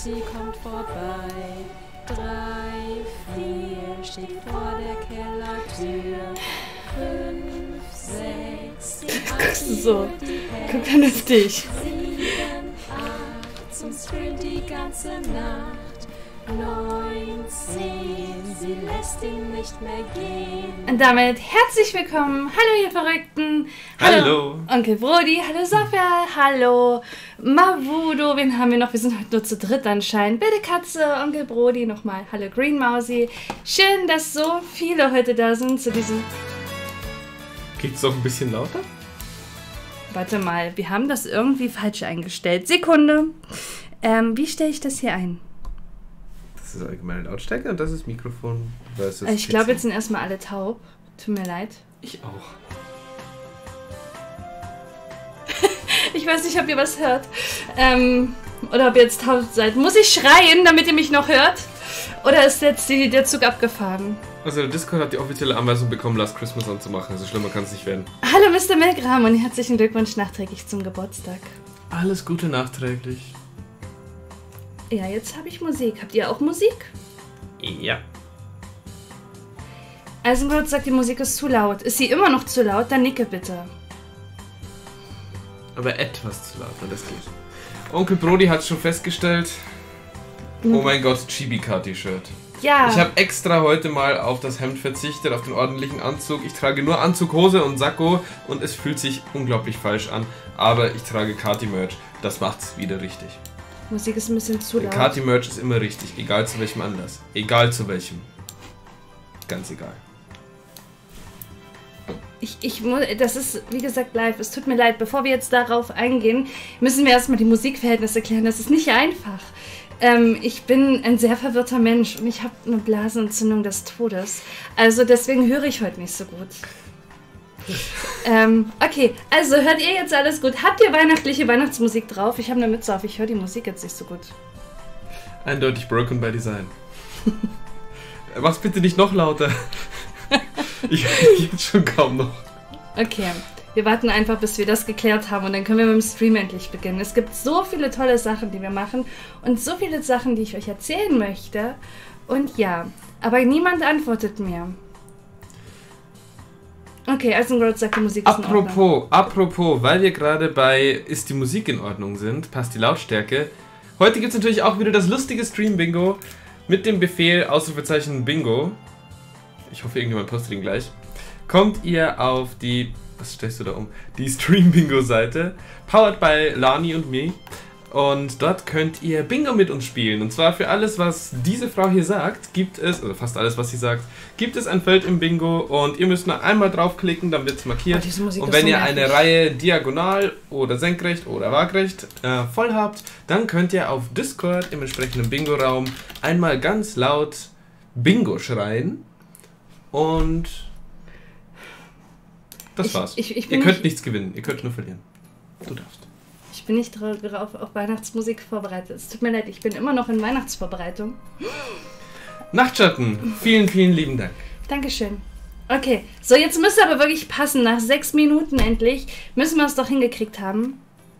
Party kommt vorbei. 3, 4 steht vor der Kellertür. 5, 6, 7, 8, so, guck vernünftig. 7, 8, zum Stream die ganze Nacht. 9, 10, sie lässt ihn nicht mehr gehen. Und damit herzlich willkommen. Hallo ihr Verrückten. Hallo. Onkel Brody. Hallo Sophia. Hallo Mavudo. Wen haben wir noch? Wir sind heute nur zu dritt anscheinend. Bitte Katze, Onkel Brody nochmal. Hallo Green Mausi. Schön, dass so viele heute da sind zu diesem... Geht's doch ein bisschen lauter? Warte mal, wir haben das irgendwie falsch eingestellt. Sekunde. Wie stelle ich das hier ein? Das ist allgemeine Lautstärke und das ist Mikrofon versus Ich glaube, jetzt sind erstmal alle taub. Tut mir leid. Ich auch. Ich weiß nicht, ob ihr was hört. Oder ob ihr jetzt taub seid. Muss ich schreien, damit ihr mich noch hört? Oder ist jetzt der Zug abgefahren? Also der Discord hat die offizielle Anweisung bekommen, Last Christmas anzumachen. Also schlimmer kann es nicht werden. Hallo Mr. Milgram und herzlichen Glückwunsch nachträglich zum Geburtstag. Alles Gute nachträglich. Ja, jetzt habe ich Musik. Habt ihr auch Musik? Ja. Eisengold sagt, die Musik ist zu laut. Ist sie immer noch zu laut? Dann nicke bitte. Aber etwas zu laut, das geht. Onkel Brody hat schon festgestellt. Oh mein Gott, Chibi-Car-T-Shirt. Ja. Ich habe extra heute mal auf das Hemd verzichtet, auf den ordentlichen Anzug. Ich trage nur Anzug, Hose und Sakko und es fühlt sich unglaublich falsch an. Aber ich trage Kati-Merch. Das macht's wieder richtig. Musik ist ein bisschen zu laut. Kati-Merch ist immer richtig, egal zu welchem Anlass. Egal zu welchem. Ganz egal. Das ist, wie gesagt, live. Es tut mir leid. Bevor wir jetzt darauf eingehen, müssen wir erstmal die Musikverhältnisse klären. Das ist nicht einfach. Ich bin ein sehr verwirrter Mensch und ich habe eine Blasenentzündung des Todes. Also deswegen höre ich heute nicht so gut. Okay, also hört ihr jetzt alles gut? Habt ihr Weihnachtsmusik drauf? Ich habe eine Mütze auf, ich höre die Musik jetzt nicht so gut. Eindeutig broken by design. Mach's bitte nicht noch lauter. Ich jetzt schon kaum noch. Okay, wir warten einfach, bis wir das geklärt haben und dann können wir mit dem Stream endlich beginnen. Es gibt so viele tolle Sachen, die wir machen und so viele Sachen, die ich euch erzählen möchte. Und ja, aber niemand antwortet mir. Okay, Eisengold sagt, die Musik ist in Ordnung. Apropos, weil wir gerade bei Ist die Musik in Ordnung sind, passt die Lautstärke. Heute gibt es natürlich auch wieder das lustige Stream-Bingo mit dem Befehl Ausrufezeichen Bingo. Ich hoffe, irgendjemand postet ihn gleich. Kommt ihr auf die, was stellst du da um? Die Stream-Bingo-Seite, powered by Lani und mir. Und dort könnt ihr Bingo mit uns spielen. Und zwar für alles, was diese Frau hier sagt, gibt es, also fast alles, was sie sagt, gibt es ein Feld im Bingo. Und ihr müsst nur einmal draufklicken, dann wird es markiert. Und wenn ihr eine Reihe diagonal oder senkrecht oder waagrecht voll habt, dann könnt ihr auf Discord im entsprechenden Bingo-Raum einmal ganz laut Bingo schreien. Und das war's. Ihr könnt nichts gewinnen, ihr könnt nur verlieren. Du darfst. Ich bin nicht darauf auf Weihnachtsmusik vorbereitet. Es tut mir leid, ich bin immer noch in Weihnachtsvorbereitung. Nachtschatten, vielen, vielen lieben Dank. Dankeschön. Okay, so jetzt müsste aber wirklich passen. Nach 6 Minuten endlich müssen wir es doch hingekriegt haben.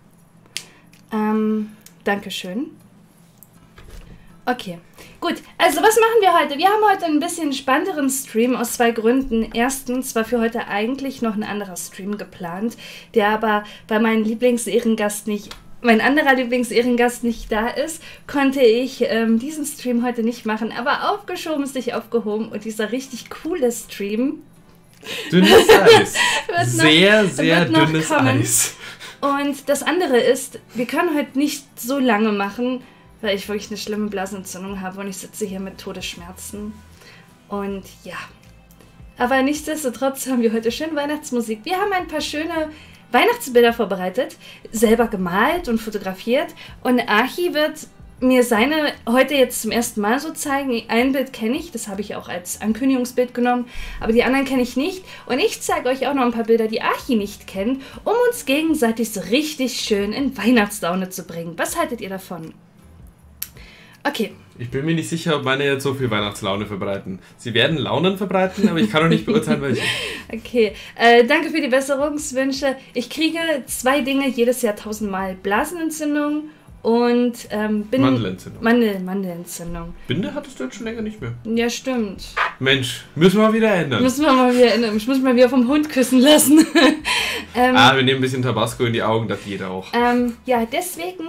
Dankeschön. Okay, gut. Also was machen wir heute? Wir haben heute ein bisschen spannteren Stream aus 2 Gründen. Erstens war für heute eigentlich noch ein anderer Stream geplant, der aber bei mein anderer Lieblingsehrengast nicht da ist, konnte ich diesen Stream heute nicht machen. Aber aufgeschoben ist nicht aufgehoben und dieser richtig coole Stream... Dünnes Eis. Sehr dünnes Eis. Und das andere ist, wir können heute nicht so lange machen, weil ich wirklich eine schlimme Blasenentzündung habe und ich sitze hier mit Todesschmerzen. Und ja, aber nichtsdestotrotz haben wir heute schöne Weihnachtsmusik. Wir haben ein paar schöne Weihnachtsbilder vorbereitet, selber gemalt und fotografiert. Und Archi wird mir seine heute jetzt zum ersten Mal so zeigen. Ein Bild kenne ich, das habe ich auch als Ankündigungsbild genommen, aber die anderen kenne ich nicht. Und ich zeige euch auch noch ein paar Bilder, die Archi nicht kennt, um uns gegenseitig so richtig schön in Weihnachtslaune zu bringen. Was haltet ihr davon? Okay. Ich bin mir nicht sicher, ob meine jetzt so viel Weihnachtslaune verbreiten. Sie werden Launen verbreiten, aber ich kann noch nicht beurteilen, welche. Okay, danke für die Besserungswünsche. Ich kriege 2 Dinge jedes Jahr 1000-mal. Blasenentzündung und Mandelentzündung. Mandelentzündung. Binde hattest du jetzt schon länger nicht mehr. Ja, stimmt. Mensch, müssen wir mal wieder ändern. Ich muss mich mal wieder vom Hund küssen lassen. Wir nehmen ein bisschen Tabasco in die Augen, das jeder auch. Ja, deswegen,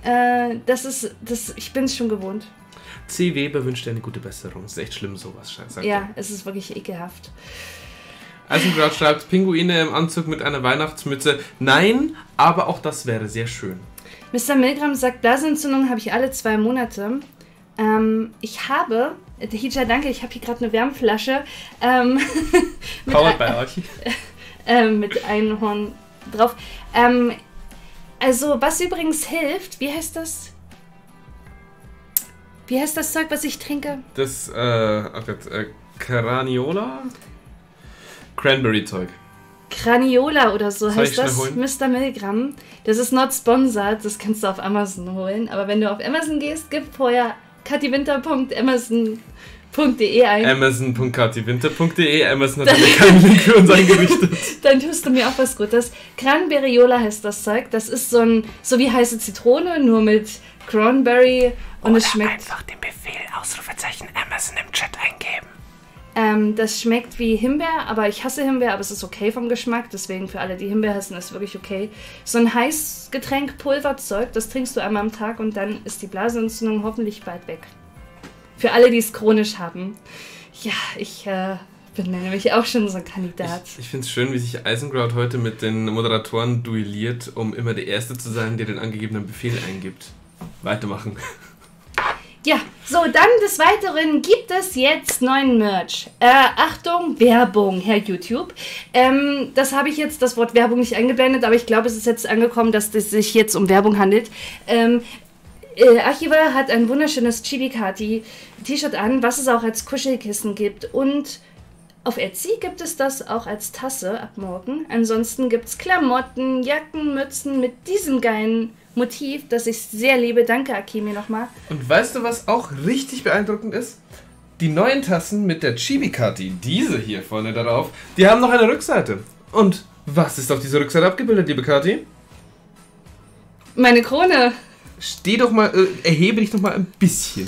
ich bin es schon gewohnt. C. Weber wünscht dir eine gute Besserung. Es ist echt schlimm, sowas, sagt Ja, er. es ist wirklich ekelhaft. Eisenkraut schreibt, Pinguine im Anzug mit einer Weihnachtsmütze. Nein, aber auch das wäre sehr schön. Mr. Milgram sagt, Blasenentzündung habe ich alle 2 Monate. Ich habe, Hija, danke, ich habe hier gerade eine Wärmflasche. Powered by Archie. Mit Einhorn drauf. Also, was übrigens hilft, wie heißt das? Wie heißt das Zeug, was ich trinke? Das, Craniola? Cranberry-Zeug. Craniola oder so Soll heißt ich das, schnell holen? Mr. Milgram. Das ist not sponsored, das kannst du auf Amazon holen. Aber wenn du auf Amazon gehst, gib vorher kathywinter.amazon.de ein. Amazon.kathywinter.de. Amazon hat ja keinen Link für uns eingerichtet. Dann tust du mir auch was Gutes. Cranberriola heißt das Zeug. Das ist so wie heiße Zitrone, nur mit Cranberry. Und es schmeckt... einfach den Befehl Ausrufezeichen Amazon im Chat eingeben. Das schmeckt wie Himbeer, aber ich hasse Himbeer, aber es ist okay vom Geschmack. Deswegen für alle, die Himbeer hassen, ist wirklich okay. So ein Heißgetränk, Pulverzeug, das trinkst du einmal am Tag und dann ist die Blasenentzündung hoffentlich bald weg. Für alle, die es chronisch haben. Ja, ich bin nämlich auch schon so ein Kandidat. Ich finde es schön, wie sich Eisenkraut heute mit den Moderatoren duelliert, um immer der Erste zu sein, der den angegebenen Befehl eingibt. Weitermachen. Ja, so, dann des Weiteren gibt es jetzt neuen Merch. Achtung, Werbung, Herr YouTube. Das habe ich jetzt, das Wort Werbung nicht eingeblendet, aber ich glaube, es ist jetzt angekommen, dass es sich jetzt um Werbung handelt. Archiva hat ein wunderschönes Chibikati-T-Shirt an, was es auch als Kuschelkissen gibt. Und auf Etsy gibt es das auch als Tasse ab morgen. Ansonsten gibt es Klamotten, Jacken, Mützen mit diesem geilen Motiv, das ich sehr liebe. Danke, Akimi, nochmal. Und weißt du, was auch richtig beeindruckend ist? Die neuen Tassen mit der Chibikati, diese hier vorne darauf, die haben noch eine Rückseite. Und was ist auf dieser Rückseite abgebildet, liebe Kati? Meine Krone. Steh doch mal, erhebe dich doch mal ein bisschen.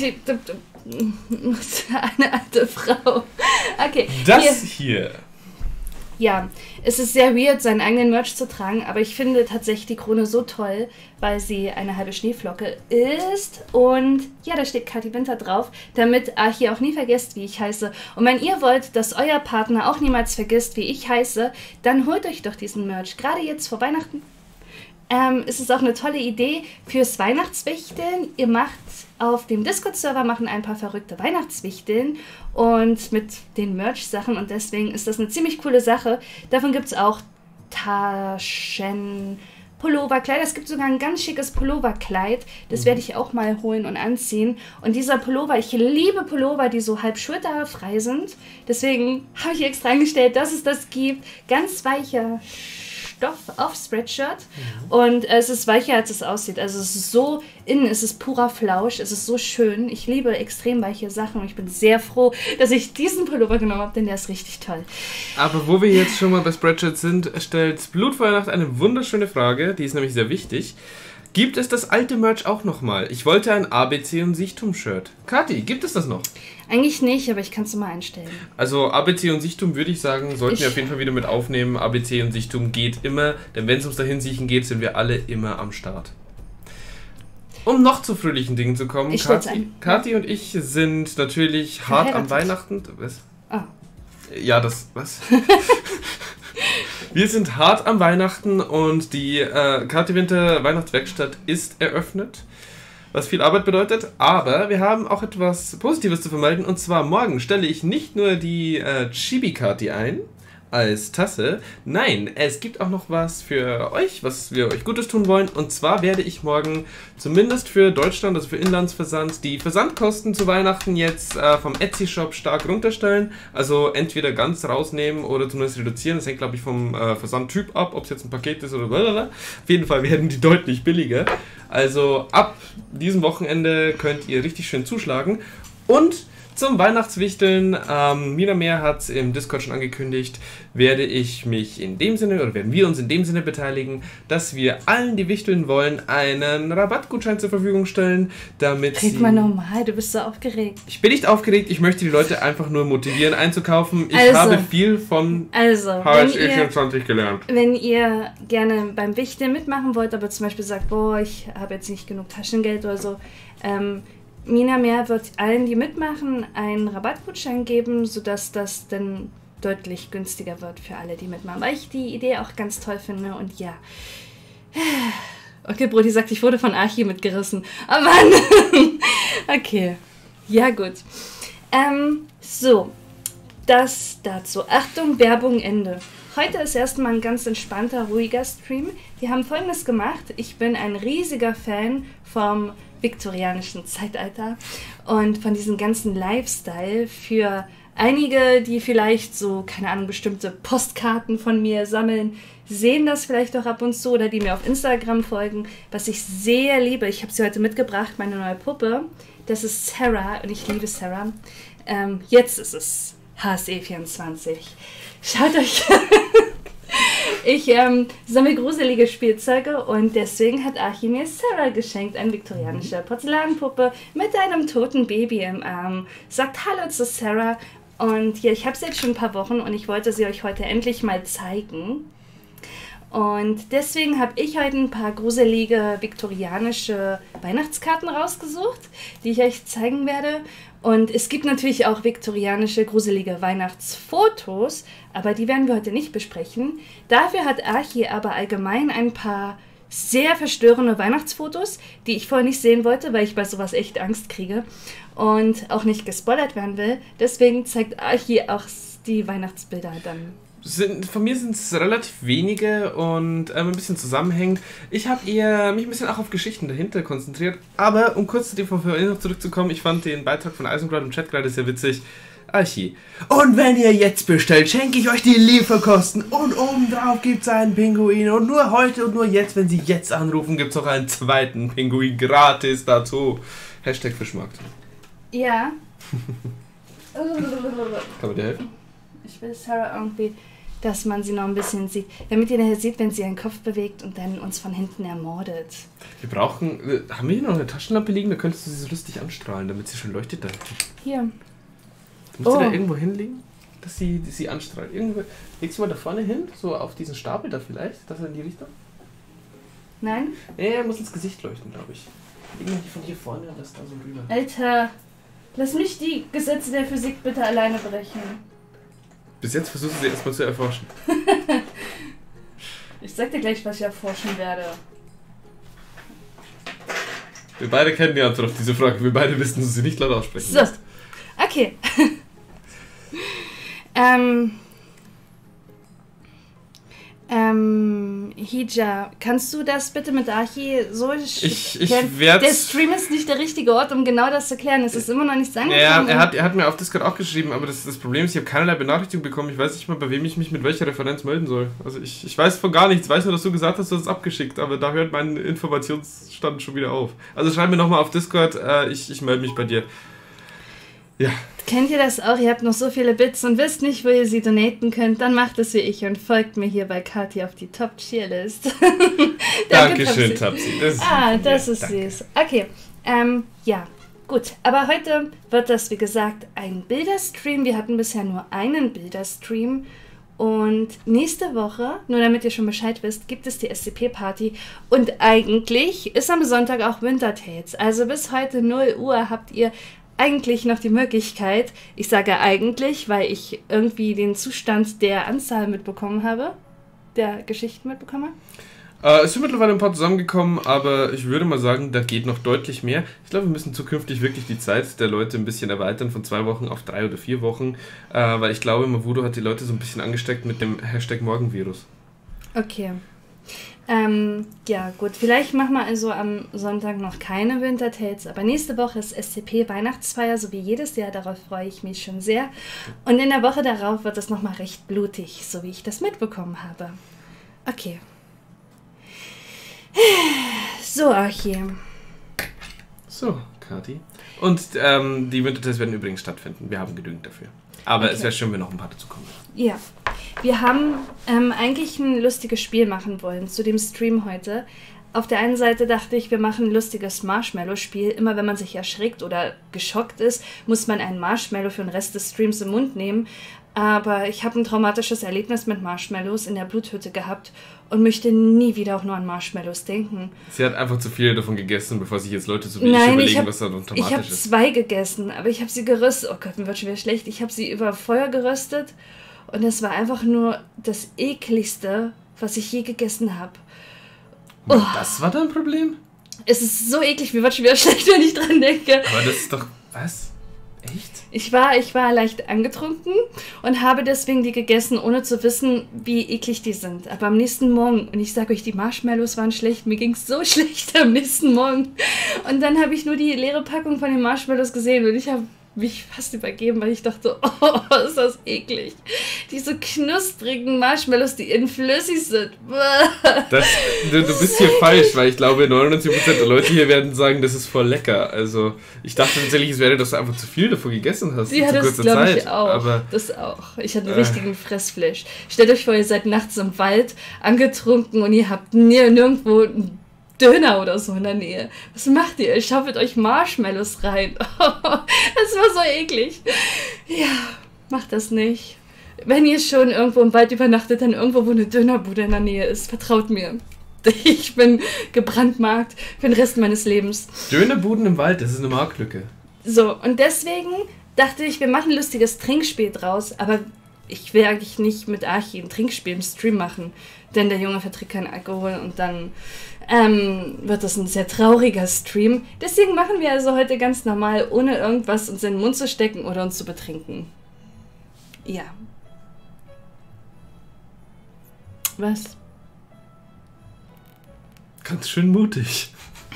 Eine alte Frau. Okay. Das hier. Ja, es ist sehr weird, seinen eigenen Merch zu tragen, aber ich finde tatsächlich die Krone so toll, weil sie eine halbe Schneeflocke ist. Und ja, da steht Kathi Winter drauf, damit Archie auch nie vergisst, wie ich heiße. Und wenn ihr wollt, dass euer Partner auch niemals vergisst, wie ich heiße, dann holt euch doch diesen Merch. Gerade jetzt vor Weihnachten ist es auch eine tolle Idee fürs Weihnachtswichteln. Ihr macht auf dem Discord-Server machen ein paar verrückte Weihnachtswichteln und mit den Merch-Sachen und deswegen ist das eine ziemlich coole Sache. Davon gibt es auch Taschen, Pulloverkleid. Es gibt sogar ein ganz schickes Pulloverkleid. Das werde ich auch mal holen und anziehen. Und dieser Pullover, ich liebe Pullover, die so halb schulterfrei sind. Deswegen habe ich extra eingestellt, dass es das gibt. Ganz weicher Stoff auf Spreadshirt und es ist weicher, als es aussieht. Also es ist so, innen ist es purer Flausch, es ist so schön. Ich liebe extrem weiche Sachen und ich bin sehr froh, dass ich diesen Pullover genommen habe, denn der ist richtig toll. Aber wo wir jetzt schon mal bei Spreadshirt sind, stellt Blutfeuernacht eine wunderschöne Frage, die ist nämlich sehr wichtig. Gibt es das alte Merch auch nochmal? Ich wollte ein ABC und Sichtum-Shirt. Kathi, gibt es das noch? Eigentlich nicht, aber ich kann es mal einstellen. Also ABC und Sichtum würde ich sagen, sollten wir auf jeden Fall wieder mit aufnehmen. ABC und Sichtum geht immer, denn wenn es ums Dahinsiechen geht, sind wir alle immer am Start. Um noch zu fröhlichen Dingen zu kommen, Kathi und ich sind natürlich hart am Weihnachten. Was? Ah. Ja, was? Wir sind hart am Weihnachten und die Kathi Winter Weihnachtswerkstatt ist eröffnet. Was viel Arbeit bedeutet, aber wir haben auch etwas Positives zu vermelden und zwar morgen stelle ich nicht nur die Chibikati ein als Tasse, nein, es gibt auch noch was für euch, was wir euch Gutes tun wollen und zwar werde ich morgen zumindest für Deutschland, also für Inlandsversand, die Versandkosten zu Weihnachten jetzt vom Etsy-Shop stark runterstellen, also entweder ganz rausnehmen oder zumindest reduzieren, das hängt glaube ich vom Versandtyp ab, ob es jetzt ein Paket ist oder blablabla. Auf jeden Fall werden die deutlich billiger. Also ab diesem Wochenende könnt ihr richtig schön zuschlagen. Und zum Weihnachtswichteln. Mina Mehr hat es im Discord schon angekündigt, werden wir uns in dem Sinne beteiligen, dass wir allen, die wichteln wollen, einen Rabattgutschein zur Verfügung stellen, damit Red mal normal, du bist so aufgeregt. Ich bin nicht aufgeregt, ich möchte die Leute einfach nur motivieren einzukaufen. Ich habe viel von HS24 gelernt. Wenn ihr gerne beim Wichteln mitmachen wollt, aber zum Beispiel sagt, boah, ich habe jetzt nicht genug Taschengeld oder so, Mina Mehr wird allen, die mitmachen, einen Rabattgutschein geben, sodass das dann deutlich günstiger wird für alle, die mitmachen. Weil ich die Idee auch ganz toll finde und ja. Okay, Brody sagt, ich wurde von Archie mitgerissen. Oh Mann! Okay, ja gut. So, das dazu. Achtung, Werbung, Ende. Heute ist erstmal ein ganz entspannter, ruhiger Stream. Wir haben Folgendes gemacht. Ich bin ein riesiger Fan vom viktorianischen Zeitalter und von diesem ganzen Lifestyle. Für einige, die vielleicht so, keine Ahnung, bestimmte Postkarten von mir sammeln, sehen das vielleicht auch ab und zu oder die mir auf Instagram folgen, was ich sehr liebe. Ich habe sie heute mitgebracht, meine neue Puppe. Das ist Sarah und ich liebe Sarah. Jetzt ist es HSE24. Schaut euch Ich sammle gruselige Spielzeuge und deswegen hat Archie mir Sarah geschenkt, eine viktorianische Porzellanpuppe mit einem toten Baby im Arm. Sagt Hallo zu Sarah und ja, ich habe sie jetzt schon ein paar Wochen und ich wollte sie euch heute endlich mal zeigen. Und deswegen habe ich heute ein paar gruselige viktorianische Weihnachtskarten rausgesucht, die ich euch zeigen werde. Und es gibt natürlich auch viktorianische gruselige Weihnachtsfotos, aber die werden wir heute nicht besprechen. Dafür hat Archie aber allgemein ein paar sehr verstörende Weihnachtsfotos, die ich vorher nicht sehen wollte, weil ich bei sowas echt Angst kriege und auch nicht gespoilert werden will. Deswegen zeigt Archie auch die Weihnachtsbilder dann. Von mir sind es relativ wenige und ein bisschen zusammenhängend. Ich habe mich ein bisschen auch auf Geschichten dahinter konzentriert. Aber um kurz zu dem noch zurückzukommen, ich fand den Beitrag von Eisengrad im Chat gerade sehr witzig. Archie. Und wenn ihr jetzt bestellt, schenke ich euch die Lieferkosten und obendrauf gibt es einen Pinguin. Und nur heute und nur jetzt, wenn sie jetzt anrufen, gibt es noch einen zweiten Pinguin gratis dazu. Hashtag Fischmarkt. Ja. Kann man dir helfen? Ich will Sarah irgendwie, dass man sie noch ein bisschen sieht, damit ihr nachher seht, wenn sie ihren Kopf bewegt und dann uns von hinten ermordet. Wir brauchen... haben wir hier noch eine Taschenlampe liegen? Da könntest du sie so lustig anstrahlen, damit sie schon leuchtet da. Hier. Musst du da irgendwo hinlegen, dass sie anstrahlt? Irgendwo, legst du mal da vorne hin, so auf diesen Stapel da vielleicht, dass er in die Richtung? Nein? Nee, er muss ins Gesicht leuchten, glaube ich. Irgendwie von hier vorne und das da so rüber. Alter, lass mich die Gesetze der Physik bitte alleine brechen. Bis jetzt versuchst du sie erstmal zu erforschen. Ich sag dir gleich, was ich erforschen werde. Wir beide kennen die Antwort auf diese Frage. Wir beide wissen, dass du sie nicht laut aussprechen So. lässt. Okay. Hija, kannst du das bitte mit Archie so erklären? Der Stream ist nicht der richtige Ort, um genau das zu klären. Es ist immer noch nichts angekommen. Ja, er hat mir auf Discord auch geschrieben, aber das Problem ist, ich habe keinerlei Benachrichtigung bekommen. Ich weiß nicht mal, bei wem ich mich mit welcher Referenz melden soll. Also ich weiß von gar nichts. Ich weiß nur, dass du gesagt hast, du hast es abgeschickt, aber da hört mein Informationsstand schon wieder auf. Also schreib mir nochmal auf Discord, ich melde mich bei dir. Ja. Kennt ihr das auch? Ihr habt noch so viele Bits und wisst nicht, wo ihr sie donaten könnt? Dann macht es wie ich und folgt mir hier bei Kathi auf die Top-Cheer-List. Dankeschön, Tapsi. Das ist süß. Okay, ja, gut. Aber heute wird das, wie gesagt, ein Bilderstream. Wir hatten bisher nur einen Bilderstream. Und nächste Woche, nur damit ihr schon Bescheid wisst, gibt es die SCP-Party. Und eigentlich ist am Sonntag auch Wintertates. Also bis heute 0 Uhr habt ihr eigentlich noch die Möglichkeit, ich sage eigentlich, weil ich irgendwie den Zustand der Anzahl mitbekommen habe, der Geschichten mitbekomme. Es sind mittlerweile ein paar zusammengekommen, aber ich würde mal sagen, da geht noch deutlich mehr. Ich glaube, wir müssen zukünftig wirklich die Zeit der Leute ein bisschen erweitern, von 2 Wochen auf 3 oder 4 Wochen, weil ich glaube, Mavudo hat die Leute so ein bisschen angesteckt mit dem Hashtag Morgenvirus. Okay. Ja, gut. Vielleicht machen wir also am Sonntag noch keine Wintertates, aber nächste Woche ist SCP-Weihnachtsfeier, so wie jedes Jahr. Darauf freue ich mich schon sehr. Und in der Woche darauf wird es nochmal recht blutig, so wie ich das mitbekommen habe. Okay. So, Archie. So, Kathi. Und die Wintertests werden übrigens stattfinden. Wir haben genügend dafür. Aber es wäre schön, wenn noch ein paar dazu kommen. Ja. Wir haben eigentlich ein lustiges Spiel machen wollen zu dem Stream heute. Auf der einen Seite dachte ich, wir machen ein lustiges Marshmallow-Spiel. Immer wenn man sich erschrickt oder geschockt ist, muss man einen Marshmallow für den Rest des Streams im Mund nehmen. Aber ich habe ein traumatisches Erlebnis mit Marshmallows in der Bluthütte gehabt und möchte nie wieder auch nur an Marshmallows denken. Sie hat einfach zu viele davon gegessen, bevor sich jetzt Leute so wie ich überlegen, was da noch ich habe 2 gegessen, aber ich habe sie geröstet. Oh Gott, mir wird schon wieder schlecht. Ich habe sie über Feuer geröstet und es war einfach nur das ekligste, was ich je gegessen habe. Oh. Das war dein Problem? Es ist so eklig, mir wird schon wieder schlecht, wenn ich dran denke. Aber das ist doch... Was? Echt? Ich war leicht angetrunken und habe deswegen die gegessen, ohne zu wissen, wie eklig die sind. Aber am nächsten Morgen, und ich sage euch, die Marshmallows waren schlecht, mir ging es so schlecht am nächsten Morgen. Und dann habe ich nur die leere Packung von den Marshmallows gesehen und ich habe mich fast übergeben, weil ich dachte, oh, ist das eklig. Diese knusprigen Marshmallows, die innen flüssig sind. Du bist hier falsch, weil ich glaube, 99% der Leute hier werden sagen, das ist voll lecker. Also, ich dachte tatsächlich, es wäre, dass du einfach zu viel davon gegessen hast. Ja, das glaube ich auch. Aber das auch. Ich hatte einen richtigen Fressflash. Stellt euch vor, ihr seid nachts im Wald angetrunken und ihr habt nirgendwo einen Döner oder so in der Nähe. Was macht ihr? Ihr schaufelt euch Marshmallows rein. Das war so eklig. Ja, macht das nicht. Wenn ihr schon irgendwo im Wald übernachtet, dann irgendwo, wo eine Dönerbude in der Nähe ist. Vertraut mir. Ich bin gebrandmarkt für den Rest meines Lebens. Dönerbuden im Wald, das ist eine Marktlücke. So, und deswegen dachte ich, wir machen ein lustiges Trinkspiel draus, aber ich will eigentlich nicht mit Archie ein Trinkspiel im Stream machen, denn der Junge verträgt keinen Alkohol und dann wird das ein sehr trauriger Stream. Deswegen machen wir also heute ganz normal, ohne irgendwas uns in den Mund zu stecken oder uns zu betrinken. Ja. Was? Ganz schön mutig.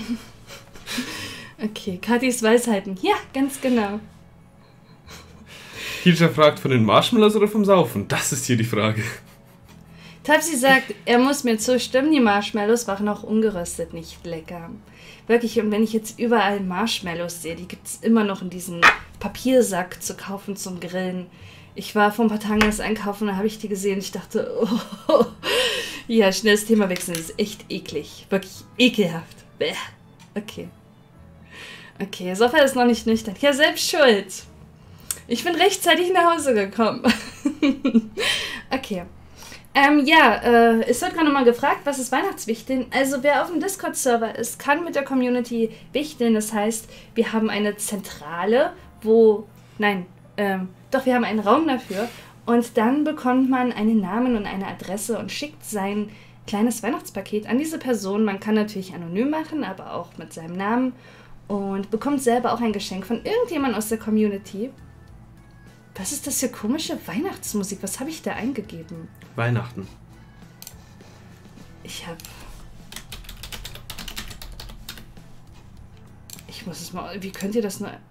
Okay, Kathis Weisheiten. Ja, ganz genau. Hilscha fragt, von den Marshmallows oder vom Saufen? Das ist hier die Frage. Tapsi sagt, er muss mir zustimmen, die Marshmallows waren auch ungeröstet nicht lecker. Wirklich, und wenn ich jetzt überall Marshmallows sehe, die gibt es immer noch in diesem Papiersack zu kaufen zum Grillen. Ich war vor ein paar Tagen erst einkaufen, da habe ich die gesehen und ich dachte, oh, ja, schnell das Thema wechseln, das ist echt eklig. Wirklich ekelhaft. Bäh. Okay. Okay, Sofa ist noch nicht nüchtern. Ja, selbst schuld. Ich bin rechtzeitig nach Hause gekommen. Okay. Es wird gerade nochmal gefragt, was ist Weihnachtswichteln? Also wer auf dem Discord-Server ist, kann mit der Community wichteln. Das heißt, wir haben eine Zentrale, wir haben einen Raum dafür. Und dann bekommt man einen Namen und eine Adresse und schickt sein kleines Weihnachtspaket an diese Person. Man kann natürlich anonym machen, aber auch mit seinem Namen. Und bekommt selber auch ein Geschenk von irgendjemandem aus der Community. Was ist das für komische Weihnachtsmusik? Was habe ich da eingegeben? Weihnachten. Ich muss es mal... Wie könnt ihr das nur...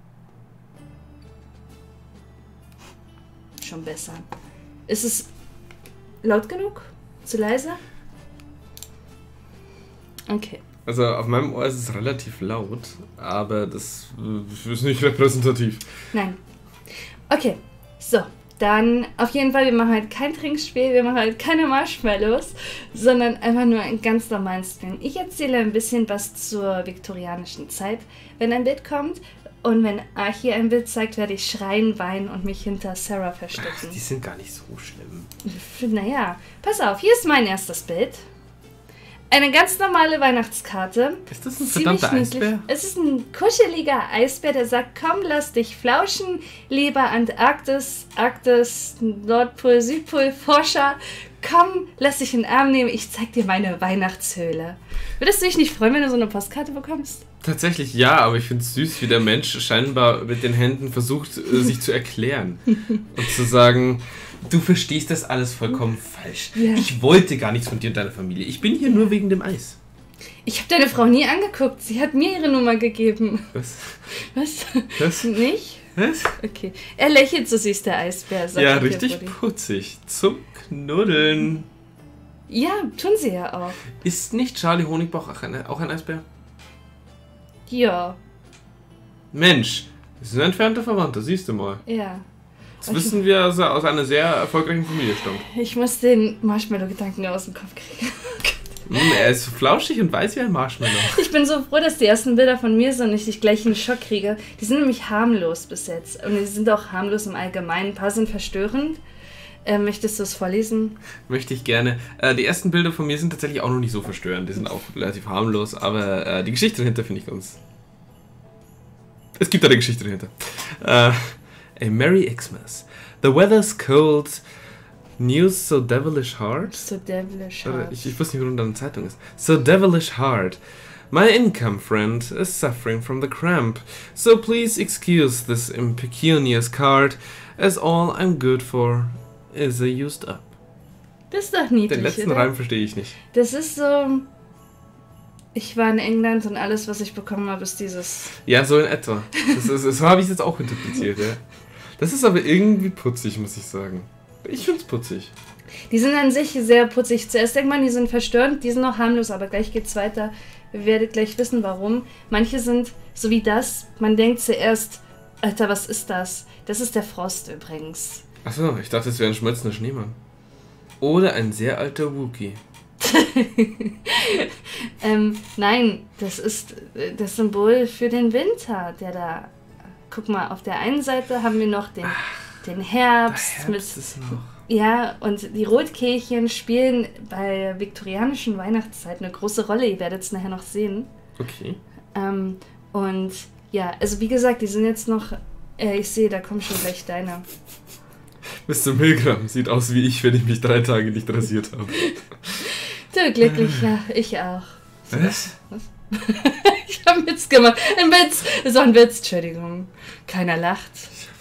Schon besser. Ist es laut genug? Zu leise? Okay. Also auf meinem Ohr ist es relativ laut, aber das ist nicht repräsentativ. Nein. Okay, so. Dann auf jeden Fall, wir machen halt kein Trinkspiel, wir machen halt keine Marshmallows, sondern einfach nur einen ganz normalen Stream. Ich erzähle ein bisschen was zur viktorianischen Zeit, wenn ein Bild kommt. Und wenn Archie ein Bild zeigt, werde ich schreien, weinen und mich hinter Sarah verstecken. Ach, die sind gar nicht so schlimm. Naja, pass auf, hier ist mein erstes Bild. Eine ganz normale Weihnachtskarte. Ist das ein verdammter Eisbär? Es ist ein kuscheliger Eisbär, der sagt, komm, lass dich flauschen, lieber Antarktis, Arktis, Nordpol, Südpol, Forscher. Komm, lass dich in den Arm nehmen, ich zeig dir meine Weihnachtshöhle. Würdest du dich nicht freuen, wenn du so eine Postkarte bekommst? Tatsächlich ja, aber ich finde es süß, wie der Mensch scheinbar mit den Händen versucht, sich zu erklären. Und zu sagen, du verstehst das alles vollkommen falsch. Ja. Ich wollte gar nichts von dir und deiner Familie. Ich bin hier nur wegen dem Eis. Ich habe deine Frau nie angeguckt. Sie hat mir ihre Nummer gegeben. Was? Nicht? Was? Okay. Er lächelt so süß, der Eisbär. Sagt ja, richtig putzig. Zum Knuddeln. Ja, tun sie ja auch. Ist nicht Charlie Honigbauch auch ein Eisbär? Ja. Mensch, das ist ein entfernter Verwandter, siehst du mal. Ja. Das wissen wir, dass er aus einer sehr erfolgreichen Familie stammt. Ich muss den Marshmallow-Gedanken aus dem Kopf kriegen. Er ist flauschig und weiß wie ein Marshmallow. Ich bin so froh, dass die ersten Bilder von mir sind und ich nicht gleich einen Schock kriege. Die sind nämlich harmlos bis jetzt. Und die sind auch harmlos im Allgemeinen. Ein paar sind verstörend. Möchtest du es vorlesen? Möchte ich gerne. Die ersten Bilder von mir sind tatsächlich auch noch nicht so verstörend. Die sind auch relativ harmlos, aber die Geschichte dahinter finde ich ganz... Es gibt da eine Geschichte dahinter. A Merry Xmas. The weather's cold... News so devilish hard? So devilish hard. Ich wusste nicht, warum da eine Zeitung ist. So devilish hard. My income friend is suffering from the cramp, so please excuse this impecunious card, as all I'm good for is a used up. Das ist doch niedlich, Den letzten oder? Reim verstehe ich nicht. Das ist so... Ich war in England und alles, was ich bekommen habe, ist dieses... Ja, so in etwa. So habe ich es jetzt auch interpretiert, ja. Das ist aber irgendwie putzig, muss ich sagen. Ich find's putzig. Die sind an sich sehr putzig. Zuerst denkt man, die sind verstörend, die sind noch harmlos, aber gleich geht's weiter. Ihr werdet gleich wissen, warum. Manche sind so wie das. Man denkt zuerst, Alter, was ist das? Das ist der Frost übrigens. Achso, ich dachte, es wäre ein schmelzender Schneemann. Oder ein sehr alter Wookie. Nein, das ist das Symbol für den Winter, der da... Guck mal, auf der einen Seite haben wir noch den Herbst, Ist noch. Ja, und die Rotkehlchen spielen bei viktorianischen Weihnachtszeit eine große Rolle. Ihr werdet es nachher noch sehen. Okay. Und ja, also wie gesagt, die sind jetzt noch... ich sehe, da kommen schon gleich deine. Mr. Milgram sieht aus wie ich, wenn ich mich 3 Tage nicht rasiert habe. Du glücklicher, ich auch. Was? Ich habe einen Witz gemacht. Ein Witz. Das war ein Witz, Entschuldigung. Keiner lacht.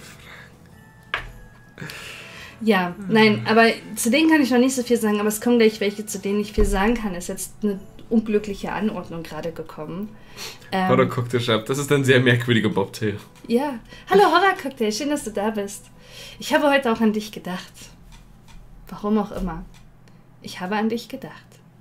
Ja, nein, aber zu denen kann ich noch nicht so viel sagen, aber es kommen gleich welche, zu denen ich viel sagen kann. Ist jetzt eine unglückliche Anordnung gerade gekommen. Horror Cocktail schreibt, das ist ein sehr merkwürdiger Bobtail. Ja. Hallo Horror Cocktail, schön, dass du da bist. Ich habe heute auch an dich gedacht. Warum auch immer. Ich habe an dich gedacht.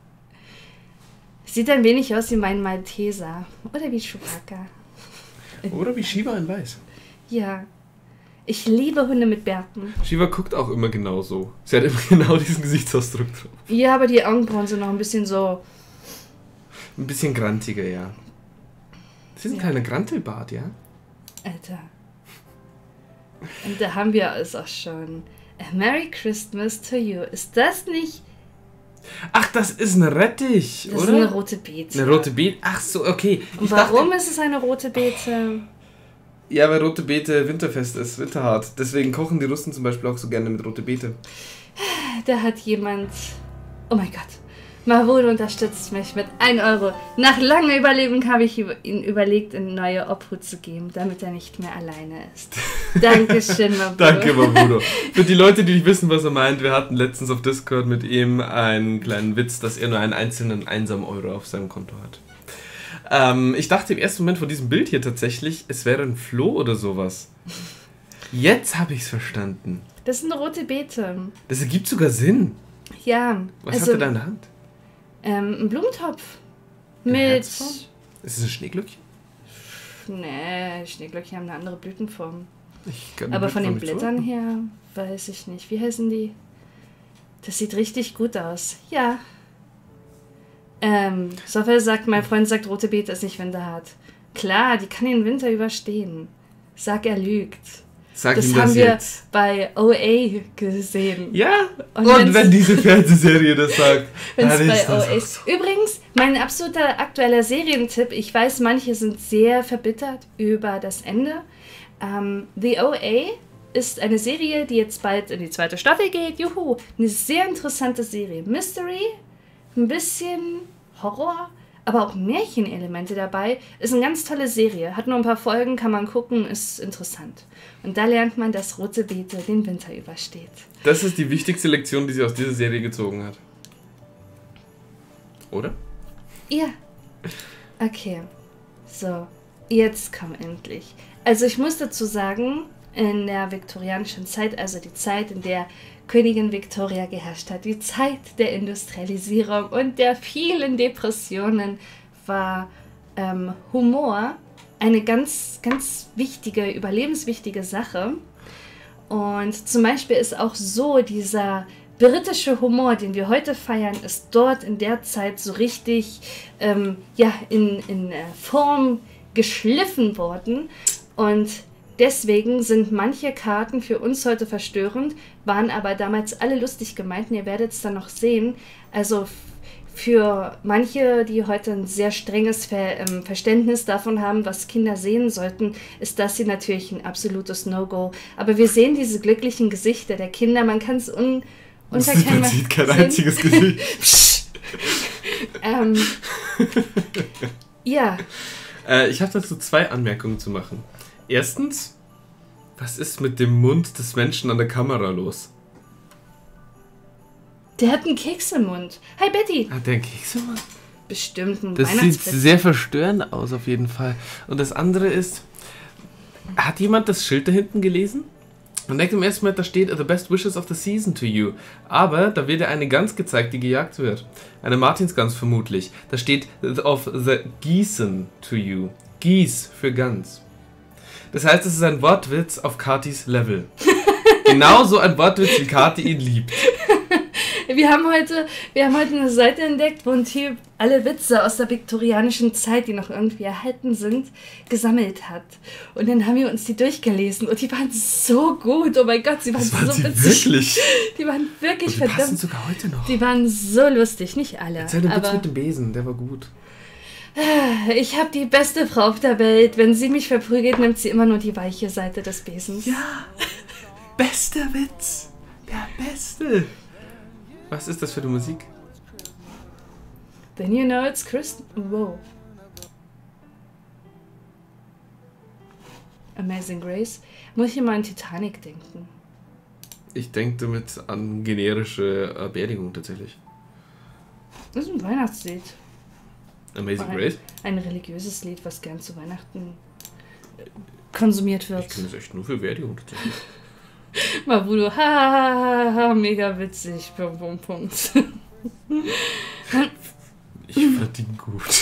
Sieht ein wenig aus wie mein Malteser. Oder wie Chewbacca. Oder wie Shiva in Weiß. Ja. Ich liebe Hunde mit Bärten. Shiva guckt auch immer genau so. Sie hat immer genau diesen Gesichtsausdruck drauf. Ja, aber die Augenbrauen sind noch ein bisschen so... Ein bisschen grantiger, ja. Sie sind keine Grantelbart, ja? Alter. Und da haben wir es auch schon. A Merry Christmas to you. Ist das nicht... Ach, das ist ein Rettich, Das oder? ist eine rote Beete. Eine rote Beete? Ach so, okay. Und warum ist es eine rote Beete? Ja, weil rote Beete winterfest ist, winterhart. Deswegen kochen die Russen zum Beispiel auch so gerne mit rote Beete. Da hat jemand... Oh mein Gott. Mahmoud unterstützt mich mit 1 Euro. Nach langem Überleben habe ich ihn überlegt, in neue Obhut zu geben, damit er nicht mehr alleine ist. Dankeschön, Mahmoud. Danke, Mahmoud. Für die Leute, die nicht wissen, was er meint, wir hatten letztens auf Discord mit ihm einen kleinen Witz, dass er nur einen einzelnen einsamen Euro auf seinem Konto hat. Ich dachte im ersten Moment vor diesem Bild hier tatsächlich, es wäre ein Floh oder sowas. Jetzt habe ich es verstanden. Das ist eine rote Beete. Das ergibt sogar Sinn. Ja. Was hat er da in der Hand? Ein Blumentopf. Eine Mit... Herzform? Ist es ein Schneeglöckchen? Nee, Schneeglöckchen haben eine andere Blütenform. Ich kann die Aber von den Blütenform Blättern nicht her weiß ich nicht. Wie heißen die? Das sieht richtig gut aus. Ja. Sophia sagt, mein Freund sagt, rote Beete ist nicht winterhart. Klar, die kann den Winter überstehen. Sag, er lügt. Sag Das ihm haben das wir jetzt. bei OA gesehen. Ja, Und und wenn diese Fernsehserie das sagt, Wenn dann es ist bei das OA auch so. Übrigens, mein absoluter aktueller Serientipp, ich weiß, manche sind sehr verbittert über das Ende. The OA ist eine Serie, die jetzt bald in die 2. Staffel geht. Juhu, eine sehr interessante Serie. Mystery, ein bisschen Horror, aber auch Märchenelemente dabei. Ist eine ganz tolle Serie. Hat nur ein paar Folgen, kann man gucken, ist interessant. Und da lernt man, dass rote Beete den Winter übersteht. Das ist die wichtigste Lektion, die sie aus dieser Serie gezogen hat. Oder? Ja. Okay. So, jetzt komm endlich. Also ich muss dazu sagen, in der viktorianischen Zeit, also die Zeit, in der Königin Victoria geherrscht hat, die Zeit der Industrialisierung und der vielen Depressionen, war Humor eine ganz, ganz wichtige, überlebenswichtige Sache. Und zum Beispiel ist auch so, dieser britische Humor, den wir heute feiern, ist dort in der Zeit so richtig in Form geschliffen worden. Und deswegen sind manche Karten für uns heute verstörend, waren aber damals alle lustig gemeint. Und ihr werdet es dann noch sehen. Also für manche, die heute ein sehr strenges Verständnis davon haben, was Kinder sehen sollten, ist das hier natürlich ein absolutes No-Go. Aber wir sehen diese glücklichen Gesichter der Kinder. Man kann es unverkennbar Man sieht kein einziges Gesicht. Ja. Ich habe dazu 2 Anmerkungen zu machen. Erstens, was ist mit dem Mund des Menschen an der Kamera los? Der hat einen Keks im Mund. Hi Betty. Hat der einen Keks im Mund? Bestimmt ein Das sieht Weihnachtsbett. sehr verstörend aus auf jeden Fall. Und das andere ist, hat jemand das Schild da hinten gelesen? Man denkt im ersten Moment, da steht The best wishes of the season to you. Aber da wird ja eine Gans gezeigt, die gejagt wird. Eine Martinsgans vermutlich. Da steht of the Geesen to you. Geese für Gans. Das heißt, es ist ein Wortwitz auf Katis Level. Genauso ein Wortwitz, wie Kati ihn liebt. Wir haben heute eine Seite entdeckt, wo ein Typ alle Witze aus der viktorianischen Zeit, die noch irgendwie erhalten sind, gesammelt hat. Und dann haben wir uns die durchgelesen und die waren so gut. Oh mein Gott, sie waren so witzig. Wirklich? Die waren wirklich Und die passen verdammt. sogar heute noch. Die waren so lustig, nicht alle. Seine Witz Aber mit dem Besen, der war gut. ich habe die beste Frau auf der Welt. Wenn sie mich verprügelt, nimmt sie immer nur die weiche Seite des Besens. Ja, bester Witz. Der beste. Was ist das für eine Musik? Then you know it's Christmas. Wow. Amazing Grace. Muss ich immer an Titanic denken. Ich denke damit an generische Beerdigung tatsächlich. Das ist ein Weihnachtslied. Amazing Grace? Ein religiöses Lied, was gern zu Weihnachten konsumiert wird. Ich kenne das echt nur für Beerdigung tatsächlich. Mabudo, ha, mega witzig. Punkt. Ich fand ihn gut.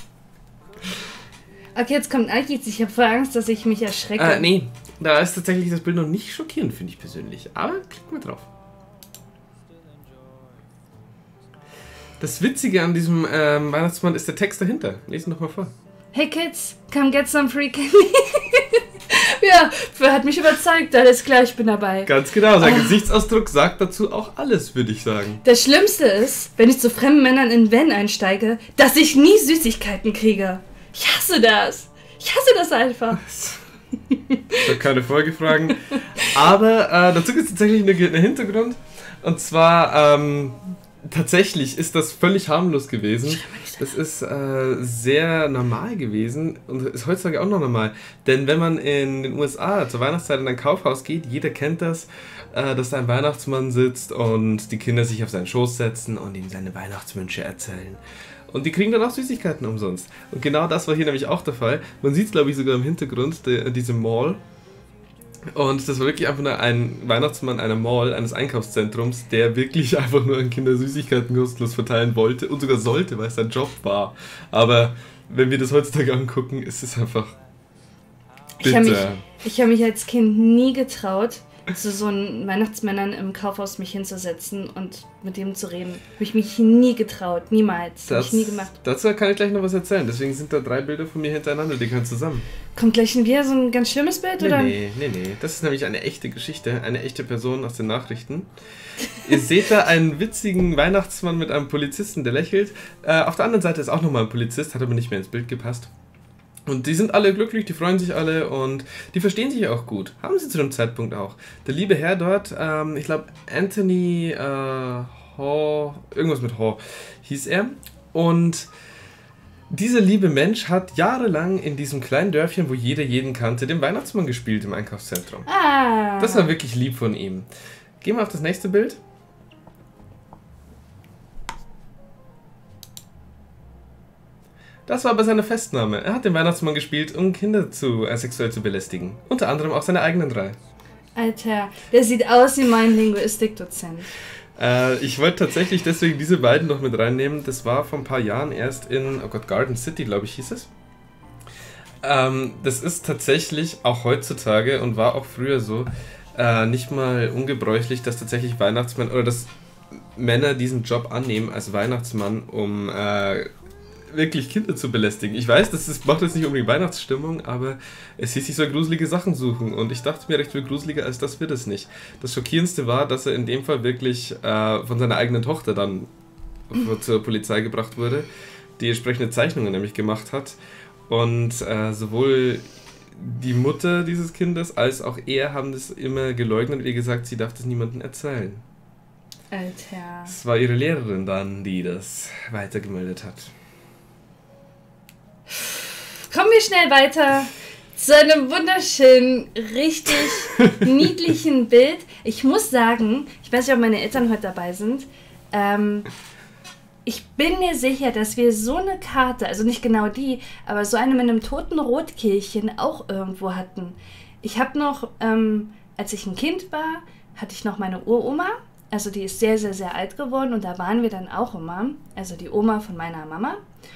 Okay, jetzt kommt Alkiz. Ich habe voll Angst, dass ich mich erschrecke. Nee, da ist tatsächlich das Bild noch nicht schockierend, finde ich persönlich. Aber klick mal drauf. Das Witzige an diesem Weihnachtsmann ist der Text dahinter. Lesen doch mal vor. Hey Kids, come get some free candy. Ja, hat mich überzeugt. Alles klar, ich bin dabei. Ganz genau, sein Gesichtsausdruck sagt dazu auch alles, würde ich sagen. Das Schlimmste ist, wenn ich zu fremden Männern in Van einsteige, dass ich nie Süßigkeiten kriege. Ich hasse das. Ich hasse das einfach. Ich habe keine Folgefragen. Aber dazu gibt es tatsächlich einen Hintergrund. Und zwar, tatsächlich ist das völlig harmlos gewesen. Das ist sehr normal gewesen und ist heutzutage auch noch normal. Denn wenn man in den USA zur Weihnachtszeit in ein Kaufhaus geht, jeder kennt das, dass da ein Weihnachtsmann sitzt und die Kinder sich auf seinen Schoß setzen und ihm seine Weihnachtswünsche erzählen. Und die kriegen dann auch Süßigkeiten umsonst. Und genau das war hier nämlich auch der Fall. Man sieht es, glaube ich, sogar im Hintergrund, diese Mall. Und das war wirklich einfach nur ein Weihnachtsmann einer Mall, eines Einkaufszentrums, der wirklich einfach nur an Kinder Süßigkeiten kostenlos verteilen wollte und sogar sollte, weil es sein Job war. Aber wenn wir das heutzutage angucken, ist es einfach bitter. Ich habe mich als Kind nie getraut, zu so einen Weihnachtsmännern im Kaufhaus mich hinzusetzen und mit dem zu reden. Habe ich mich nie getraut, niemals. Habe ich nie gemacht. Dazu kann ich gleich noch was erzählen. Deswegen sind da 3 Bilder von mir hintereinander, die gehören zusammen. Kommt gleich wieder so ein ganz schlimmes Bild, oder? Nee. Das ist nämlich eine echte Geschichte, eine echte Person aus den Nachrichten. Ihr seht da einen witzigen Weihnachtsmann mit einem Polizisten, der lächelt. Auf der anderen Seite ist auch nochmal ein Polizist, hat aber nicht mehr ins Bild gepasst. Und die sind alle glücklich, die freuen sich alle und die verstehen sich auch gut. Haben sie zu dem Zeitpunkt auch. Der liebe Herr dort, ich glaube Anthony Haw, irgendwas mit Haw hieß er. Und dieser liebe Mensch hat jahrelang in diesem kleinen Dörfchen, wo jeder jeden kannte, den Weihnachtsmann gespielt im Einkaufszentrum. Ah. Das war wirklich lieb von ihm. Gehen wir auf das nächste Bild. Das war aber seine Festnahme. Er hat den Weihnachtsmann gespielt, um Kinder sexuell zu belästigen. Unter anderem auch seine eigenen 3. Alter, der sieht aus wie mein Linguistikdozent. Ich wollte tatsächlich deswegen diese beiden noch mit reinnehmen. Das war vor ein paar Jahren erst in, Garden City, glaube ich, hieß es. Das ist tatsächlich auch heutzutage und war auch früher so, nicht mal ungebräuchlich, dass tatsächlich Weihnachtsmänner oder dass Männer diesen Job annehmen als Weihnachtsmann, um wirklich Kinder zu belästigen. Ich weiß, macht jetzt nicht unbedingt Weihnachtsstimmung, aber es hieß, ich soll gruselige Sachen suchen und ich dachte mir, recht viel gruseliger als das wird es nicht. Das Schockierendste war, dass er in dem Fall wirklich von seiner eigenen Tochter dann zur Polizei gebracht wurde, die entsprechende Zeichnungen nämlich gemacht hat und sowohl die Mutter dieses Kindes als auch er haben das immer geleugnet und ihr gesagt, sie darf das niemandem erzählen. Alter. Es war ihre Lehrerin dann, die das weitergemeldet hat. Kommen wir schnell weiter zu einem wunderschönen, richtig niedlichen Bild. Ich muss sagen, ich weiß nicht, ob meine Eltern heute dabei sind, ich bin mir sicher, dass wir so eine Karte, also nicht genau die, aber so eine mit einem toten Rotkehlchen auch irgendwo hatten. Ich habe noch, als ich ein Kind war, hatte ich noch meine Uroma, also die ist sehr, sehr, sehr alt geworden und da waren wir dann auch immer, also die Oma von meiner Mama.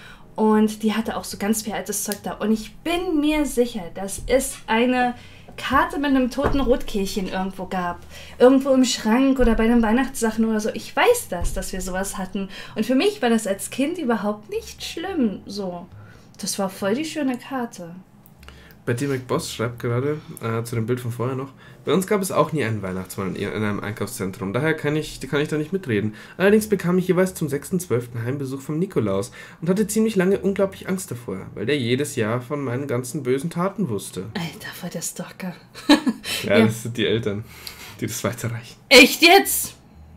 Und die hatte auch so ganz viel altes Zeug da. Und ich bin mir sicher, dass es eine Karte mit einem toten Rotkehlchen irgendwo gab. Irgendwo im Schrank oder bei den Weihnachtssachen oder so. Ich weiß dass wir sowas hatten. Und für mich war das als Kind überhaupt nicht schlimm. So, das war voll die schöne Karte. Betty McBoss schreibt gerade zu dem Bild von vorher noch, bei uns gab es auch nie einen Weihnachtsmann in einem Einkaufszentrum, daher kann ich da nicht mitreden. Allerdings bekam ich jeweils zum 6.12. Heimbesuch vom Nikolaus und hatte ziemlich lange unglaublich Angst davor, weil der jedes Jahr von meinen ganzen bösen Taten wusste. Alter, voll der Stalker. Ja, das sind die Eltern, die das weiterreichen. Echt jetzt?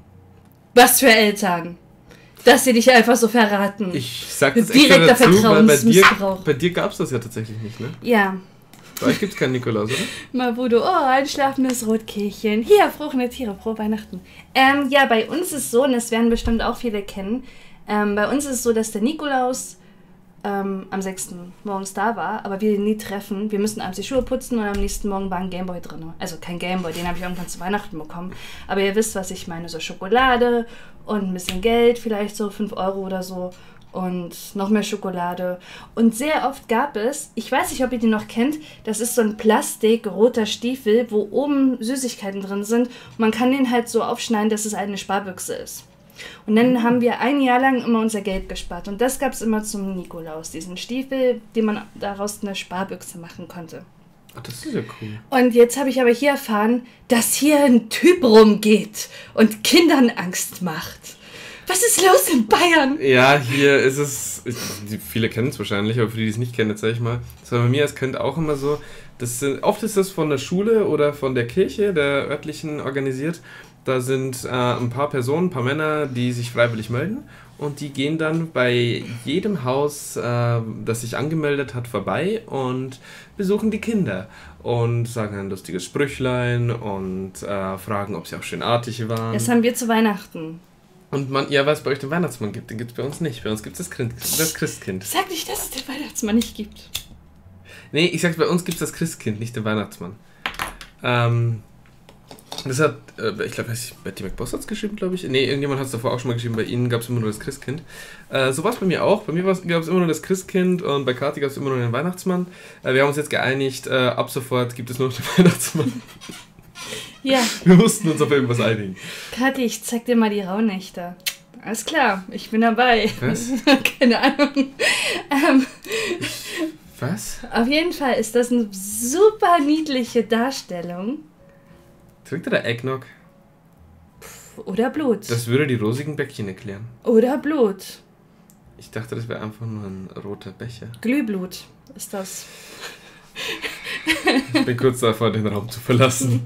Was für Eltern? Dass sie dich einfach so verraten. Ich sag das Direkter extra dazu, weil Vertrauensmissbrauch. bei dir gab es das ja tatsächlich nicht, ne? Ja. Bei euch gibt es keinen Nikolaus, oder? Mabudo, oh, ein schlafendes Rotkehlchen. Hier, frohe Tiere, frohe Weihnachten. Ja, bei uns ist es so, und das werden bestimmt auch viele kennen, bei uns ist es so, dass der Nikolaus am 6. morgens da war, aber wir ihn nie treffen. Wir müssen abends die Schuhe putzen und am nächsten Morgen war ein Gameboy drin. Also kein Gameboy, den habe ich irgendwann zu Weihnachten bekommen. Aber ihr wisst, was ich meine, so Schokolade und ein bisschen Geld, vielleicht so 5 Euro oder so. Und noch mehr Schokolade. Und sehr oft gab es, ich weiß nicht, ob ihr die noch kennt, das ist so ein plastikroter Stiefel, wo oben Süßigkeiten drin sind. Und man kann den halt so aufschneiden, dass es eine Sparbüchse ist. Und dann haben wir ein Jahr lang immer unser Geld gespart. Und das gab es immer zum Nikolaus, diesen Stiefel, den man daraus eine Sparbüchse machen konnte. Ach, das ist ja cool. Und jetzt habe ich aber hier erfahren, dass hier ein Typ rumgeht und Kindern Angst macht. Was ist los in Bayern? Ja, hier ist es, viele kennen es wahrscheinlich, aber für die es nicht kennen, erzähl ich mal. Das war bei mir als Kind auch immer so, oft ist das von der Schule oder von der Kirche, der örtlichen, organisiert. Da sind ein paar Personen, ein paar Männer, die sich freiwillig melden und die gehen dann bei jedem Haus, das sich angemeldet hat, vorbei und besuchen die Kinder und sagen ein lustiges Sprüchlein und fragen, ob sie auch schön artig waren. Das haben wir zu Weihnachten. Und was es bei euch den Weihnachtsmann gibt, den gibt es bei uns nicht. Bei uns gibt es das Christkind. Sag nicht, dass es den Weihnachtsmann nicht gibt. Nee, ich sag, bei uns gibt es das Christkind, nicht den Weihnachtsmann. Das hat, ich glaube, Betty McBoss hat es geschrieben, glaube ich. Nee, irgendjemand hat es davor auch schon mal geschrieben. Bei ihnen gab es immer nur das Christkind. So war es bei mir auch. Bei mir gab es immer nur das Christkind und bei Kathi gab es immer nur den Weihnachtsmann. Wir haben uns jetzt geeinigt, ab sofort gibt es nur noch den Weihnachtsmann. Ja. Wir mussten uns auf irgendwas einigen. Kathi, ich zeig dir mal die Rauhnächte. Alles klar, ich bin dabei. Was? Keine Ahnung. Was? Auf jeden Fall ist das eine super niedliche Darstellung. Trinkt er da Eggnog? Oder Blut. Das würde die rosigen Bäckchen erklären. Oder Blut. Ich dachte, das wäre einfach nur ein roter Becher. Glühblut ist das. Ich bin kurz davor, den Raum zu verlassen.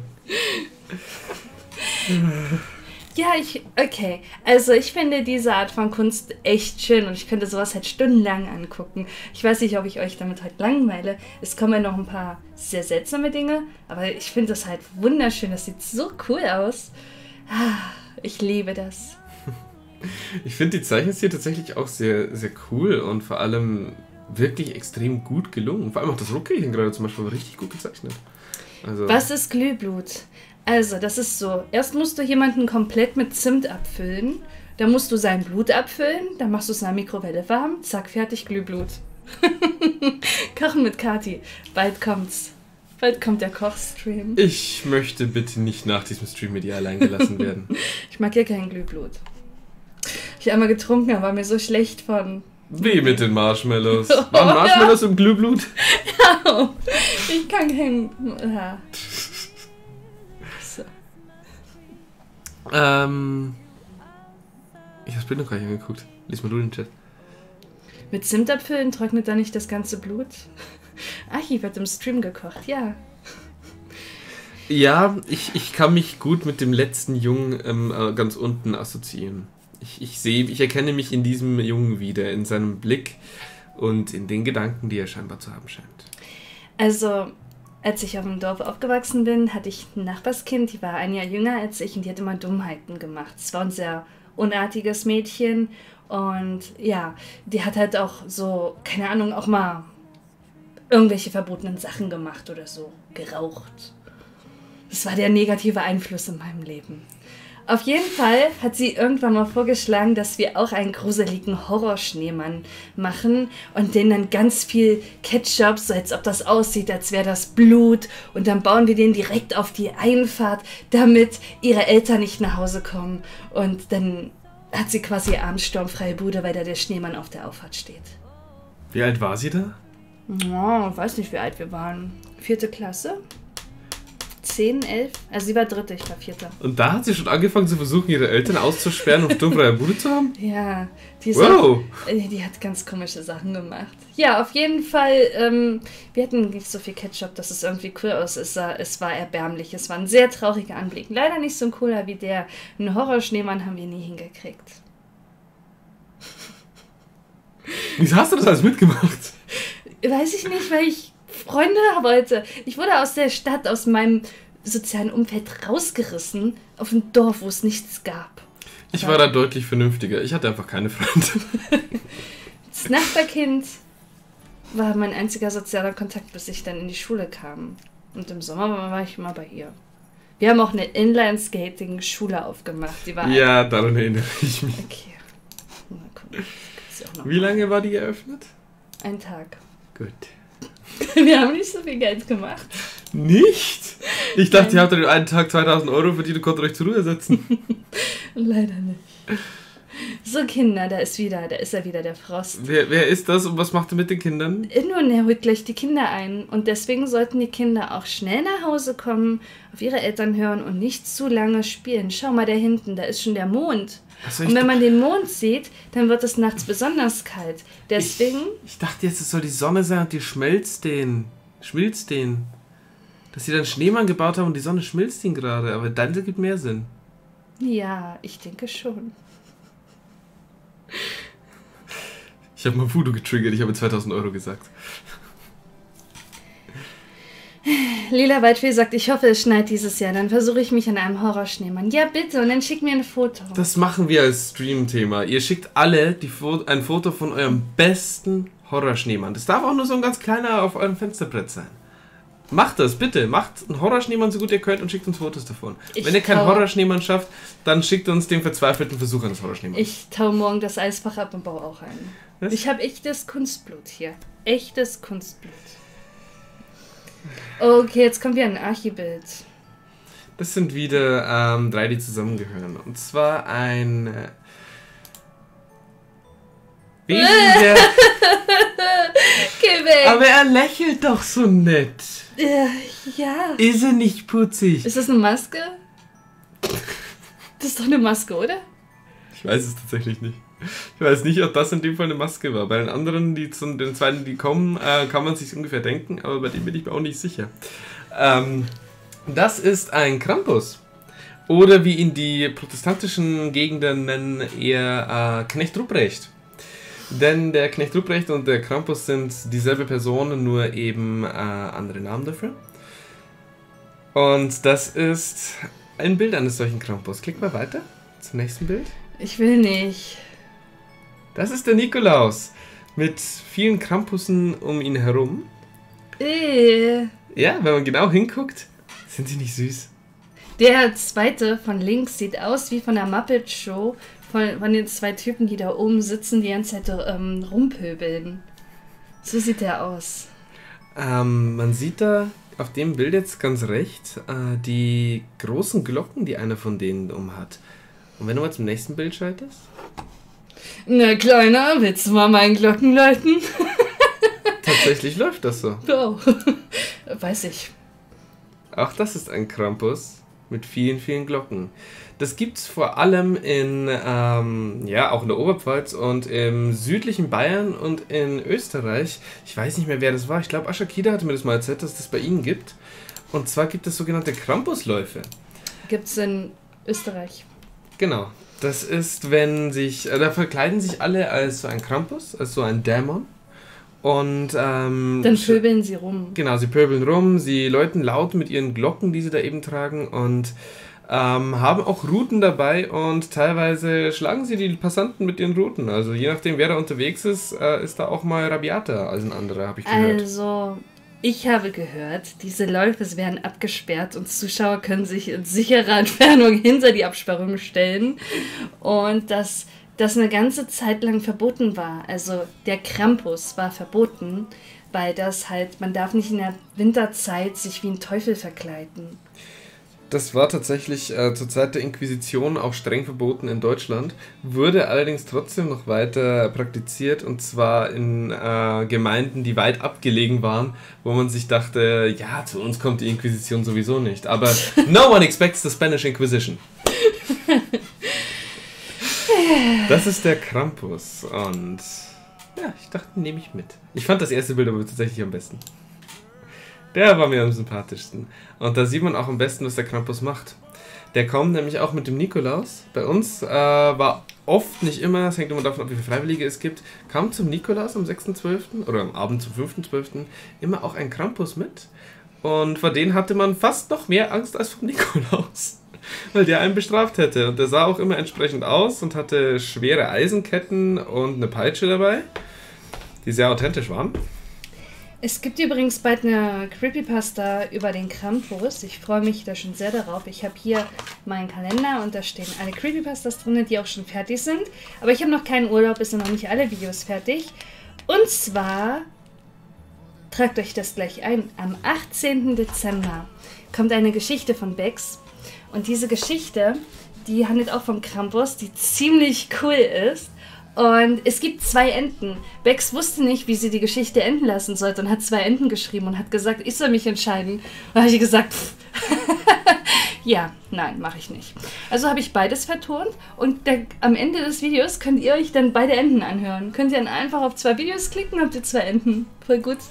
Ja, okay. Also ich finde diese Art von Kunst echt schön und ich könnte sowas halt stundenlang angucken. Ich weiß nicht, ob ich euch damit halt langweile. Es kommen ja noch ein paar sehr seltsame Dinge, aber ich finde das halt wunderschön. Das sieht so cool aus. Ich liebe das. Ich finde die Zeichenstil tatsächlich auch sehr, sehr cool und vor allem wirklich extrem gut gelungen. Vor allem auch das Rotkehlchen gerade zum Beispiel war richtig gut gezeichnet. Also, was ist Glühblut? Also, das ist so. Erst musst du jemanden komplett mit Zimt abfüllen. Dann musst du sein Blut abfüllen. Dann machst du es in der Mikrowelle warm. Zack, fertig, Glühblut. Kochen mit Kati. Bald kommt's. Bald kommt der Kochstream. Ich möchte bitte nicht nach diesem Stream mit ihr allein gelassen werden. Ich mag ja kein Glühblut. Ich einmal getrunken, aber war mir so schlecht von... Wie mit den Marshmallows. Waren Marshmallows im Glühblut? Ja, ich kann kein... Ja. So. Ich hab's Bild noch gar nicht angeguckt. Lies mal du den Chat. Mit Zimtapfeln trocknet da nicht das ganze Blut? Archi wird im Stream gekocht, ja. Ja, ich kann mich gut mit dem letzten Jungen ganz unten assoziieren. Ich erkenne mich in diesem Jungen wieder, in seinem Blick und in den Gedanken, die er scheinbar zu haben scheint. Also, als ich auf dem Dorf aufgewachsen bin, hatte ich ein Nachbarskind, die war ein Jahr jünger als ich und die hat immer Dummheiten gemacht. Es war ein sehr unartiges Mädchen und ja, die hat halt auch so, keine Ahnung, auch mal irgendwelche verbotenen Sachen gemacht oder so, geraucht. Das war der negative Einfluss in meinem Leben. Auf jeden Fall hat sie irgendwann mal vorgeschlagen, dass wir auch einen gruseligen Horrorschneemann machen und den dann ganz viel Ketchup, so als ob das aussieht, als wäre das Blut. Und dann bauen wir den direkt auf die Einfahrt, damit ihre Eltern nicht nach Hause kommen. Und dann hat sie quasi abends sturmfreie Bude, weil da der Schneemann auf der Auffahrt steht. Wie alt war sie da? Oh, weiß nicht, wie alt wir waren. 4. Klasse? 10, 11? Also sie war 3., ich war 4. Und da hat sie schon angefangen zu versuchen, ihre Eltern auszusperren, um sturmfreie Bude zu haben? Ja, die, ist wow. Die hat ganz komische Sachen gemacht. Ja, auf jeden Fall, wir hatten nicht so viel Ketchup, dass es irgendwie cool aussah. Es war erbärmlich, es war ein sehr trauriger Anblick. Leider nicht so ein cooler wie der. Einen Horrorschneemann haben wir nie hingekriegt. Wieso hast du das alles mitgemacht? Weiß ich nicht, weil ich Freunde wollte. Ich wurde aus der Stadt, aus meinem sozialen Umfeld rausgerissen, auf ein Dorf, wo es nichts gab. Ich war da deutlich vernünftiger. Ich hatte einfach keine Freunde. Das Nachbarkind war mein einziger sozialer Kontakt, bis ich dann in die Schule kam. Und im Sommer war ich immer bei ihr. Wir haben auch eine Inline-Skating-Schule aufgemacht. Die war ja, daran erinnere ich mich. Okay. Na, komm, wie lange war die eröffnet? Ein Tag. Gut. Wir haben nicht so viel Geld gemacht. Nicht? Ich dachte, ihr habt an einen Tag 2000 Euro verdient und konntet euch zur Ruhe setzen. Leider nicht. So, Kinder, da ist er wieder, der Frost. Wer ist das und was macht er mit den Kindern? Nun, er holt gleich die Kinder ein. Und deswegen sollten die Kinder auch schnell nach Hause kommen, auf ihre Eltern hören und nicht zu lange spielen. Schau mal da hinten, da ist schon der Mond. Und wenn man den Mond sieht, dann wird es nachts besonders kalt. Deswegen... Ich dachte jetzt, es soll die Sonne sein und die schmilzt den. Dass sie dann Schneemann gebaut haben und die Sonne schmilzt ihn gerade. Aber dann gibt mehr Sinn. Ja, ich denke schon. Ich habe mal Voodoo getriggert, ich habe 2000 Euro gesagt. Lila Waldfee sagt, ich hoffe, es schneit dieses Jahr. Dann versuche ich mich an einem Horrorschneemann. Ja, bitte. Und dann schick mir ein Foto. Das machen wir als Stream-Thema. Ihr schickt alle ein Foto von eurem besten Horrorschneemann. Das darf auch nur so ein ganz kleiner auf eurem Fensterbrett sein. Macht das, bitte. Macht einen Horrorschneemann so gut ihr könnt und schickt uns Fotos davon. Wenn ihr keinen Horrorschneemann schafft, dann schickt uns den verzweifelten Versuch eines Horrorschneemanns. Ich tau morgen das Eisfach ab und baue auch einen. Was? Ich habe echtes Kunstblut hier. Echtes Kunstblut. Okay, jetzt kommt wieder ein Archibild. Das sind wieder 3, die zusammengehören. Und zwar ein Wesen, der... Geh weg! Aber er lächelt doch so nett. Ja. Ist er nicht putzig? Ist das eine Maske? Das ist doch eine Maske, oder? Ich weiß es tatsächlich nicht. Ich weiß nicht, ob das in dem Fall eine Maske war. Bei den anderen, den zweiten, die kommen, kann man sich ungefähr denken, aber bei dem bin ich mir auch nicht sicher. Das ist ein Krampus. Oder wie ihn die protestantischen Gegenden nennen, eher Knecht Ruprecht. Denn der Knecht Ruprecht und der Krampus sind dieselbe Person, nur eben andere Namen dafür. Und das ist ein Bild eines solchen Krampus. Klick mal weiter zum nächsten Bild. Ich will nicht. Das ist der Nikolaus mit vielen Krampussen um ihn herum. Ja, wenn man genau hinguckt, sind sie nicht süß. Der zweite von links sieht aus wie von der Muppet Show, von den 2 Typen, die da oben sitzen, die ganze Zeit rumpöbeln. So sieht er aus. Man sieht da auf dem Bild jetzt ganz rechts die großen Glocken, die einer von denen umhat. Und wenn du mal zum nächsten Bild schaltest? Na, Kleiner, willst du mal meinen Glocken läuten? Tatsächlich läuft das so. Oh, weiß ich. Auch das ist ein Krampus mit vielen, vielen Glocken. Das gibt's vor allem in, auch in der Oberpfalz und im südlichen Bayern und in Österreich. Ich weiß nicht mehr, wer das war. Ich glaube, Ascha Kida hatte mir das mal erzählt, dass das bei ihnen gibt. Und zwar gibt es sogenannte Krampusläufe. Gibt's in Österreich. Genau. Das ist, wenn da verkleiden sich alle als so ein Krampus, als so ein Dämon. Und dann pöbeln sie rum. Genau, sie pöbeln rum, sie läuten laut mit ihren Glocken, die sie da eben tragen und haben auch Ruten dabei und teilweise schlagen sie die Passanten mit ihren Ruten. Also je nachdem, wer da unterwegs ist, ist da auch mal rabiater als ein anderer, habe ich gehört. Also, ich habe gehört, diese Läufe werden abgesperrt und Zuschauer können sich in sicherer Entfernung hinter die Absperrung stellen und das eine ganze Zeit lang verboten war. Also der Krampus war verboten, weil man darf nicht in der Winterzeit sich wie ein Teufel verkleiden. Das war tatsächlich zur Zeit der Inquisition auch streng verboten in Deutschland, wurde allerdings trotzdem noch weiter praktiziert und zwar in Gemeinden, die weit abgelegen waren, wo man sich dachte, ja, zu uns kommt die Inquisition sowieso nicht. Aber no one expects the Spanish Inquisition. Das ist der Krampus und ja, ich dachte, nehme ich mit. Ich fand das erste Bild aber tatsächlich am besten. Der war mir am sympathischsten. Und da sieht man auch am besten, was der Krampus macht. Der kommt nämlich auch mit dem Nikolaus. Bei uns war oft, nicht immer, es hängt immer davon ab, wie viele Freiwillige es gibt, kam zum Nikolaus am 6.12. oder am Abend zum 5.12. immer auch ein Krampus mit. Und vor denen hatte man fast noch mehr Angst als vom Nikolaus. Weil der einen bestraft hätte. Und der sah auch immer entsprechend aus und hatte schwere Eisenketten und eine Peitsche dabei, die sehr authentisch waren. Es gibt übrigens bald eine Creepypasta über den Krampus. Ich freue mich da schon sehr darauf. Ich habe hier meinen Kalender und da stehen alle Creepypastas drin, die auch schon fertig sind. Aber ich habe noch keinen Urlaub, es sind noch nicht alle Videos fertig. Und zwar, tragt euch das gleich ein, am 18. Dezember kommt eine Geschichte von Bex. Und diese Geschichte, die handelt auch vom Krampus, die ziemlich cool ist. Und es gibt 2 Enden. Bex wusste nicht, wie sie die Geschichte enden lassen sollte und hat 2 Enden geschrieben und hat gesagt, ich soll mich entscheiden. Und da habe ich gesagt, ja, nein, mache ich nicht. Also habe ich beides vertont und am Ende des Videos könnt ihr euch dann beide Enden anhören. Könnt ihr dann einfach auf 2 Videos klicken und habt ihr 2 Enden. Voll gut.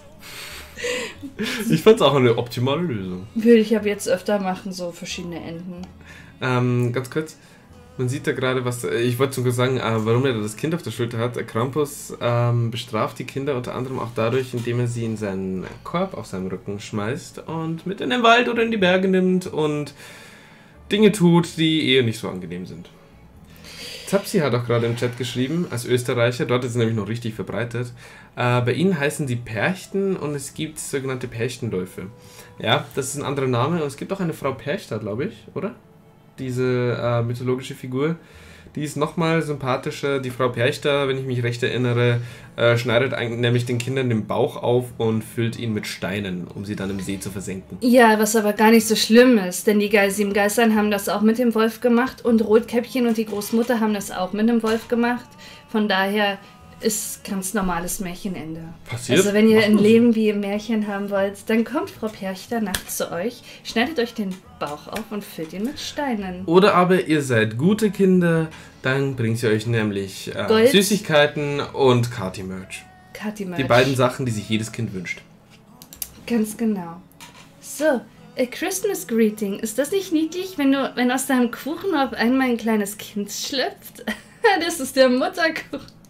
Ich fand es auch eine optimale Lösung. Würde ich aber jetzt öfter machen, so verschiedene Enden. Ganz kurz. Man sieht da gerade, ich wollte sogar sagen, warum er das Kind auf der Schulter hat. Krampus bestraft die Kinder unter anderem auch dadurch, indem er sie in seinen Korb auf seinem Rücken schmeißt und mit in den Wald oder in die Berge nimmt und Dinge tut, die eher nicht so angenehm sind. Zapsi hat auch gerade im Chat geschrieben, als Österreicher, dort ist es nämlich noch richtig verbreitet, bei ihnen heißen sie Perchten und es gibt sogenannte Perchtenläufe. Ja, das ist ein anderer Name und es gibt auch eine Frau Perchter, glaube ich, oder? Diese mythologische Figur, die ist nochmal sympathischer. Die Frau Perchter, wenn ich mich recht erinnere, schneidet nämlich den Kindern den Bauch auf und füllt ihn mit Steinen, um sie dann im See zu versenken. Ja, was aber gar nicht so schlimm ist, denn die 7 Geistern haben das auch mit dem Wolf gemacht und Rotkäppchen und die Großmutter haben das auch mit dem Wolf gemacht. Von daher ist ganz normales Märchenende. Passiert? Also wenn ihr ein Leben wie im Märchen haben wollt, dann kommt Frau Perchter nachts zu euch, schneidet euch den Bauch auf und füllt ihn mit Steinen. Oder aber ihr seid gute Kinder, dann bringt sie euch nämlich Süßigkeiten und Kati-Merch. Kati-Merch. Die beiden Sachen, die sich jedes Kind wünscht. Ganz genau. So, a Christmas Greeting. Ist das nicht niedlich, wenn aus deinem Kuchen auf einmal ein kleines Kind schlüpft? Das ist der Mutterkuchen.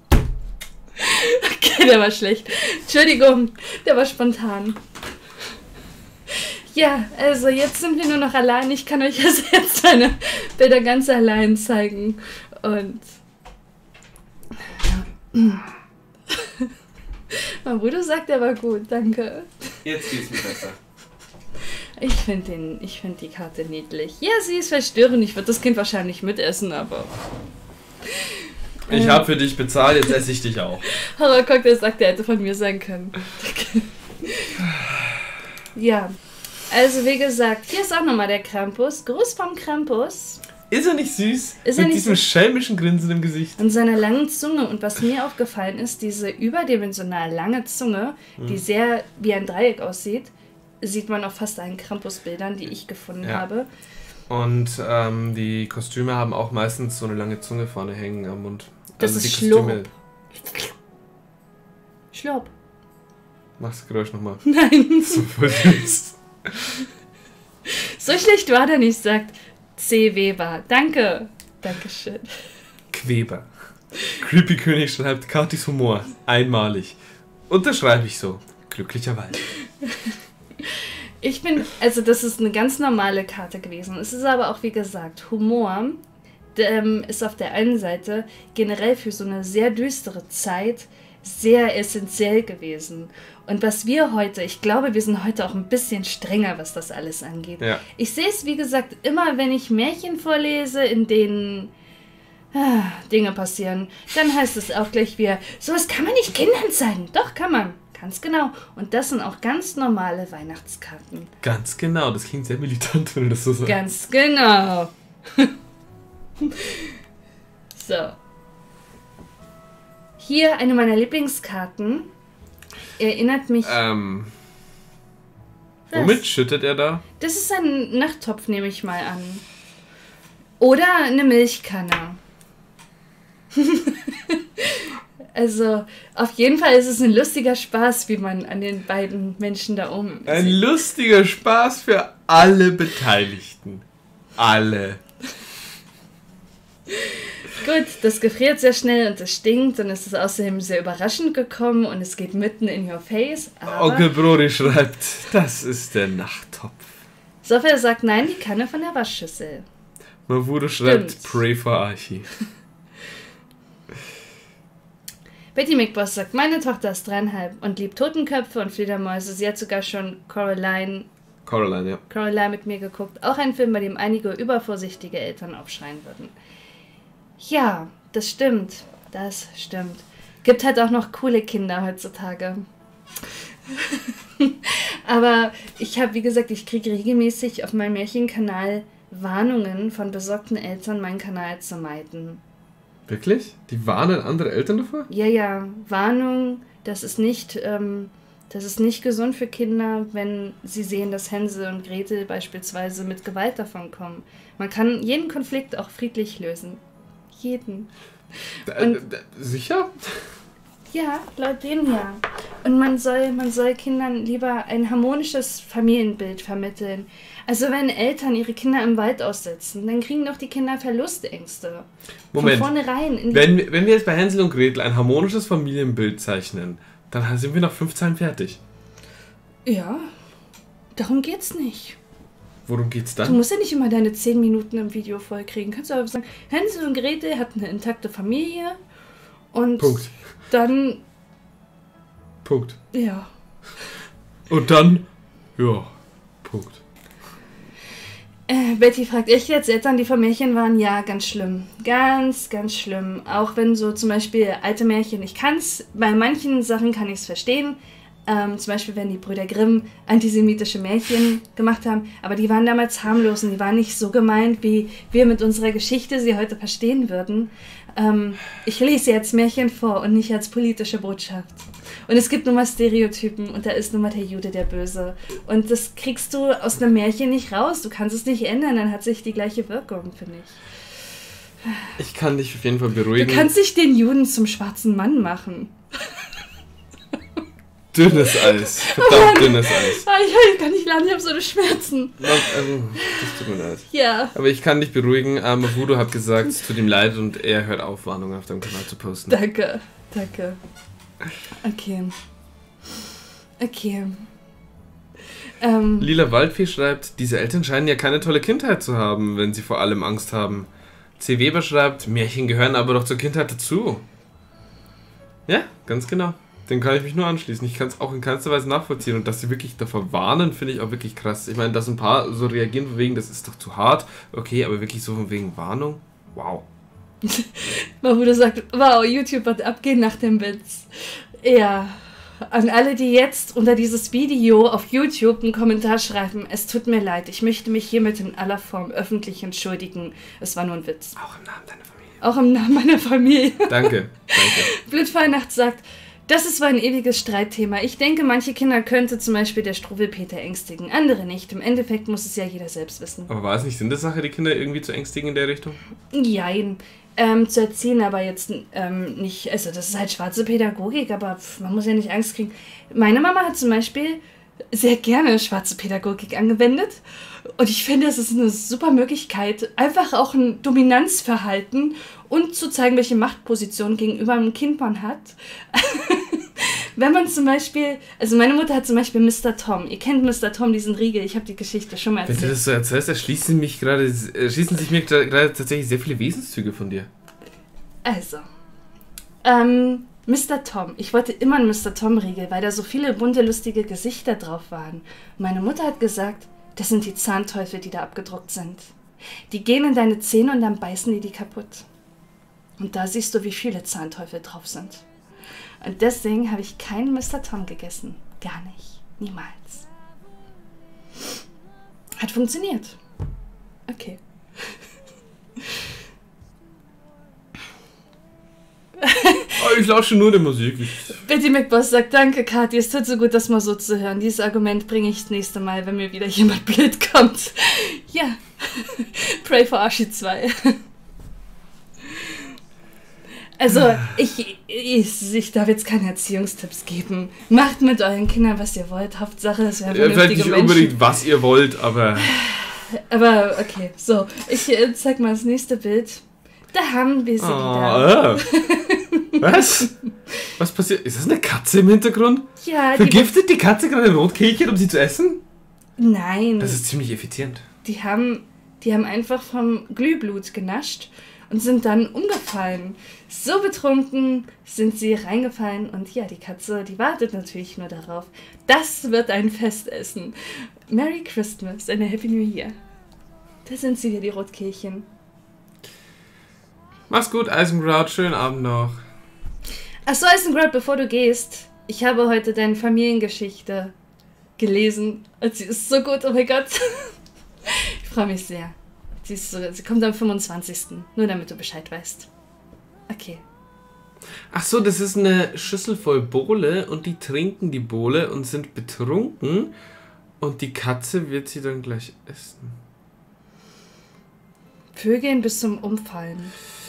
Okay, der war schlecht. Entschuldigung, der war spontan. Ja, also jetzt sind wir nur noch allein. Ich kann euch jetzt meine Bilder ganz allein zeigen. Und mein Bruder sagt, er war gut, danke. Jetzt geht's mir besser. Ich find die Karte niedlich. Ja, sie ist verstörend. Ich würde das Kind wahrscheinlich mitessen, aber Ich habe für dich bezahlt, jetzt esse ich dich auch. Horrorcocktail sagt, der hätte von mir sein können. Ja, also wie gesagt, hier ist auch nochmal der Krampus. Gruß vom Krampus. Ist er nicht süß? Ist er Mit nicht diesem süß? schelmischen Grinsen im Gesicht. Und seiner langen Zunge. Und was mir aufgefallen ist, diese überdimensional lange Zunge, die sehr wie ein Dreieck aussieht, sieht man auf fast allen Krampus-Bildern, die ich gefunden habe. Und die Kostüme haben auch meistens so eine lange Zunge vorne hängen am Mund. Das Also ist die Kostüme. Schlopp. Mach's das Geräusch nochmal. Nein. So voll süß. So schlecht war der nicht, sagt C. Weber. Danke. Dankeschön. Queber. Creepy König schreibt, Katis Humor. Einmalig. Unterschreibe ich so. Glücklicherweise. Also das ist eine ganz normale Karte gewesen. Es ist aber auch, wie gesagt, Humor ist auf der einen Seite generell für so eine sehr düstere Zeit sehr essentiell gewesen. Und was wir heute, ich glaube, wir sind heute auch ein bisschen strenger, was das alles angeht. Ja. Ich sehe es, wie gesagt, immer, wenn ich Märchen vorlese, in denen Dinge passieren, dann heißt es auch gleich wieder, sowas kann man nicht Kindern zeigen. Doch, kann man. Ganz genau. Und das sind auch ganz normale Weihnachtskarten. Ganz genau, das klingt sehr militant, wenn du das so sagst. Ganz genau. So. Hier eine meiner Lieblingskarten. Erinnert mich... Womit schüttet er da? Das ist ein Nachttopf, nehme ich mal an. Oder eine Milchkanne. Also, auf jeden Fall ist es ein lustiger Spaß, wie man an den beiden Menschen da oben Ein sieht. lustiger Spaß für alle Beteiligten. Alle. Gut, das gefriert sehr schnell und es stinkt und es ist außerdem sehr überraschend gekommen und es geht mitten in your face. Aber Onkel Brody schreibt, das ist der Nachttopf. Sophia sagt nein, die Kanne von der Waschschüssel. Mavudo schreibt, Stimmt. pray for Archie. Betty McBoss sagt, meine Tochter ist 3,5 und liebt Totenköpfe und Fledermäuse. Sie hat sogar schon Coraline mit mir geguckt. Auch ein Film, bei dem einige übervorsichtige Eltern aufschreien würden. Ja, das stimmt. Das stimmt. Gibt halt auch noch coole Kinder heutzutage. Aber ich habe, wie gesagt, ich kriege regelmäßig auf meinem Märchenkanal Warnungen von besorgten Eltern, meinen Kanal zu meiden. Wirklich? Die warnen andere Eltern davor? Ja, Warnung, das ist nicht gesund für Kinder, wenn sie sehen, dass Hänsel und Gretel beispielsweise mit Gewalt davon kommen. Man kann jeden Konflikt auch friedlich lösen. Jeden. Und sicher? ja, laut denen ja. Und man soll Kindern lieber ein harmonisches Familienbild vermitteln. Also wenn Eltern ihre Kinder im Wald aussetzen, dann kriegen doch die Kinder Verlustängste. Moment. Von vornherein. Wenn wir jetzt bei Hänsel und Gretel ein harmonisches Familienbild zeichnen, dann sind wir nach 5 Zeilen fertig. Ja, darum geht's nicht. Worum geht's Du dann? musst ja nicht immer deine 10 Minuten im Video vollkriegen. Kannst du aber sagen, Hänsel und Gretel hatten eine intakte Familie und Punkt. dann, Punkt. ja. Und dann, ja, Punkt. Betty fragt, echt jetzt Eltern, die von Märchen waren? Ja, ganz schlimm. Ganz, ganz schlimm. Auch wenn so zum Beispiel alte Märchen, bei manchen Sachen kann ich es verstehen. Zum Beispiel, wenn die Brüder Grimm antisemitische Märchen gemacht haben. Aber die waren damals harmlos und die waren nicht so gemeint, wie wir mit unserer Geschichte sie heute verstehen würden. Ich lese jetzt Märchen vor und nicht als politische Botschaft. Und es gibt nun mal Stereotypen und da ist nun mal der Jude der Böse. Und das kriegst du aus einem Märchen nicht raus. Du kannst es nicht ändern, dann hat sich die gleiche Wirkung, finde ich. Ich kann dich auf jeden Fall beruhigen. Du kannst nicht den Juden zum schwarzen Mann machen. Dünnes Eis. Verdammt dünnes Eis. Ich kann nicht lernen, ich habe so eine Schmerzen. Das tut mir leid. Ja. Aber ich kann dich beruhigen. Mavudo hat gesagt, es tut ihm leid und er hört auf, Warnungen auf deinem Kanal zu posten. Danke. Okay. Lila Waldfee schreibt, diese Eltern scheinen ja keine tolle Kindheit zu haben, wenn sie vor allem Angst haben. C. Weber schreibt, Märchen gehören aber doch zur Kindheit dazu. Ja, ganz genau. Dem kann ich mich nur anschließen. Ich kann es auch in keinster Weise nachvollziehen. Und dass sie wirklich davor warnen, finde ich auch wirklich krass. Ich meine, dass ein paar so reagieren von wegen, das ist doch zu hart. Okay, aber wirklich so von wegen Warnung? Wow. Mein Bruder sagt, wow, YouTube wird abgehen nach dem Witz. Ja, an alle, die jetzt unter dieses Video auf YouTube einen Kommentar schreiben, es tut mir leid, ich möchte mich hiermit in aller Form öffentlich entschuldigen. Es war nur ein Witz. Auch im Namen deiner Familie. Auch im Namen meiner Familie. Danke. Blödfallnacht sagt, das ist wohl ein ewiges Streitthema. Ich denke, manche Kinder könnte zum Beispiel der Struwwelpeter ängstigen, andere nicht. Im Endeffekt muss es ja jeder selbst wissen. Aber war es nicht Sinn der Sache, die Kinder irgendwie zu ängstigen in der Richtung? Jein. Zu erziehen, aber jetzt nicht, also das ist halt schwarze Pädagogik, aber man muss ja nicht Angst kriegen. Meine Mama hat zum Beispiel sehr gerne schwarze Pädagogik angewendet und ich finde, das ist eine super Möglichkeit, einfach auch ein Dominanzverhalten und zu zeigen, welche Machtposition gegenüber einem Kind man hat. Wenn man zum Beispiel, also meine Mutter hat zum Beispiel Mr. Tom. Ihr kennt Mr. Tom, diesen Riegel. Ich habe die Geschichte schon mal erzählt. Wenn du das so erzählst, erschließen sich mir gerade tatsächlich sehr viele Wesenszüge von dir. Also, Mr. Tom. Ich wollte immer einen Mr. Tom-Riegel, weil da so viele bunte, lustige Gesichter drauf waren. Meine Mutter hat gesagt, das sind die Zahnteufel, die da abgedruckt sind. Die gehen in deine Zähne und dann beißen die kaputt. Und da siehst du, wie viele Zahnteufel drauf sind. Und deswegen habe ich keinen Mr. Tom gegessen. Gar nicht. Niemals. Hat funktioniert. Okay. Ich lausche nur der Musik. Betty McBoss sagt, danke Kathi, es tut so gut, das mal so zu hören. Dieses Argument bringe ich das nächste Mal, wenn mir wieder jemand blöd kommt. Ja. Pray for Archie 2. Also, ich darf jetzt keine Erziehungstipps geben. Macht mit euren Kindern, was ihr wollt. Hauptsache, es wären vernünftige vielleicht nicht Menschen. unbedingt, was ihr wollt, aber... Aber, okay. So, ich zeig mal das nächste Bild. Da haben wir sie wieder. Was? Was passiert? Ist das eine Katze im Hintergrund? Ja, Vergiftet die Katze gerade Rotkehlchen, um sie zu essen? Nein. Das ist ziemlich effizient. Die haben einfach vom Glühblut genascht und sind dann umgefallen. So betrunken sind sie reingefallen und ja, die Katze, die wartet natürlich nur darauf. Das wird ein Festessen. Merry Christmas and a Happy New Year. Da sind sie wieder, die Rotkehlchen. Mach's gut, Eisenkraut. Schönen Abend noch. Achso, Eisenkraut, bevor du gehst. Ich habe heute deine Familiengeschichte gelesen. Und sie ist so gut, oh mein Gott. Ich freue mich sehr. Sie kommt am 25. Nur damit du Bescheid weißt. Okay. Ach so, das ist eine Schüssel voll Bohle und die trinken die Bohle und sind betrunken und die Katze wird sie dann gleich essen. Vögeln bis zum Umfallen.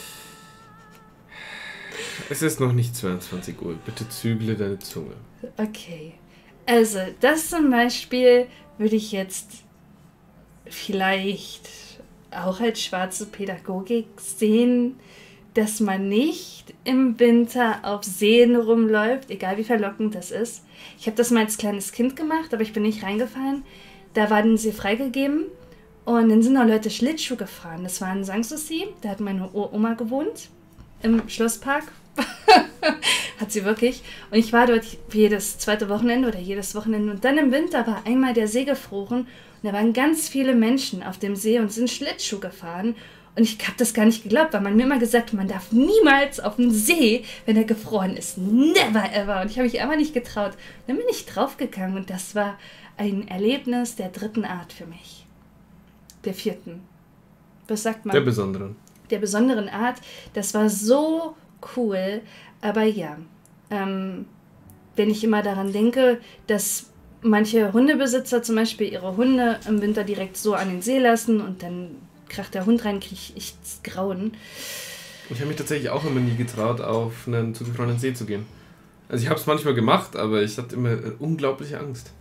Es ist noch nicht 22 Uhr. Bitte zügle deine Zunge. Okay. Also, das zum Beispiel würde ich jetzt vielleicht auch als schwarze Pädagogik sehen, dass man nicht im Winter auf Seen rumläuft, egal wie verlockend das ist. Ich habe das mal als kleines Kind gemacht, aber ich bin nicht reingefallen. Da war den See freigegeben und dann sind auch Leute Schlittschuh gefahren. Das war in Sanssouci, da hat meine Oma gewohnt, im Schlosspark. Hat sie wirklich. Und ich war dort jedes zweite Wochenende oder jedes Wochenende. Und dann im Winter war einmal der See gefroren. Und da waren ganz viele Menschen auf dem See und sind Schlittschuh gefahren. Und ich habe das gar nicht geglaubt, weil man mir immer gesagt hat, man darf niemals auf den See, wenn er gefroren ist. Never ever. Und ich habe mich einfach nicht getraut. Dann bin ich draufgegangen und das war ein Erlebnis der dritten Art für mich. Der vierten. Was sagt man? Der besonderen. Der besonderen Art. Das war so cool, aber ja, wenn ich immer daran denke, dass manche Hundebesitzer zum Beispiel ihre Hunde im Winter direkt so an den See lassen und dann kracht der Hund rein, kriege ich das Grauen. Ich habe mich tatsächlich auch immer nie getraut, auf einen zugefrorenen See zu gehen. Also ich habe es manchmal gemacht, aber ich hatte immer unglaubliche Angst.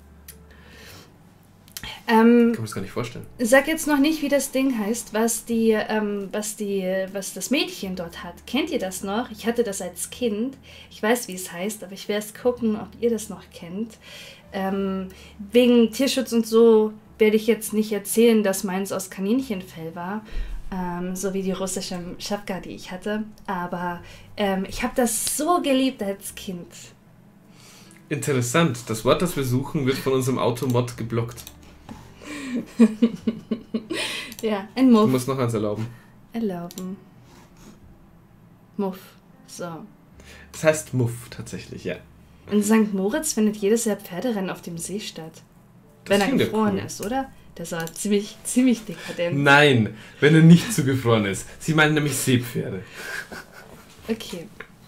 Ich kann mir das gar nicht vorstellen. Sag jetzt noch nicht, wie das Ding heißt, was das Mädchen dort hat. Kennt ihr das noch? Ich hatte das als Kind. Ich weiß, wie es heißt, aber ich werde erst gucken, ob ihr das noch kennt. Wegen Tierschutz und so werde ich jetzt nicht erzählen, dass meins aus Kaninchenfell war. So wie die russische Schapka, die ich hatte. Aber ich habe das so geliebt als Kind. Interessant. Das Wort, das wir suchen, wird von unserem Automod geblockt. Ja, ein Muff. Du musst noch eins erlauben. Erlauben. Muff. So. Das heißt Muff tatsächlich, ja. In St. Moritz findet jedes Jahr Pferderennen auf dem See statt. Wenn er klingt ja gefroren cool. ist, oder? Das war ziemlich dekadent. Nein, wenn er nicht zugefroren ist. Sie meinen nämlich Seepferde. Okay.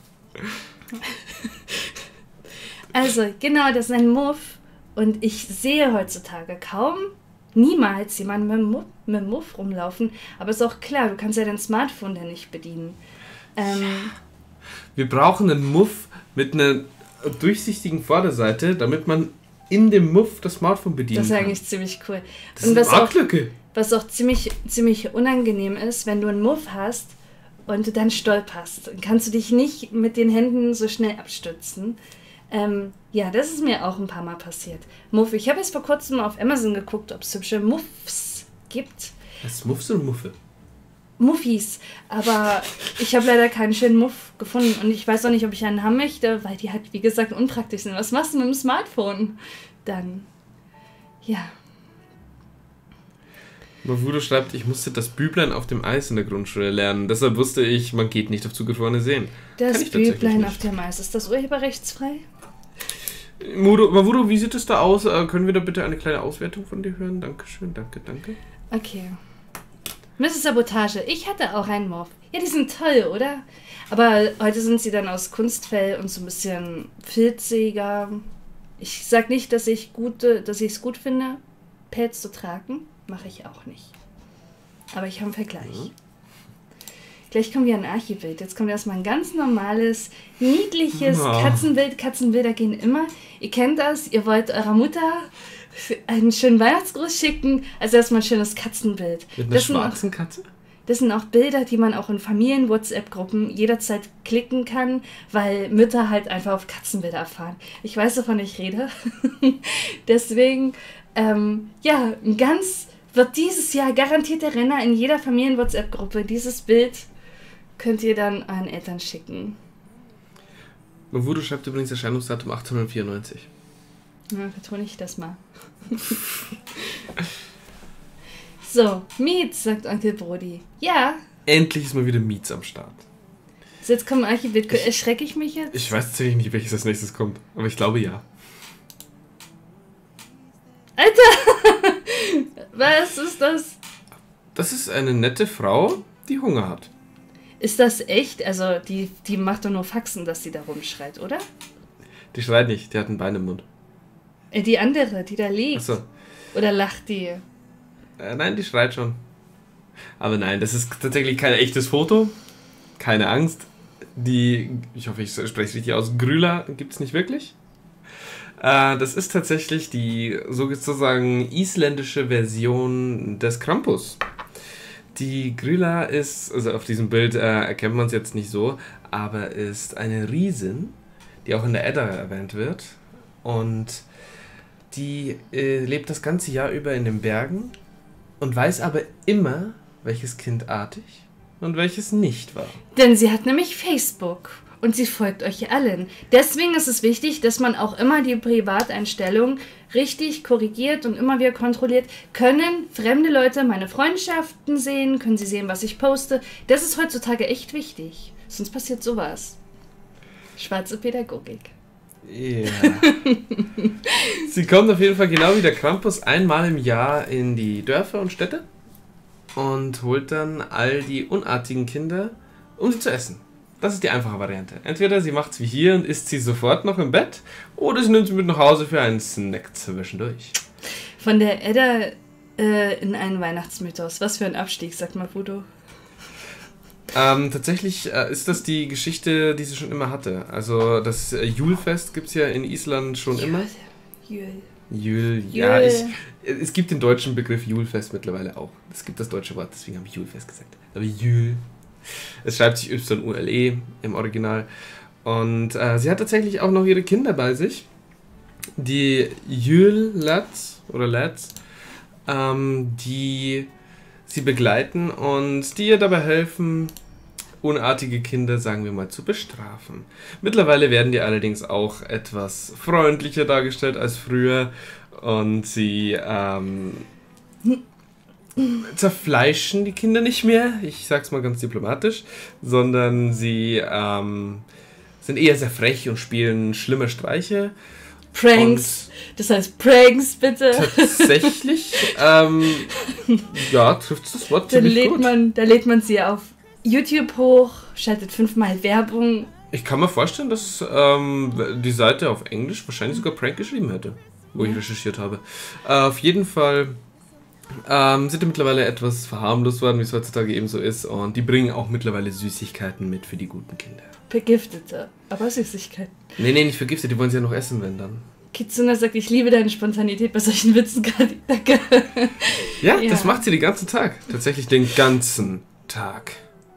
Also, genau, das ist ein Muff. Und ich sehe heutzutage niemals jemanden mit dem Muff rumlaufen. Aber ist auch klar, du kannst ja dein Smartphone dann nicht bedienen. Wir brauchen einen Muff mit einer durchsichtigen Vorderseite, damit man in dem Muff das Smartphone bedienen Das ist kann. eigentlich ziemlich cool. Das ist eine Marktlücke. Was auch ziemlich unangenehm ist, wenn du einen Muff hast und du dann stolperst, dann kannst du dich nicht mit den Händen so schnell abstützen. Ja, das ist mir auch ein paar Mal passiert. Muff, ich habe jetzt vor kurzem auf Amazon geguckt, ob es hübsche Muffs gibt. Was ist Muffs oder Muffe? Muffis, aber ich habe leider keinen schönen Muff gefunden und ich weiß auch nicht, ob ich einen haben möchte, weil die halt, wie gesagt, unpraktisch sind. Was machst du mit dem Smartphone? Dann, ja. Mavudo schreibt, ich musste das Büblein auf dem Eis in der Grundschule lernen. Deshalb wusste ich, man geht nicht auf zugefrorene Seen. Das Kann ich tatsächlich Büblein nicht. auf dem Eis, ist das urheberrechtsfrei? Mavudo, wie sieht es da aus? Können wir da bitte eine kleine Auswertung von dir hören? Dankeschön, danke. Okay. Mrs. Sabotage, ich hatte auch einen Muff. Ja, die sind toll, oder? Aber heute sind sie dann aus Kunstfell und so ein bisschen filziger. Ich sag nicht, dass ich es gut finde, Pelz zu tragen. Mache ich auch nicht. Aber ich habe einen Vergleich. Gleich kommt wieder ein Archibild. Jetzt kommt erstmal ein ganz normales, niedliches Katzenbild. Katzenbilder gehen immer. Ihr kennt das, ihr wollt eurer Mutter einen schönen Weihnachtsgruß schicken. Also erstmal ein schönes Katzenbild. Mit einer schwarzen Katze? Das sind auch Bilder, die man auch in Familien-WhatsApp-Gruppen jederzeit klicken kann, weil Mütter halt einfach auf Katzenbilder erfahren. Ich weiß, wovon ich rede. Deswegen, wird dieses Jahr garantiert der Renner in jeder Familien-WhatsApp-Gruppe. Dieses Bild könnt ihr dann euren Eltern schicken. Mavudo schreibt übrigens Erscheinungsdatum 1894. Ja, betone ich das mal. So, Mietz, sagt Onkel Brody. Ja. Endlich ist mal wieder Mietz am Start. So, jetzt kommt ein Archibild. Erschrecke ich mich jetzt? Ich weiß tatsächlich nicht, welches als nächstes kommt. Aber ich glaube ja. Alter! Was ist das? Das ist eine nette Frau, die Hunger hat. Ist das echt? Also, die macht doch nur Faxen, dass sie da rumschreit, oder? Die schreit nicht, die hat ein Bein im Mund. Die andere, die da liegt. Achso. Oder lacht die? Nein, die schreit schon. Aber nein, das ist tatsächlich kein echtes Foto. Keine Angst. Ich hoffe, ich spreche es richtig aus, Grüla gibt es nicht wirklich. Das ist tatsächlich die sozusagen isländische Version des Krampus. Die Grüla ist, also auf diesem Bild erkennt man es jetzt nicht so, aber ist eine Riesin, die auch in der Edda erwähnt wird. Und die lebt das ganze Jahr über in den Bergen und weiß aber immer, welches Kind artig und welches nicht war. Denn sie hat nämlich Facebook und sie folgt euch allen. Deswegen ist es wichtig, dass man auch immer die Privateinstellungen richtig korrigiert und immer wieder kontrolliert. Können fremde Leute meine Freundschaften sehen? Können sie sehen, was ich poste? Das ist heutzutage echt wichtig. Sonst passiert sowas. Schwarze Pädagogik. Ja. Sie kommt auf jeden Fall genau wie der Krampus einmal im Jahr in die Dörfer und Städte und holt dann all die unartigen Kinder, um sie zu essen. Das ist die einfache Variante. Entweder sie macht es wie hier und isst sie sofort noch im Bett, oder sie nimmt sie mit nach Hause für einen Snack zwischendurch. Von der Edda in einen Weihnachtsmythos. Was für ein Abstieg, sagt mal Voodoo. Tatsächlich ist das die Geschichte, die sie schon immer hatte. Also das Julfest gibt es ja in Island schon immer. Jul, ja. Es gibt den deutschen Begriff Julfest mittlerweile auch. Es gibt das deutsche Wort, deswegen habe ich Julfest gesagt. Aber Jul. Es schreibt sich Y-U-L-E im Original. Und sie hat tatsächlich auch noch ihre Kinder bei sich. Die Jul-Lads oder Lads, die sie begleiten und die ihr dabei helfen, unartige Kinder, sagen wir mal, zu bestrafen. Mittlerweile werden die allerdings auch etwas freundlicher dargestellt als früher und sie zerfleischen die Kinder nicht mehr, ich sag's mal ganz diplomatisch, sondern sie sind eher sehr frech und spielen schlimme Streiche. Pranks. Das heißt Pranks, bitte. Tatsächlich, ja, trifft das Wort ziemlich gut. Da lädt man sie auf YouTube hoch, schaltet 5-mal Werbung. Ich kann mir vorstellen, dass die Seite auf Englisch wahrscheinlich sogar Prank geschrieben hätte, wo ich recherchiert habe. Auf jeden Fall sind die mittlerweile etwas verharmlost worden, wie es heutzutage eben so ist. Und die bringen auch mittlerweile Süßigkeiten mit für die guten Kinder. Vergiftete, aber Süßigkeiten. Nee, nicht vergiftet, die wollen sie ja noch essen, wenn dann. Kitsuna sagt, ich liebe deine Spontanität bei solchen Witzen, Kati. Danke. Ja, das macht sie den ganzen Tag. Tatsächlich den ganzen Tag.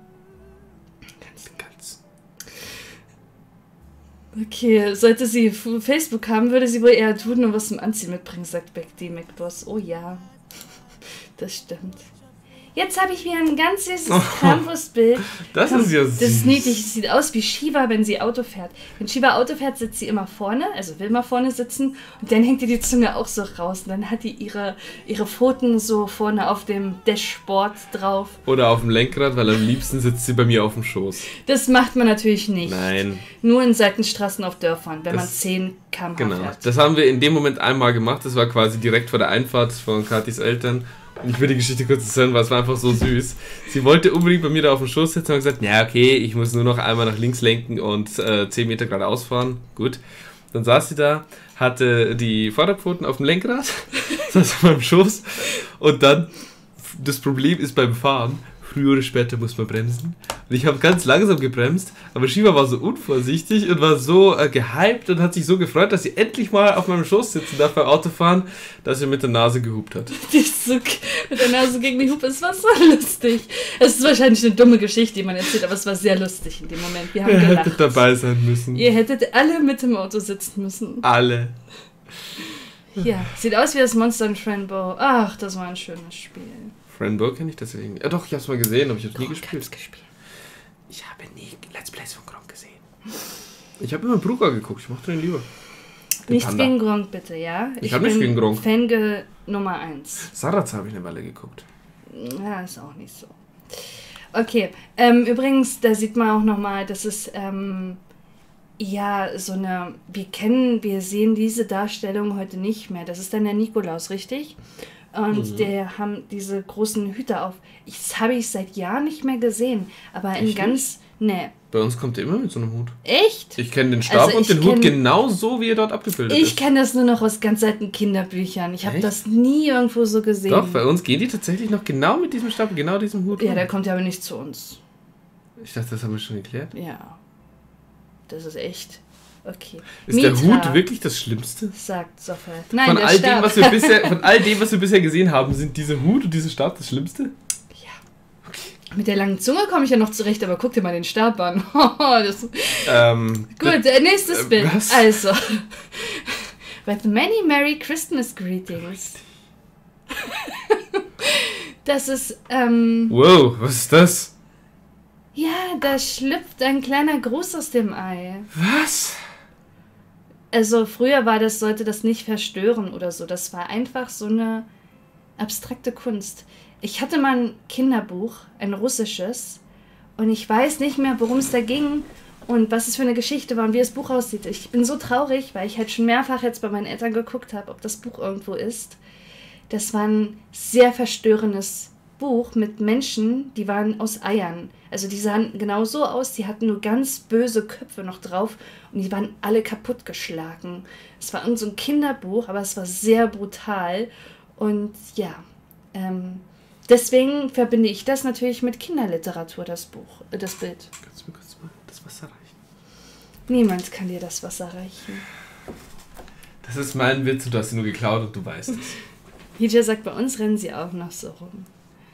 Okay, sollte sie Facebook haben, würde sie wohl eher tun und was zum Anziehen mitbringen, sagt Becky McBoss. Oh ja, das stimmt. Jetzt habe ich wieder ein ganz süßes Campusbild. Das ist ja süß. Das ist niedlich. Das sieht aus wie Shiva, wenn sie Auto fährt. Wenn Shiva Auto fährt, sitzt sie immer vorne, also will mal vorne sitzen. Und dann hängt ihr die Zunge auch so raus. Und dann hat die ihre Pfoten so vorne auf dem Dashboard drauf. Oder auf dem Lenkrad, weil am liebsten sitzt sie bei mir auf dem Schoß. Das macht man natürlich nicht. Nein. Nur in Seitenstraßen auf Dörfern, wenn man 10 km/h genau fährt. Das haben wir in dem Moment einmal gemacht. Das war quasi direkt vor der Einfahrt von Katis Eltern. Und ich will die Geschichte kurz erzählen, weil es war einfach so süß. Sie wollte unbedingt bei mir da auf dem Schoß sitzen und hat gesagt, ja okay, ich muss nur noch einmal nach links lenken und 10 Meter geradeaus fahren. Gut. Dann saß sie da, hatte die Vorderpfoten auf dem Lenkrad, saß auf meinem Schoß und dann, das Problem ist beim Fahren, früher oder später muss man bremsen. Und ich habe ganz langsam gebremst, aber Shiva war so unvorsichtig und war so gehypt und hat sich so gefreut, dass sie endlich mal auf meinem Schoß sitzen darf beim Autofahren, dass sie mit der Nase gehupt hat. Die ist so mit der Nase gegen die Hupe, es war so lustig. Es ist wahrscheinlich eine dumme Geschichte, die man erzählt, aber es war sehr lustig in dem Moment. Wir haben Ihr gelacht. hättet dabei sein müssen. Ihr hättet alle mit im Auto sitzen müssen. Alle. Ja, sieht aus wie das Monster in Rainbow. Ach, das war ein schönes Spiel. Rainbow kenne ich tatsächlich nicht. Ja doch, ich habe es mal gesehen, aber ich habe nie gespielt. Ich habe nie Let's Plays von Gronk gesehen. Ich habe immer Brucker geguckt, ich mochte den lieber. Nichts Panda. gegen Gronk, bitte, ja? Ich hab nichts gegen Gronk. Fangirl Nummer 1. Saratz habe ich eine Weile geguckt. Ja, ist auch nicht so. Okay, übrigens, da sieht man auch nochmal, dass es, ja, so eine, wir sehen diese Darstellung heute nicht mehr. Das ist dann der Nikolaus, richtig? Und der haben diese großen Hüte auf. Das habe ich seit Jahren nicht mehr gesehen. Aber in Echt ganz, ne. Bei uns kommt der immer mit so einem Hut. Echt? Ich kenne den Stab Also und den Hut genau so, wie er dort abgebildet Ich ist. kenne das nur noch aus ganz alten Kinderbüchern. Ich habe Echt? das nie irgendwo so gesehen. Doch, bei uns gehen die tatsächlich noch genau mit diesem Stab, genau diesem Hut. Ja, rum. der kommt ja aber nicht zu uns. Ich dachte, das haben wir schon geklärt. Ja. Das ist echt. Okay. Ist der Hut wirklich das Schlimmste? Sagt Sophie. Nein, Von der all, Stab. von all dem, was wir bisher gesehen haben, sind dieser Hut und dieser Stab das Schlimmste? Ja. Okay. Mit der langen Zunge komme ich ja noch zurecht, aber guck dir mal den Stab an. Gut, nächstes Bild. Was? Also. With many Merry Christmas Greetings. Das ist, Wow, was ist das? ja, da schlüpft ein kleiner Gruß aus dem Ei. Was? Also früher sollte das nicht verstören oder so. Das war einfach so eine abstrakte Kunst. Ich hatte mal ein Kinderbuch, ein russisches, und ich weiß nicht mehr, worum es da ging und was es für eine Geschichte war und wie das Buch aussieht. Ich bin so traurig, weil ich halt schon mehrfach jetzt bei meinen Eltern geguckt habe, ob das Buch irgendwo ist. Das war ein sehr verstörendes Buch mit Menschen, die waren aus Eiern. Also die sahen genau so aus, die hatten nur ganz böse Köpfe noch drauf und die waren alle kaputtgeschlagen. Es war irgend so ein Kinderbuch, aber es war sehr brutal und ja, deswegen verbinde ich das natürlich mit Kinderliteratur, das Bild. Kannst du mir kurz mal das Wasser reichen? Niemand kann dir das Wasser reichen. Das ist mein Witz und du hast ihn nur geklaut und du weißt es. Hija sagt, bei uns rennen sie auch noch so rum.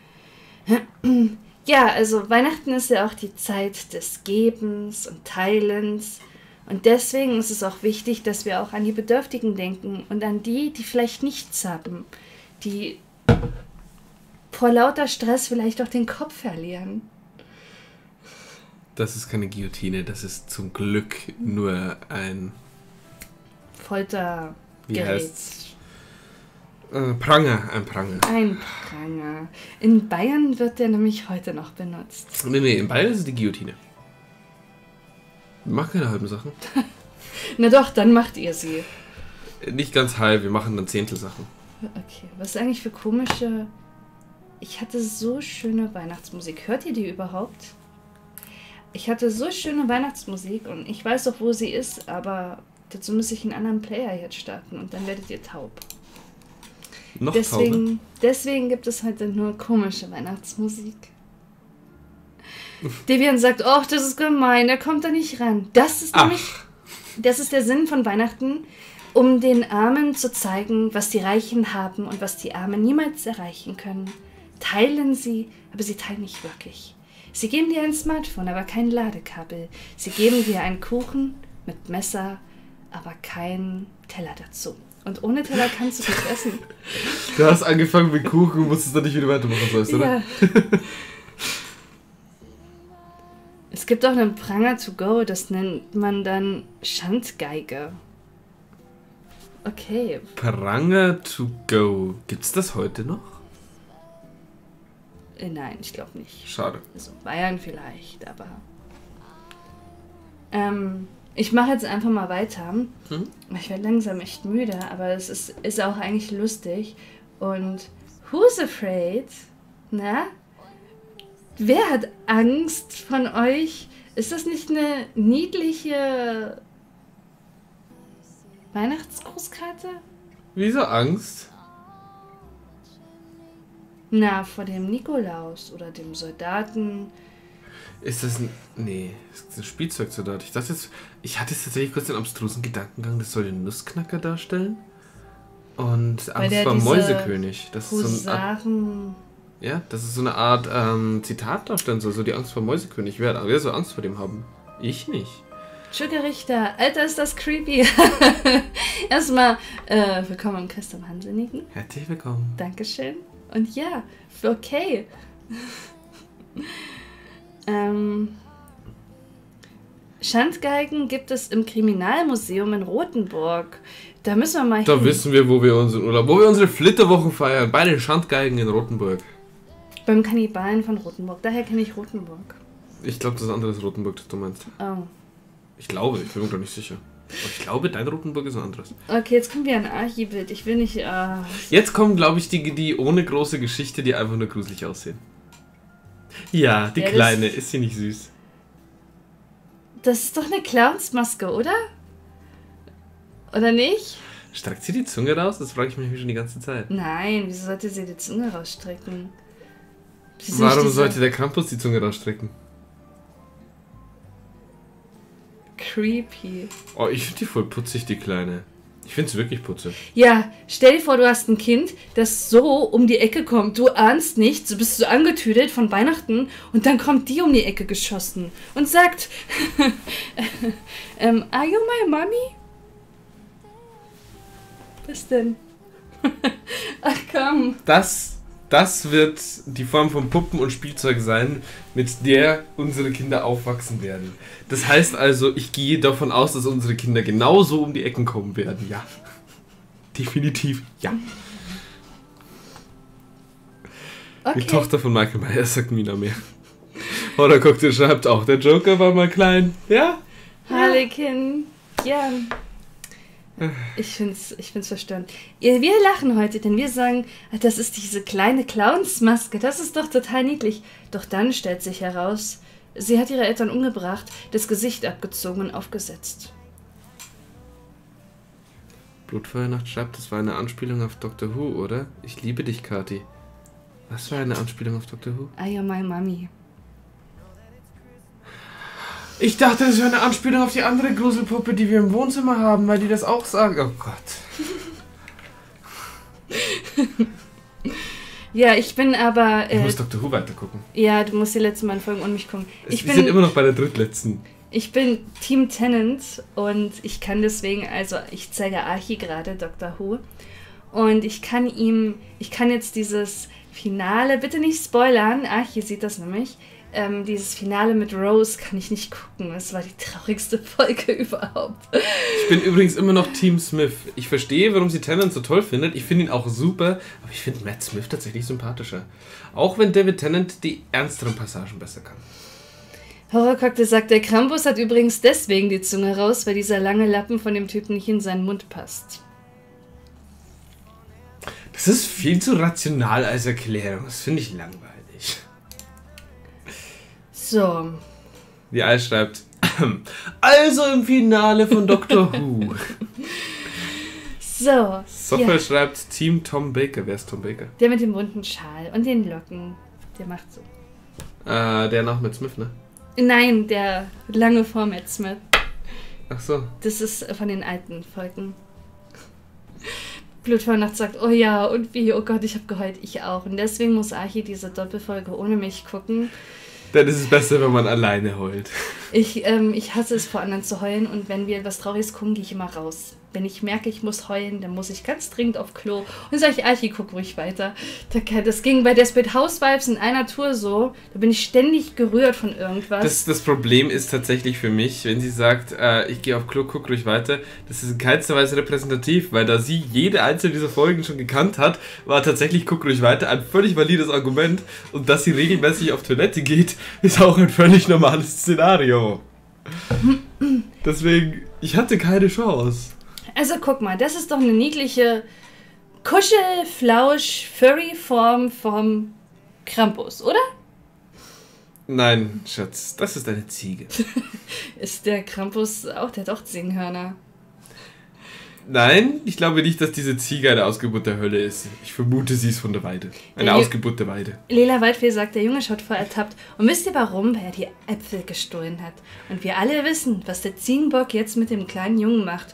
Ja, also Weihnachten ist ja auch die Zeit des Gebens und Teilens. Und deswegen ist es auch wichtig, dass wir auch an die Bedürftigen denken und an die, die vielleicht nichts haben, die vor lauter Stress vielleicht auch den Kopf verlieren. Das ist keine Guillotine, das ist zum Glück nur ein... Foltergerät. Wie heißt's? Pranger, ein Pranger. Ein Pranger. In Bayern wird der nämlich heute noch benutzt. Nee, in Bayern ist es die Guillotine. Wir machen keine halben Sachen. Na doch, dann macht ihr sie. Nicht ganz halb, wir machen dann Zehntelsachen. Okay, was eigentlich für komische... Ich hatte so schöne Weihnachtsmusik. Hört ihr die überhaupt? Ich hatte so schöne Weihnachtsmusik und ich weiß auch, wo sie ist, aber dazu muss ich einen anderen Player jetzt starten und dann werdet ihr taub. Noch Taube? Deswegen gibt es heute nur komische Weihnachtsmusik. Devian sagt, oh, das ist gemein, der kommt da nicht ran. Das ist nämlich, das ist der Sinn von Weihnachten, um den Armen zu zeigen, was die Reichen haben und was die Armen niemals erreichen können. Teilen sie, aber sie teilen nicht wirklich. Sie geben dir ein Smartphone, aber kein Ladekabel. Sie geben dir einen Kuchen mit Messer, aber keinen Teller dazu. Und ohne Teller kannst du nicht essen. Du hast angefangen mit Kuchen und musstest dann nicht wieder weitermachen sollst, oder? Ja. Es gibt auch einen Pranger to go, das nennt man dann Schandgeige. Okay. Pranger to go. Gibt's das heute noch? Nein, ich glaube nicht. Schade. Also Bayern vielleicht, aber... ich mache jetzt einfach mal weiter. Ich werde langsam echt müde, aber es ist auch eigentlich lustig. Und who's afraid? Na? Wer hat Angst von euch? Ist das nicht eine niedliche Weihnachtsgrußkarte? Wieso Angst? Na, vor dem Nikolaus oder dem Soldaten. Ist das ein... Nee, das ist ein Spielzeugsoldat. Ich hatte jetzt tatsächlich kurz den abstrusen Gedankengang, das soll den Nussknacker darstellen. Und Angst vor Mäusekönig. Das ist so eine Art, das ist so eine Art Zitat darstellen soll, so die Angst vor Mäusekönig. Wer soll Angst vor dem haben? Ich nicht. Sugar-Richter, Alter, ist das creepy. Erstmal, willkommen im Christoph Hansenigen. Herzlich willkommen. Dankeschön. Und ja, okay. Schandgeigen gibt es im Kriminalmuseum in Rothenburg. Da müssen wir mal hin. Da wissen wir, wo wir unsere Flitterwochen feiern. Bei den Schandgeigen in Rothenburg. Beim Kannibalen von Rothenburg. Daher kenne ich Rothenburg. Ich glaube, das andere ist Rothenburg, das du meinst. Oh. Ich bin mir doch nicht sicher. Aber ich glaube, dein Rothenburg ist ein anderes. Okay, jetzt kommen wir an Archibild. Ich will nicht... Jetzt kommen, glaube ich, die ohne große Geschichte, die einfach nur gruselig aussehen. Ja, die Kleine. Ist sie nicht süß? Das ist doch eine Clownsmaske, oder? Oder nicht? Streckt sie die Zunge raus? Das frage ich mich schon die ganze Zeit. Nein, wieso sollte sie die Zunge rausstrecken? Warum sollte der Krampus die Zunge rausstrecken? Creepy. Oh, ich finde die voll putzig, die Kleine. Ich finde sie wirklich putzig. Ja, stell dir vor, du hast ein Kind, das so um die Ecke kommt. Du ahnst nichts, du bist so angetüdelt von Weihnachten und dann kommt die um die Ecke geschossen und sagt, are you my mommy? Was denn? Ach komm. Das wird die Form von Puppen und Spielzeug sein, mit der unsere Kinder aufwachsen werden. Das heißt also, ich gehe davon aus, dass unsere Kinder genauso um die Ecken kommen werden. Ja. Definitiv. Ja. Okay. Die Tochter von Michael Myers sagt Mina mehr. Oder guckt ihr, schreibt auch, der Joker war mal klein. Ja? Harlequin. Ja. Ich find's verstörend. Wir lachen heute, denn wir sagen, das ist diese kleine Clownsmaske, das ist doch total niedlich. Doch dann stellt sich heraus, sie hat ihre Eltern umgebracht, das Gesicht abgezogen und aufgesetzt. Blutfeuernacht schreibt, das war eine Anspielung auf Doctor Who, oder? Ich liebe dich, Kathi. Was war eine Anspielung auf Doctor Who? I am my mommy. Ich dachte, das wäre eine Anspielung auf die andere Gruselpuppe, die wir im Wohnzimmer haben, weil die das auch sagen. Oh Gott. Ja, ich bin aber... ich muss Doctor Who weitergucken. Ja, du musst die letzten beiden Folgen ohne mich gucken. Wir sind immer noch bei der drittletzten. Ich bin Team Tennant und ich kann deswegen, also ich zeige Archie gerade Doctor Who und ich kann jetzt dieses Finale, bitte nicht spoilern, Archie sieht das nämlich, dieses Finale mit Rose kann ich nicht gucken. Es war die traurigste Folge überhaupt. Ich bin übrigens immer noch Team Smith. Ich verstehe, warum sie Tennant so toll findet. Ich finde ihn auch super, aber ich finde Matt Smith tatsächlich sympathischer. Auch wenn David Tennant die ernsteren Passagen besser kann. Horrorcocktail sagt, der Krampus hat übrigens deswegen die Zunge raus, weil dieser lange Lappen von dem Typen nicht in seinen Mund passt. Das ist viel zu rational als Erklärung. Das finde ich langweilig. So. Die Eis schreibt, also im Finale von Doctor Who. So. Soffel schreibt Team Tom Baker. Wer ist Tom Baker? Der mit dem bunten Schal und den Locken. Der macht so. Der noch mit Smith, ne? Nein, der lange vor Matt Smith. Ach so. Das ist von den alten Folgen. Blut vor Nacht sagt, oh ja, und wie, oh Gott, ich habe geheult, ich auch. Und deswegen muss Archie diese Doppelfolge ohne mich gucken. Dann ist es besser, wenn man alleine heult. Ich hasse es, vor anderen zu heulen, und wenn wir was Trauriges gucken, gehe ich immer raus. Wenn ich merke, ich muss heulen, dann muss ich ganz dringend auf Klo. Und dann sage ich, Archie, guck ruhig weiter. Das ging bei Desperate Housewives in einer Tour so. Da bin ich ständig gerührt von irgendwas. Das Problem ist tatsächlich für mich, wenn sie sagt, ich gehe auf Klo, guck ruhig weiter, das ist in keinster Weise repräsentativ, weil da sie jede einzelne dieser Folgen schon gekannt hat, war tatsächlich guck ruhig weiter ein völlig valides Argument, und dass sie regelmäßig auf Toilette geht, ist auch ein völlig normales Szenario. Deswegen, ich hatte keine Chance. Also guck mal, das ist doch eine niedliche Kuschel-Flausch-Furry-Form vom Krampus, oder? Nein, Schatz, das ist eine Ziege. Ist der Krampus auch, der hat auch Zinghörner. Nein, ich glaube nicht, dass diese Ziege eine Ausgeburt der Hölle ist. Ich vermute, sie ist von der Weide. Eine Ausgeburt der Weide. Lela Waldfee sagt, der Junge schaut voll ertappt. Und wisst ihr warum? Weil er die Äpfel gestohlen hat. Und wir alle wissen, was der Ziegenbock jetzt mit dem kleinen Jungen macht.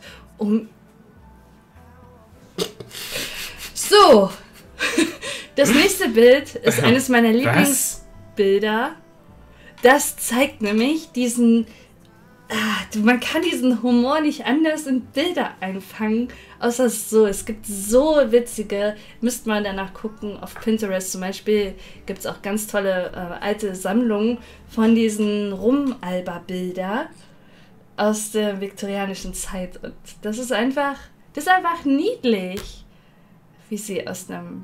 So. Das nächste Bild ist eines meiner Lieblingsbilder. Das zeigt nämlich diesen... man kann diesen Humor nicht anders in Bilder einfangen, außer so. Es gibt so witzige, müsst man danach gucken, auf Pinterest zum Beispiel gibt es auch ganz tolle alte Sammlungen von diesen Rumalba-Bilder aus der viktorianischen Zeit. Und das ist einfach niedlich, wie sie aus einem...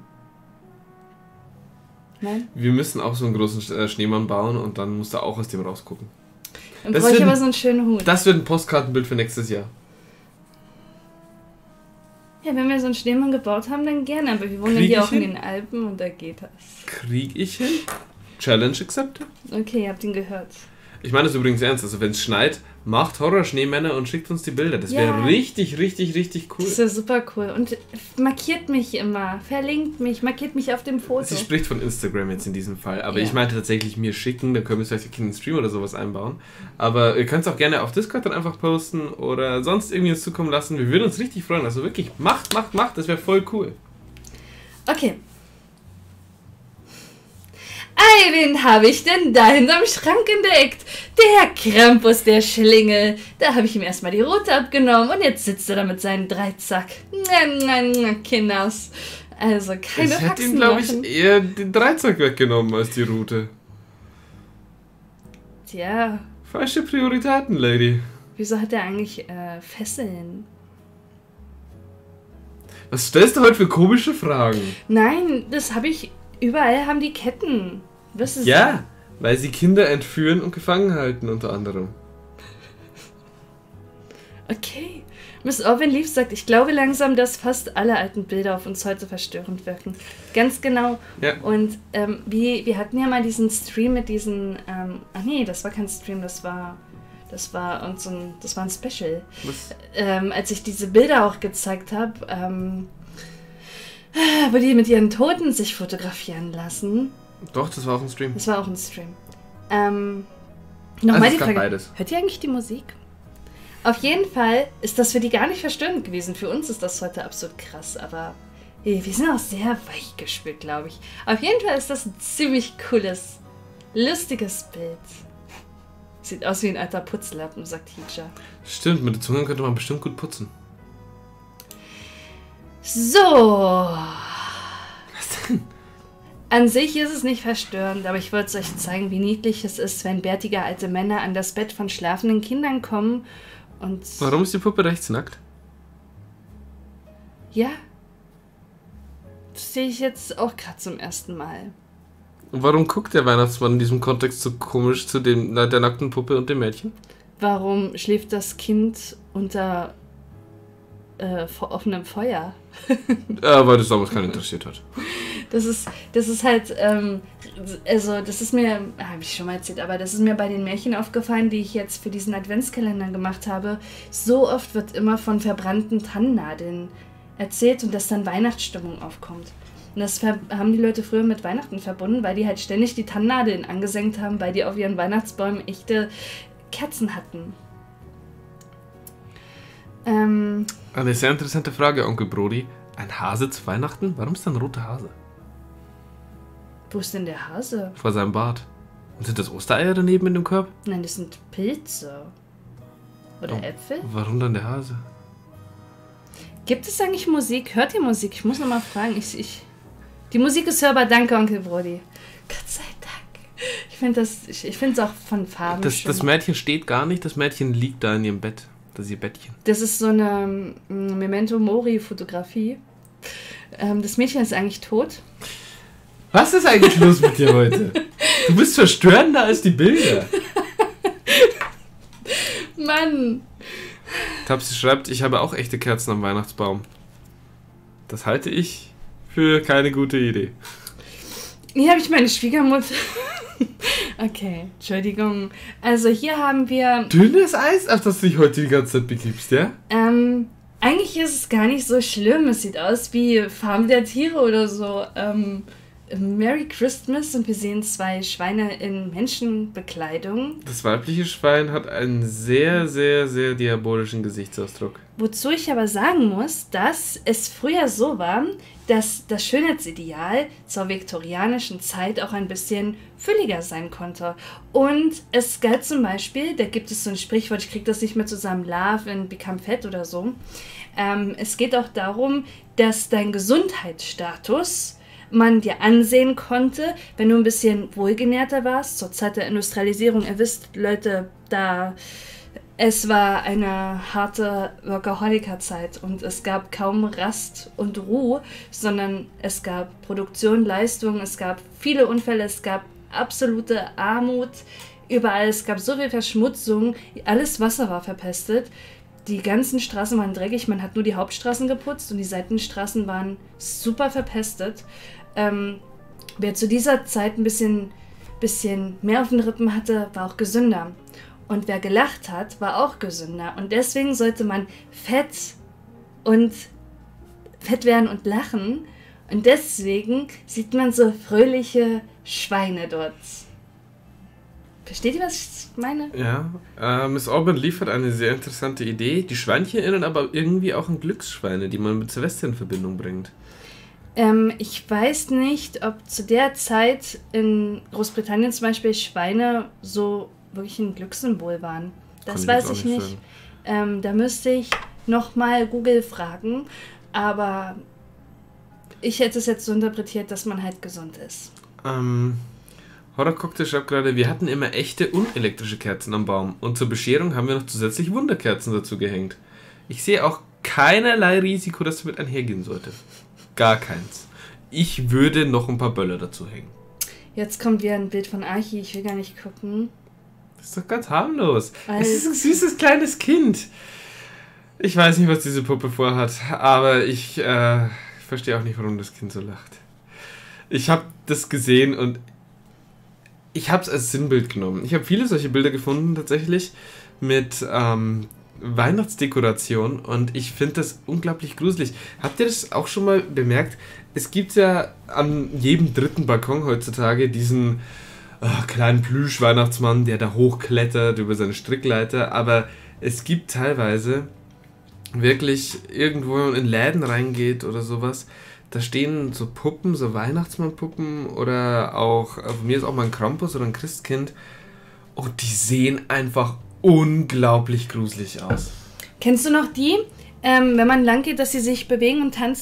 Nein? Wir müssen auch so einen großen Schneemann bauen, und dann muss er auch aus dem rausgucken. Dann brauche ich aber so einen schönen Hut. Das wird ein Postkartenbild für nächstes Jahr. Ja, wenn wir so einen Schneemann gebaut haben, dann gerne. Aber wir wohnen ja hier auch in den Alpen, und da geht das. Krieg ich hin? Challenge accepted? Okay, ihr habt ihn gehört. Ich meine das übrigens ernst. Also wenn es schneit, macht Horror-Schneemänner und schickt uns die Bilder. Das wäre richtig, richtig, richtig cool. Das ist super cool. Und markiert mich immer. Verlinkt mich. Markiert mich auf dem Foto. Sie spricht von Instagram jetzt in diesem Fall. Aber ja. Ich meinte tatsächlich mir schicken. Da können wir vielleicht einen Stream oder sowas einbauen. Aber ihr könnt es auch gerne auf Discord dann einfach posten oder sonst irgendwie uns zukommen lassen. Wir würden uns richtig freuen. Also wirklich, macht. Das wäre voll cool. Okay. Ei, wen habe ich denn da hinterm Schrank entdeckt? Der Krampus, der Schlingel. Da habe ich ihm erstmal die Rute abgenommen, und jetzt sitzt er da mit seinen Dreizack. Kinders. Also keine Faxen. Ich hätte ihm, glaube ich, eher den Dreizack weggenommen als die Rute. Tja. Falsche Prioritäten, Lady. Wieso hat er eigentlich Fesseln? Was stellst du heute für komische Fragen? Nein, das habe ich... Überall haben die Ketten. Was ist ja, das? weil sie Kinder entführen und gefangen halten, unter anderem. Okay. Miss Orwin Leaf sagt, ich glaube langsam, dass fast alle alten Bilder auf uns heute verstörend wirken. Ganz genau. Ja. Und wir hatten ja mal diesen Stream mit diesen... nee, das war kein Stream, das war ein Special. Als ich diese Bilder auch gezeigt habe, wo die mit ihren Toten sich fotografieren lassen. Doch, das war auch ein Stream. Das war auch ein Stream. Nochmal die Frage, beides. Hört ihr eigentlich die Musik? Auf jeden Fall ist das für die gar nicht verstörend gewesen. Für uns ist das heute absolut krass, aber wir sind auch sehr weichgespült, glaube ich. Auf jeden Fall ist das ein ziemlich cooles, lustiges Bild. Sieht aus wie ein alter Putzlappen, sagt Hija. Stimmt, mit der Zunge könnte man bestimmt gut putzen. So. Was denn? An sich ist es nicht verstörend, aber ich wollte es euch zeigen, wie niedlich es ist, wenn bärtige alte Männer an das Bett von schlafenden Kindern kommen und... Warum ist die Puppe rechts nackt? Ja. Das sehe ich jetzt auch gerade zum ersten Mal. Und warum guckt der Weihnachtsmann in diesem Kontext so komisch zu der nackten Puppe und dem Mädchen? Warum schläft das Kind unter offenem Feuer? Ja, weil das damals keinen interessiert hat. Das ist halt, also das ist mir, habe ich schon mal erzählt, aber das ist mir bei den Märchen aufgefallen, die ich jetzt für diesen Adventskalender gemacht habe. So oft wird immer von verbrannten Tannennadeln erzählt und dass dann Weihnachtsstimmung aufkommt. Und das haben die Leute früher mit Weihnachten verbunden, weil die halt ständig die Tannennadeln angesenkt haben, weil die auf ihren Weihnachtsbäumen echte Kerzen hatten. Eine sehr interessante Frage, Onkel Brody. Ein Hase zu Weihnachten? Warum ist da ein roter Hase? Wo ist denn der Hase? Vor seinem Bart. Und sind das Ostereier daneben in dem Korb? Nein, das sind Pilze. Oder Oh. Äpfel? Warum dann der Hase? Gibt es eigentlich Musik? Hört ihr Musik? Ich muss nochmal fragen. Die Musik ist hörbar. Danke, Onkel Brody. Gott sei Dank. Ich finde es auch von Farben schön. Das Mädchen steht gar nicht, das Mädchen liegt da in ihrem Bett. Das ist ihr Bettchen. Das ist so eine Memento Mori-Fotografie. Das Mädchen ist eigentlich tot. Was ist eigentlich los mit dir heute? Du bist verstörender als die Bilder. Mann! Tapsi schreibt, ich habe auch echte Kerzen am Weihnachtsbaum. Das halte ich für keine gute Idee. Hier habe ich meine Schwiegermutter. Okay, Entschuldigung. Also hier haben wir... Dünnes Eis, auf das du dich heute die ganze Zeit begibst, ja? Eigentlich ist es gar nicht so schlimm. Es sieht aus wie Farm der Tiere oder so. Merry Christmas und wir sehen 2 Schweine in Menschenbekleidung. Das weibliche Schwein hat einen sehr, sehr, sehr diabolischen Gesichtsausdruck. Wozu ich aber sagen muss, dass es früher so war, dass das Schönheitsideal zur viktorianischen Zeit auch ein bisschen fülliger sein konnte. Und es galt zum Beispiel, da gibt es so ein Sprichwort, ich kriege das nicht mehr zusammen, Love and become fat oder so. Es geht auch darum, dass dein Gesundheitsstatus man dir ansehen konnte, wenn du ein bisschen wohlgenährter warst, zur Zeit der Industrialisierung. Ihr wisst, Leute, es war eine harte Workaholiker-Zeit und es gab kaum Rast und Ruhe, sondern es gab Produktion, Leistung, es gab viele Unfälle, es gab absolute Armut, überall, es gab so viel Verschmutzung, alles Wasser war verpestet, die ganzen Straßen waren dreckig, man hat nur die Hauptstraßen geputzt und die Seitenstraßen waren super verpestet. Wer zu dieser Zeit ein bisschen mehr auf den Rippen hatte, war auch gesünder. Und wer gelacht hat, war auch gesünder. Und deswegen sollte man fett werden und lachen. Und deswegen sieht man so fröhliche Schweine dort. Versteht ihr, was ich meine? Ja, Miss Orban liefert eine sehr interessante Idee. Die Schweinchen erinnern aber irgendwie auch an Glücksschweine, die man mit Silvester in Verbindung bringt. Ich weiß nicht, ob zu der Zeit in Großbritannien zum Beispiel Schweine so wirklich ein Glückssymbol waren. Das weiß ich nicht. Da müsste ich nochmal Google fragen, aber ich hätte es jetzt so interpretiert, dass man halt gesund ist. Horror Cocktail schreibt gerade, wir hatten immer echte und elektrische Kerzen am Baum und zur Bescherung haben wir noch zusätzlich Wunderkerzen dazu gehängt. Ich sehe auch keinerlei Risiko, dass damit einhergehen sollte. Gar keins. Ich würde noch ein paar Böller dazu hängen. Jetzt kommt wieder ein Bild von Archie, ich will gar nicht gucken. Das ist doch ganz harmlos. Es ist ein süßes kleines Kind. Ich weiß nicht, was diese Puppe vorhat, aber ich verstehe auch nicht, warum das Kind so lacht. Ich habe das gesehen und ich habe es als Sinnbild genommen. Ich habe viele solche Bilder gefunden, tatsächlich, mit Weihnachtsdekoration und ich finde das unglaublich gruselig. Habt ihr das auch schon mal bemerkt? Es gibt ja an jedem dritten Balkon heutzutage diesen kleinen Plüsch-Weihnachtsmann, der da hochklettert über seine Strickleiter, aber es gibt teilweise wirklich irgendwo, wenn man in Läden reingeht oder sowas, da stehen so Puppen, so Weihnachtsmannpuppen oder auch, von mir ist auch mal ein Krampus oder ein Christkind und die sehen einfach unglaublich gruselig aus. Kennst du noch die, wenn man lang geht, dass sie sich bewegen und tanzen?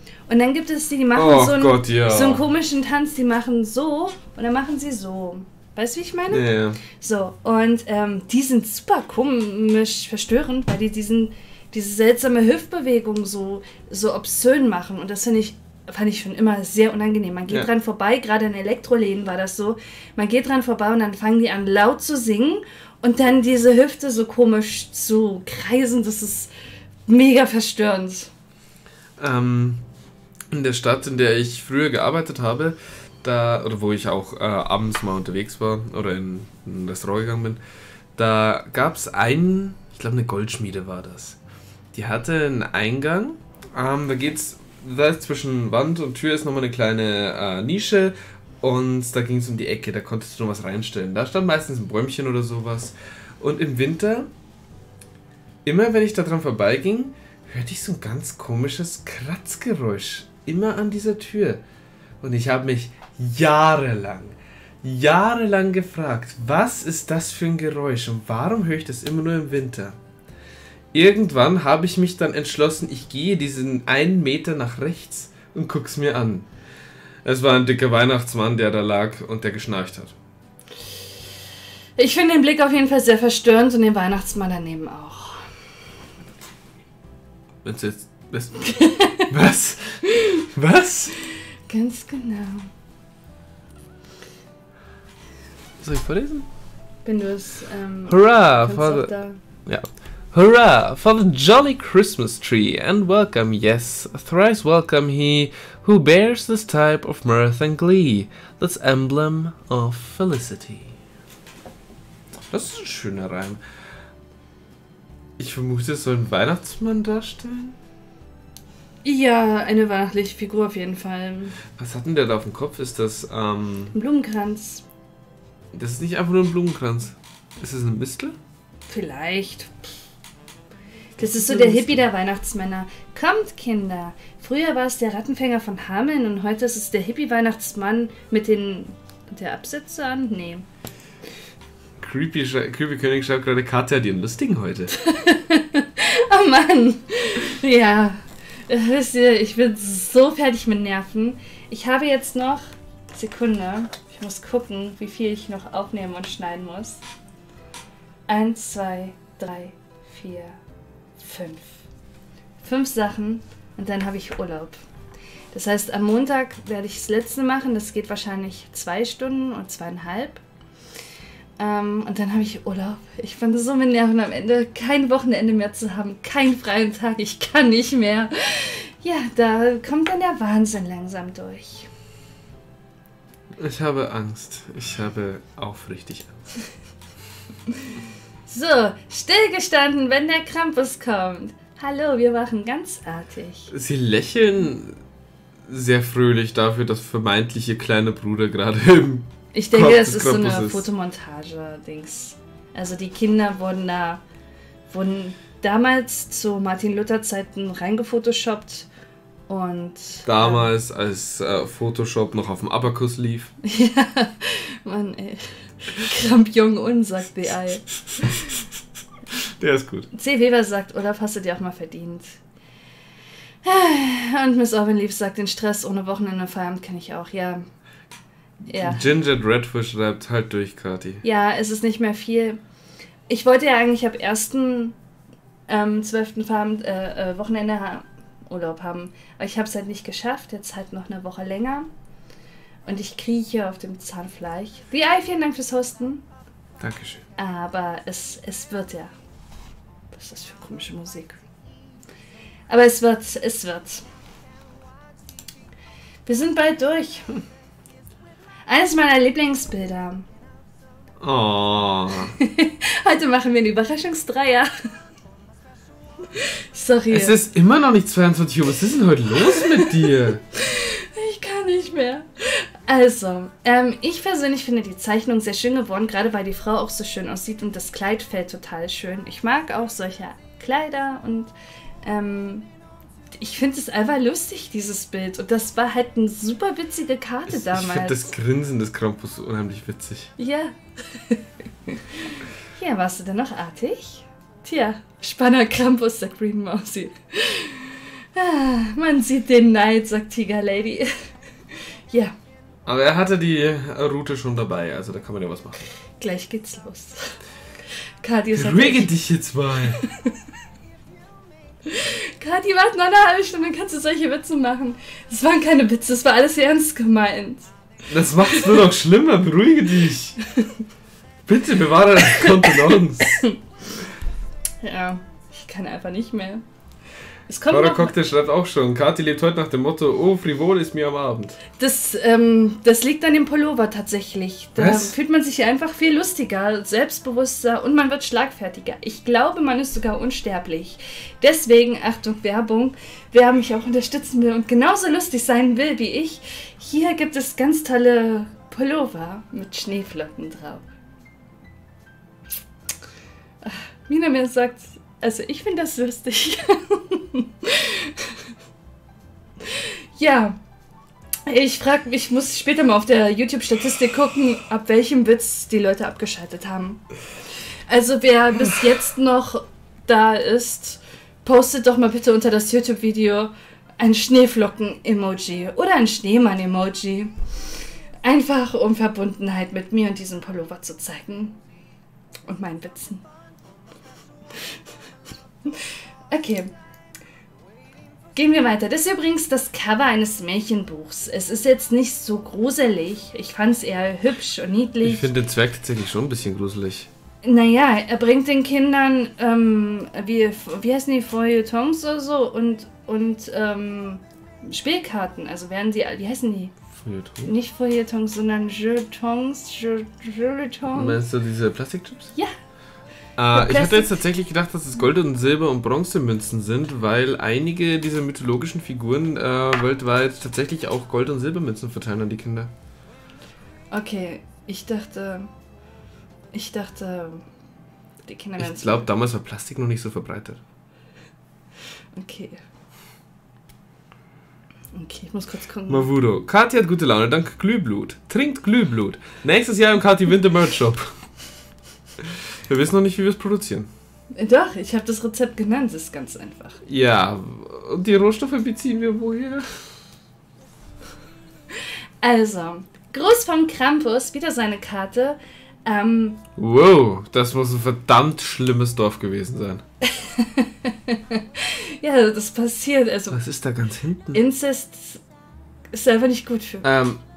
Und dann gibt es die, die machen Oh so, Gott, ja. so einen komischen Tanz, die machen so und dann machen sie so. Weißt du, wie ich meine? Ja. So, und die sind super komisch, verstörend, weil die diese seltsame Hüftbewegung so obszön machen. Und das fand ich schon immer sehr unangenehm. Man geht dran vorbei, gerade in Elektroläden war das so. Man geht dran vorbei und dann fangen die an laut zu singen und dann diese Hüfte so komisch zu kreisen. Das ist mega verstörend. In der Stadt, in der ich früher gearbeitet habe, oder wo ich auch abends mal unterwegs war oder in ein Restaurant gegangen bin, da gab es ich glaube eine Goldschmiede war das. Die hatte einen Eingang, da ist zwischen Wand und Tür ist nochmal eine kleine Nische und da ging es um die Ecke, da konntest du noch was reinstellen. Da stand meistens ein Bäumchen oder sowas. Und im Winter, immer wenn ich da dran vorbeiging, hörte ich so ein ganz komisches Kratzgeräusch. Immer an dieser Tür. Und ich habe mich jahrelang gefragt, was ist das für ein Geräusch und warum höre ich das immer nur im Winter? Irgendwann habe ich mich dann entschlossen, ich gehe diesen 1 Meter nach rechts und guck's mir an. Es war ein dicker Weihnachtsmann, der da lag und der geschnarcht hat. Ich finde den Blick auf jeden Fall sehr verstörend und den Weihnachtsmann daneben auch. Was? Was? Ganz genau. Soll ich vorlesen? Wenn du es... Hurrah! Ja. Hurrah for the jolly Christmas tree, and welcome, yes, thrice welcome he who bears this type of mirth and glee, this emblem of felicity. Das ist ein schöner Reim. Ich vermute, es soll ein Weihnachtsmann darstellen? Ja, eine weihnachtliche Figur auf jeden Fall. Was hat denn der da auf dem Kopf? Ist das, Ein Blumenkranz. Das ist nicht einfach nur ein Blumenkranz. Ist das ein Mistel? Vielleicht. Das ist so der Hippie der Weihnachtsmänner. Kommt, Kinder! Früher war es der Rattenfänger von Hameln und heute ist es der Hippie-Weihnachtsmann mit der Absätze an? Nee. Creepy König schreibt gerade, Katja, den lustigen heute. Oh Mann! Ja. Wisst ihr, ich bin so fertig mit Nerven. Ich habe jetzt noch... Sekunde. Ich muss gucken, wie viel ich noch aufnehmen und schneiden muss. 1, 2, 3, 4, 5. 5 Sachen und dann habe ich Urlaub. Das heißt, am Montag werde ich das letzte machen. Das geht wahrscheinlich 2 Stunden oder 2,5. Und dann habe ich Urlaub. Ich fand es so mit Nerven am Ende, kein Wochenende mehr zu haben, keinen freien Tag. Ich kann nicht mehr. Ja, da kommt dann der Wahnsinn langsam durch. Ich habe Angst. Ich habe aufrichtig Angst. So, stillgestanden, wenn der Krampus kommt. Hallo, wir machen ganz artig. Sie lächeln sehr fröhlich dafür, dass vermeintliche kleine Bruder gerade im Ich denke, Kopf das des ist so eine Krampus ist. Fotomontage-Dings. Also die Kinder wurden damals zu Martin Luther Zeiten reingefotoshoppt und... Damals, als Photoshop noch auf dem Abakus lief. Ja, Mann, ey. Krampjong-un, sagt die Ei. Der ist gut. C. Weber sagt, Olaf, hast du dir auch mal verdient. Und Miss Orwin sagt, den Stress ohne Wochenende Feierabend kenne ich auch, ja. Ja. Ginger Dreadful schreibt, halt durch, Kati. Ja, es ist nicht mehr viel. Ich wollte ja eigentlich ab 1.12. Wochenende Urlaub haben. Aber ich habe es halt nicht geschafft. Jetzt halt noch eine Woche länger. Und ich krieche auf dem Zahnfleisch. Die Ei, vielen Dank fürs Hosten. Dankeschön. Aber es wird ja. Was ist das für komische Musik? Aber es wird. Wir sind bald durch. Eines meiner Lieblingsbilder. Oh. Heute machen wir einen Überraschungsdreier. Sorry. Es ist immer noch nicht 22 Uhr. Was ist denn heute los mit dir? Ich kann nicht mehr. Also, ich persönlich finde die Zeichnung sehr schön geworden, gerade weil die Frau auch so schön aussieht und das Kleid fällt total schön. Ich mag auch solche Kleider und ich finde es einfach lustig, dieses Bild. Und das war halt eine super witzige Karte damals. Ich finde das Grinsen des Krampus unheimlich witzig. Ja. Ja, warst du denn noch artig? Tja, Spanner Krampus, der Green Mausi. Man sieht den Neid, sagt Tiger Lady. Ja, Aber er hatte die Route schon dabei, also da kann man ja was machen. gleich geht's los. Kathi ist Beruhige dich jetzt mal. Kathi, warte noch eine halbe Stunde, dann kannst du solche Witze machen. Das waren keine Witze, das war alles ernst gemeint. Das macht's nur noch schlimmer, beruhige dich. Bitte bewahre deine Kontenance. Ja, ich kann einfach nicht mehr. Es kommt Cora noch Cocktail schreibt auch schon, Kathi lebt heute nach dem Motto, oh, frivol ist mir am Abend. das liegt an dem Pullover tatsächlich. Da Was? fühlt man sich einfach viel lustiger, selbstbewusster und man wird schlagfertiger. Ich glaube, man ist sogar unsterblich. Deswegen, Achtung, Werbung, wer mich auch unterstützen will und genauso lustig sein will wie ich, hier gibt es ganz tolle Pullover mit Schneeflocken drauf. Ach, Mina mir sagt, also ich finde das lustig. Ja, ich muss später mal auf der YouTube-Statistik gucken, ab welchem Witz die Leute abgeschaltet haben. Also wer bis jetzt noch da ist, postet doch mal bitte unter das YouTube-Video ein Schneeflocken-Emoji oder ein Schneemann-Emoji. Einfach um Verbundenheit mit mir und diesem Pullover zu zeigen. Und meinen Witzen. Okay. Gehen wir weiter. Das ist übrigens das Cover eines Märchenbuchs. Es ist jetzt nicht so gruselig. Ich fand es eher hübsch und niedlich. Ich finde den Zwerg tatsächlich schon ein bisschen gruselig. Naja, er bringt den Kindern, wie heißen die, Feuilletons oder so und Spielkarten. Also werden die, wie heißen die? Feuilleton? Nicht Feuilletons, sondern Jetons. Meinst du diese Plastikchips? Ja. Ich hatte jetzt tatsächlich gedacht, dass es Gold- und Silber- und Bronzemünzen sind, weil einige dieser mythologischen Figuren weltweit tatsächlich auch Gold- und Silbermünzen verteilen an die Kinder. Okay, ich dachte, die Kinder werden Ich glaube, damals war Plastik noch nicht so verbreitet. Okay. Okay, ich muss kurz gucken. Mavudo. Kathi hat gute Laune, dank Glühblut. Trinkt Glühblut. Nächstes Jahr im Kathi Winter Merch Shop. Wir wissen noch nicht, wie wir es produzieren. Doch, ich habe das Rezept genannt, das ist ganz einfach. Ja, und die Rohstoffe beziehen wir woher? Also, Gruß vom Krampus, wieder seine Karte. Wow, das muss ein verdammt schlimmes Dorf gewesen sein. Ja, das passiert. Also, Was ist da ganz hinten? Inzest ist einfach nicht gut für.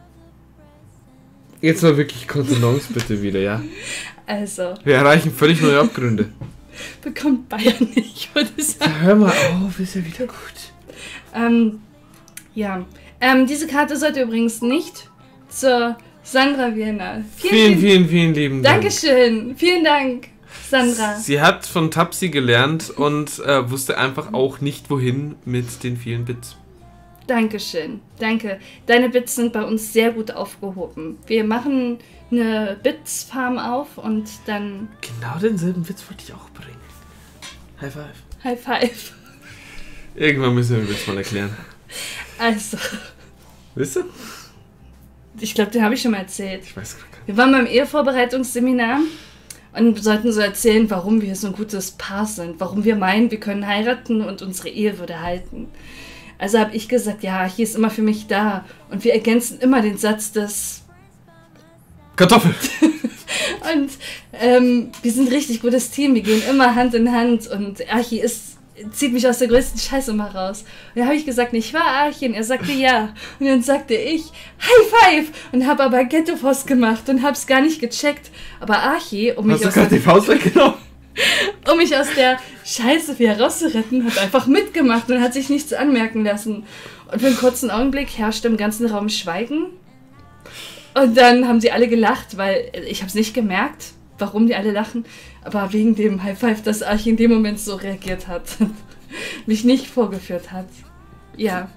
Jetzt mal wirklich Kontenance bitte wieder, ja? Also, Wir erreichen völlig neue Abgründe. bekommt Bayern nicht, würde ich sagen. Hör mal auf, ist ja wieder gut. Ja. Diese Karte sollte übrigens nicht zur Sandra Wiener. Vielen lieben Dank. Dankeschön. Vielen Dank, Sandra. Sie hat von Tapsi gelernt und wusste einfach auch nicht, wohin mit den vielen Bits. Dankeschön. Danke. Deine Bits sind bei uns sehr gut aufgehoben. Wir machen eine Bits-Farm auf und dann... Genau denselben Witz wollte ich auch bringen. High five. High five. Irgendwann müssen wir den Witz mal erklären. Also, Wisst ihr? ich glaube, den habe ich schon mal erzählt. Ich weiß gar nicht. Wir waren beim Ehevorbereitungsseminar und sollten so erzählen, warum wir so ein gutes Paar sind. Warum wir meinen, wir können heiraten und unsere Ehe würde halten. Also habe ich gesagt, ja, hier ist immer für mich da. Und wir ergänzen immer den Satz des... Kartoffel! Und wir sind ein richtig gutes Team, wir gehen immer Hand in Hand und Archi zieht mich aus der größten Scheiße immer raus. Und dann habe ich gesagt, nicht wahr, Archi? Und er sagte ja. Und dann sagte ich, High Five! Und habe aber Ghetto-Post gemacht und habe es gar nicht gecheckt. Aber Archi, um Hast du gerade die Faust weggenommen? mich aus der Scheiße wieder rauszuretten, hat einfach mitgemacht und hat sich nichts anmerken lassen. Und für einen kurzen Augenblick herrschte im ganzen Raum Schweigen. Und dann haben sie alle gelacht, weil ich habe es nicht gemerkt, warum die alle lachen. Aber wegen dem High Five, dass Archi in dem Moment so reagiert hat. Mich nicht vorgeführt hat. Ja.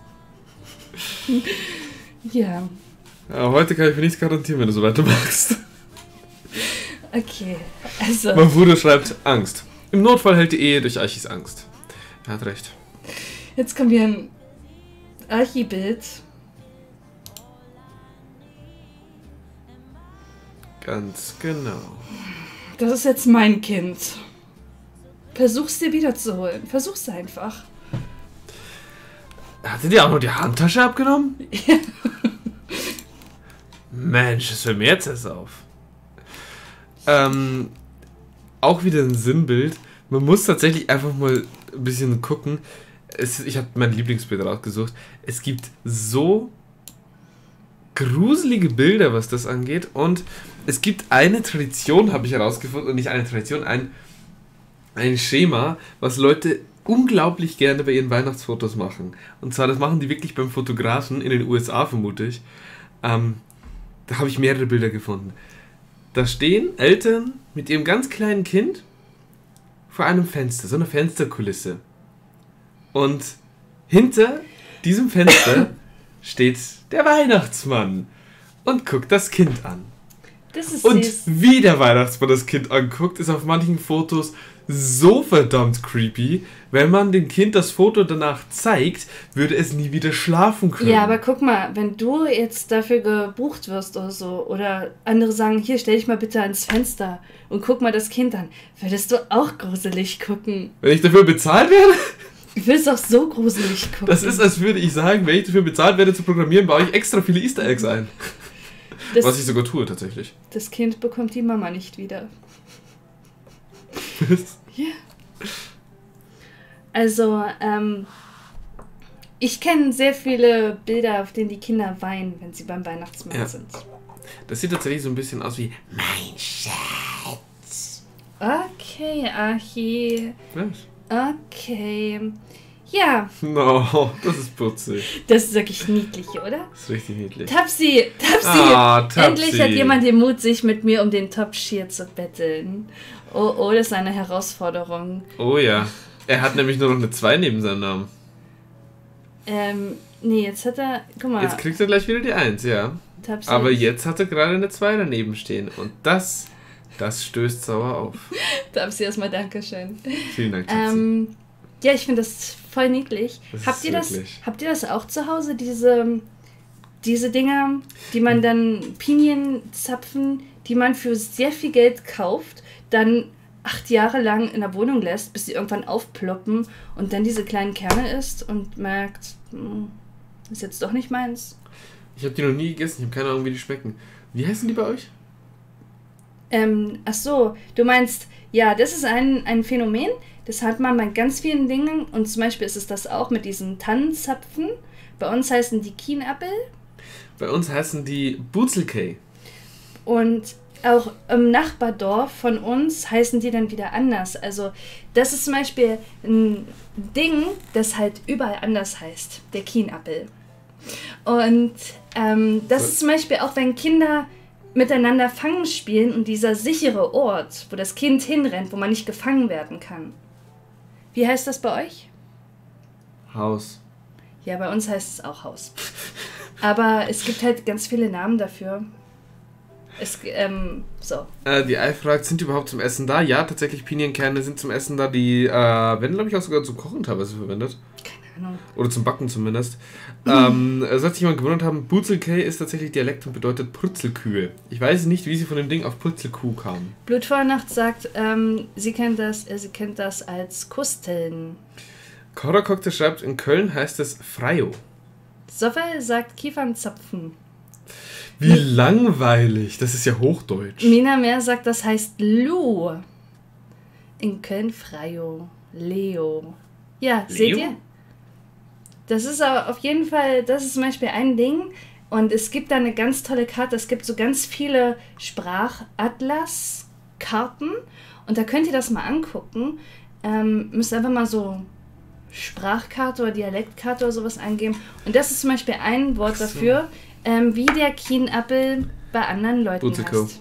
Ja. Ja, heute kann ich mir nichts garantieren, wenn du so weitermachst. Okay. Also. Mavudo schreibt Angst. Im Notfall hält die Ehe durch Archis Angst. Er hat recht. Jetzt kommen wir ein Archi-Bild. Ganz genau. Das ist jetzt mein Kind. Versuch's dir wiederzuholen. Versuch's einfach. Hatte die auch noch die Handtasche abgenommen? Ja. Mensch, das fällt mir jetzt erst auf. Auch wieder ein Sinnbild. Man muss tatsächlich einfach mal ein bisschen gucken. Ich habe mein Lieblingsbild rausgesucht. Es gibt so gruselige Bilder, was das angeht. Und es gibt eine Tradition, habe ich herausgefunden, und nicht eine Tradition, ein Schema, was Leute unglaublich gerne bei ihren Weihnachtsfotos machen. Und zwar, das machen die wirklich beim Fotografen in den USA, vermute ich. Da habe ich mehrere Bilder gefunden. Da stehen Eltern mit ihrem ganz kleinen Kind vor einem Fenster, so einer Fensterkulisse. Und hinter diesem Fenster steht der Weihnachtsmann und guckt das Kind an. Das ist und süß. wie der Weihnachtsmann das Kind anguckt, ist auf manchen Fotos so verdammt creepy. Wenn man dem Kind das Foto danach zeigt, würde es nie wieder schlafen können. Ja, aber guck mal, wenn du jetzt dafür gebucht wirst oder so, oder andere sagen, hier, stell dich mal bitte ans Fenster und guck mal das Kind an, würdest du auch gruselig gucken. Wenn ich dafür bezahlt werde? Du willst auch so gruselig gucken. Das ist, als würde ich sagen, wenn ich dafür bezahlt werde zu programmieren, baue ich extra viele Easter Eggs ein. Was ich sogar tue, tatsächlich. Das Kind bekommt die Mama nicht wieder. Ja. Also, ich kenne sehr viele Bilder, auf denen die Kinder weinen, wenn sie beim Weihnachtsmann sind. Das sieht tatsächlich so ein bisschen aus wie mein Schatz. Okay, Archie. Was? Okay. Ja. No, das ist putzig. Das ist wirklich niedlich, oder? Das ist richtig niedlich. Tapsi! Tapsi. Endlich hat jemand den Mut, sich mit mir um den Top-Schier zu betteln. Oh, das ist eine Herausforderung. Oh ja. Er hat nämlich nur noch eine 2 neben seinem Namen. Nee, jetzt hat er... Guck mal. Jetzt kriegt er gleich wieder die 1, ja. Tapsi. Aber jetzt hat er gerade eine 2 daneben stehen. Und das stößt sauer auf. Tapsi, erstmal Dankeschön. Vielen Dank, Tapsi. Ja, ich finde das voll niedlich. Habt ihr das auch zu Hause, diese Dinger, die man dann Pinienzapfen, die man für sehr viel Geld kauft, dann 8 Jahre lang in der Wohnung lässt, bis sie irgendwann aufploppen und dann diese kleinen Kerne isst und merkt, ist jetzt doch nicht meins. Ich habe die noch nie gegessen, ich habe keine Ahnung, wie die schmecken. Wie heißen die bei euch? Ach so, du meinst, ja, das ist ein Phänomen, das hat man bei ganz vielen Dingen und zum Beispiel ist es das auch mit diesen Tannenzapfen. Bei uns heißen die Kienapfel. Bei uns heißen die Butzelkei. Und auch im Nachbardorf von uns heißen die dann wieder anders. Also das ist zum Beispiel ein Ding, das halt überall anders heißt, der Kienapfel. Und das ist zum Beispiel auch, wenn Kinder miteinander Fangen spielen und dieser sichere Ort, wo das Kind hinrennt, wo man nicht gefangen werden kann. Wie heißt das bei euch? Haus. Ja, bei uns heißt es auch Haus. Aber es gibt halt ganz viele Namen dafür. So. Die Ei fragt, sind die überhaupt zum Essen da? Ja, tatsächlich, Pinienkerne sind zum Essen da. Die werden, glaube ich, auch sogar zum Kochen teilweise verwendet. Keine Ahnung. Oder zum Backen zumindest. Sollte sich jemand gewundert haben, Butzelkei ist tatsächlich Dialekt und bedeutet Purzelkühe. Ich weiß nicht, wie sie von dem Ding auf Purzelkuh kam. Blutvornacht sagt, sie kennt das als Kusteln. Korakokte schreibt, in Köln heißt es Freio. Soffel sagt Kiefernzapfen. Wie langweilig, das ist ja Hochdeutsch. Mina Mehr sagt, das heißt Lu. In Köln Freio. Leo. Ja, Leo? Seht ihr? Das ist auf jeden Fall, das ist zum Beispiel ein Ding. Und es gibt da eine ganz tolle Karte. Es gibt so ganz viele Sprachatlas-Karten. Und da könnt ihr das mal angucken. Müsst einfach mal so Sprachkarte oder Dialektkarte oder sowas eingeben. Und das ist zum Beispiel ein Wort dafür, wie der Kienapfel bei anderen Leuten heißt.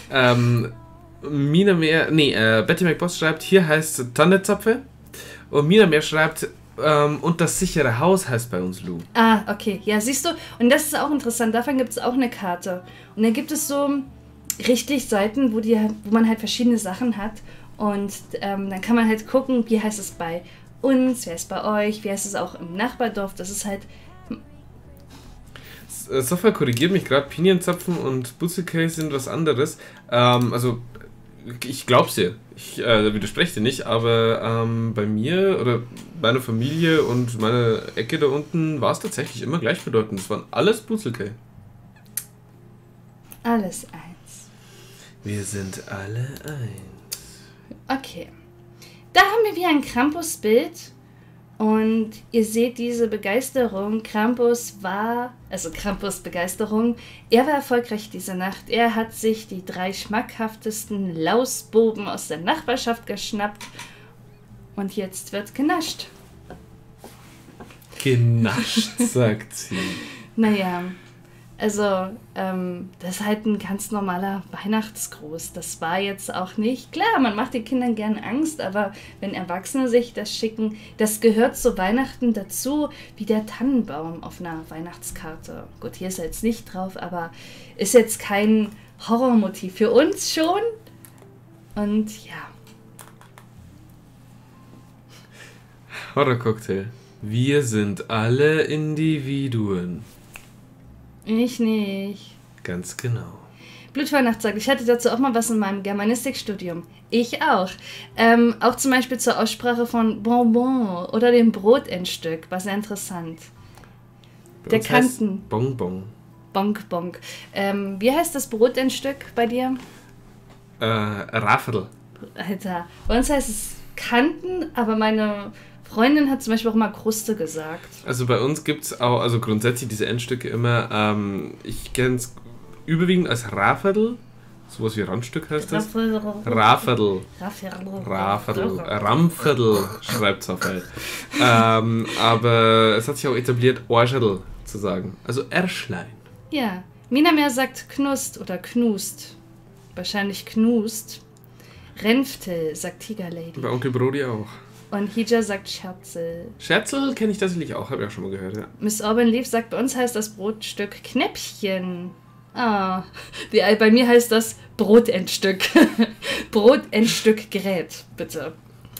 Mina Mehr, Betty McBoss schreibt, hier heißt Tannezapfe. Und Mina Mehr schreibt, und das sichere Haus heißt bei uns Lu. Ah, okay. Ja, siehst du, und das ist auch interessant. Davon gibt es auch eine Karte. Und da gibt es so richtig Seiten, wo man halt verschiedene Sachen hat. Und dann kann man halt gucken, wie heißt es bei uns, wie heißt es bei euch, wie heißt es auch im Nachbardorf. Das ist halt... Software korrigiert mich gerade, Pinienzapfen und Butzelkei sind was anderes. Also Ich glaub's dir. Ich widerspreche dir nicht, aber bei mir oder meiner Familie und meiner Ecke da unten war es tatsächlich immer gleichbedeutend. Es waren alles Butzelke. Alles eins. Wir sind alle eins. Okay. Da haben wir wieder ein Krampus-Bild. Und ihr seht diese Begeisterung. Krampus Begeisterung. Er war erfolgreich diese Nacht. Er hat sich die 3 schmackhaftesten Lausbuben aus der Nachbarschaft geschnappt. Und jetzt wird genascht. Genascht, sagt sie. Naja, also, das ist halt ein ganz normaler Weihnachtsgruß. Das war jetzt auch nicht... Klar, man macht den Kindern gern Angst, aber wenn Erwachsene sich das schicken, das gehört zu Weihnachten dazu, wie der Tannenbaum auf einer Weihnachtskarte. Gut, hier ist er jetzt nicht drauf, aber ist jetzt kein Horrormotiv. Für uns schon. Und ja. Horrorcocktail. Wir sind alle Individuen. Ich nicht. Ganz genau. Blutweihnachtstag. Ich hatte dazu auch mal was in meinem Germanistikstudium. Ich auch. Auch zum Beispiel zur Aussprache von Bonbon oder dem Brotendstück. War sehr interessant. Bei Der uns heißt Kanten. Bonbon. Bonk, bonk. Wie heißt das Brotendstück bei dir? Raffel. Alter, bei uns heißt es Kanten, aber meine Freundin hat zum Beispiel auch mal Kruste gesagt. Also bei uns gibt es auch, also grundsätzlich diese Endstücke immer, ich kenne es überwiegend als Raffel, sowas wie Randstück heißt das. Raffel. Ramviertel schreibt es auf halt. Aber es hat sich auch etabliert, Orschedl zu sagen. Also Erschlein. Ja, Minamär sagt Knust oder Knust. Wahrscheinlich Knust. Renftel sagt Tigerlady. Bei Onkel Brody auch. Und Hija sagt Scherzel. Scherzel kenne ich tatsächlich auch, habe ich auch schon mal gehört, ja. Miss Orban Leaf sagt, bei uns heißt das Brotstück Knäppchen. Ah, bei mir heißt das Brotendstück. Brotendstück Gerät, bitte.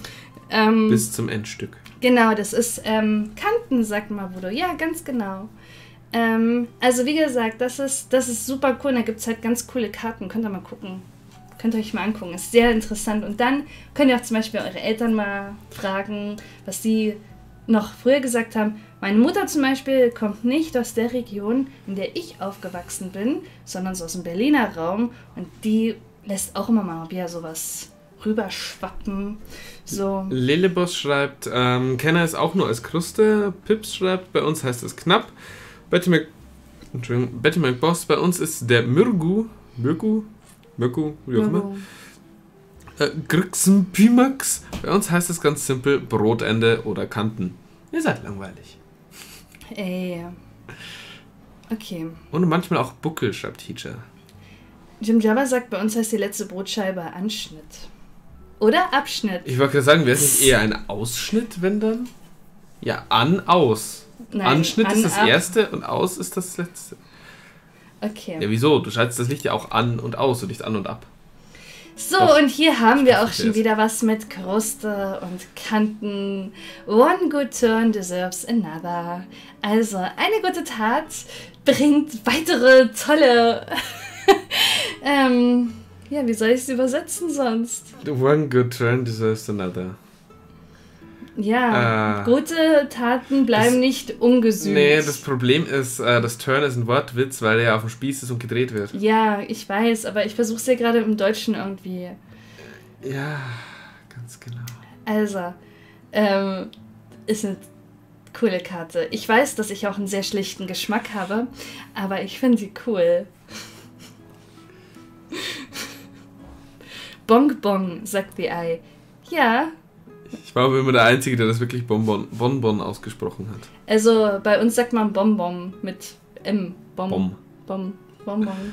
Bis zum Endstück. Genau, das ist Kanten, sagt Mabudo. Ja, ganz genau. Also wie gesagt, das ist super cool. Da gibt es halt ganz coole Karten. Könnt ihr mal gucken. Könnt ihr euch mal angucken. Ist sehr interessant. Und dann könnt ihr auch zum Beispiel eure Eltern mal fragen, was die noch früher gesagt haben. Meine Mutter zum Beispiel kommt nicht aus der Region, in der ich aufgewachsen bin, sondern so aus dem Berliner Raum. Und die lässt auch immer mal wieder sowas rüberschwappen. So. Lilleboss schreibt, Kenner ist auch nur als Kruste. Pips schreibt, bei uns heißt es knapp. Betty McBoss, bei uns ist der Mürgu, wie auch immer. Grixen Pimax, bei uns heißt es ganz simpel Brotende oder Kanten. Ihr seid langweilig. Ey. Okay. Und manchmal auch Buckel, schreibt Teacher. Jim Jabba sagt, bei uns heißt die letzte Brotscheibe Anschnitt. Oder Abschnitt. Ich wollte gerade sagen, wäre es nicht eher ein Ausschnitt, wenn dann? Ja, aus. Nein, Anschnitt ist das ab. erste und aus ist das letzte. Okay. Ja, wieso? Du schaltest das Licht ja auch an und aus und nicht an und ab. So, Doch. und hier haben wir auch verstehe schon es. wieder was mit Kruste und Kanten. One good turn deserves another. Also, eine gute Tat bringt weitere tolle... ja, wie soll ich es übersetzen sonst? One good turn deserves another. Ja, gute Taten bleiben nicht ungesühnt. Nee, das Problem ist, das Turn ist ein Wortwitz, weil er auf dem Spieß ist und gedreht wird. Ja, ich weiß, aber ich versuche es ja gerade im Deutschen irgendwie. Ja, ganz genau. Also, ist eine coole Karte. Ich weiß, dass ich auch einen sehr schlichten Geschmack habe, aber ich finde sie cool. Bonk Bong, sagt die Ei. Ja, Ich war aber immer der Einzige, der das wirklich Bonbon ausgesprochen hat. also bei uns sagt man Bonbon mit M. Bonbon. Bonbon.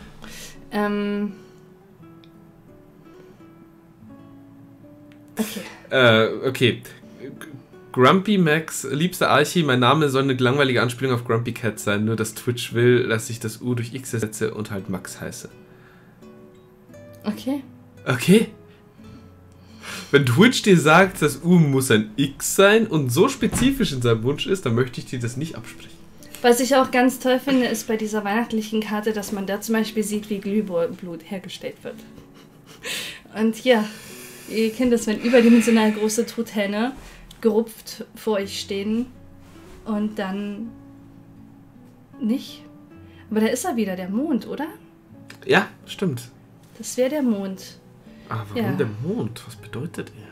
Okay. Okay. Grumpy Max, liebster Archie, mein Name soll eine langweilige Anspielung auf Grumpy Cat sein, nur dass Twitch will, dass ich das U durch X ersetze und halt Max heiße. Okay. Okay. Wenn Twitch dir sagt, das U muss ein X sein und so spezifisch in seinem Wunsch ist, dann möchte ich dir das nicht absprechen. Was ich auch ganz toll finde, ist bei dieser weihnachtlichen Karte, dass man da zum Beispiel sieht, wie Glühblut hergestellt wird. Und ja, ihr kennt das, wenn überdimensional große Truthähne gerupft vor euch stehen und dann nicht. Aber da ist er wieder, der Mond, oder? Ja, stimmt. Das wäre der Mond. Ah, warum der Mond? Was bedeutet er?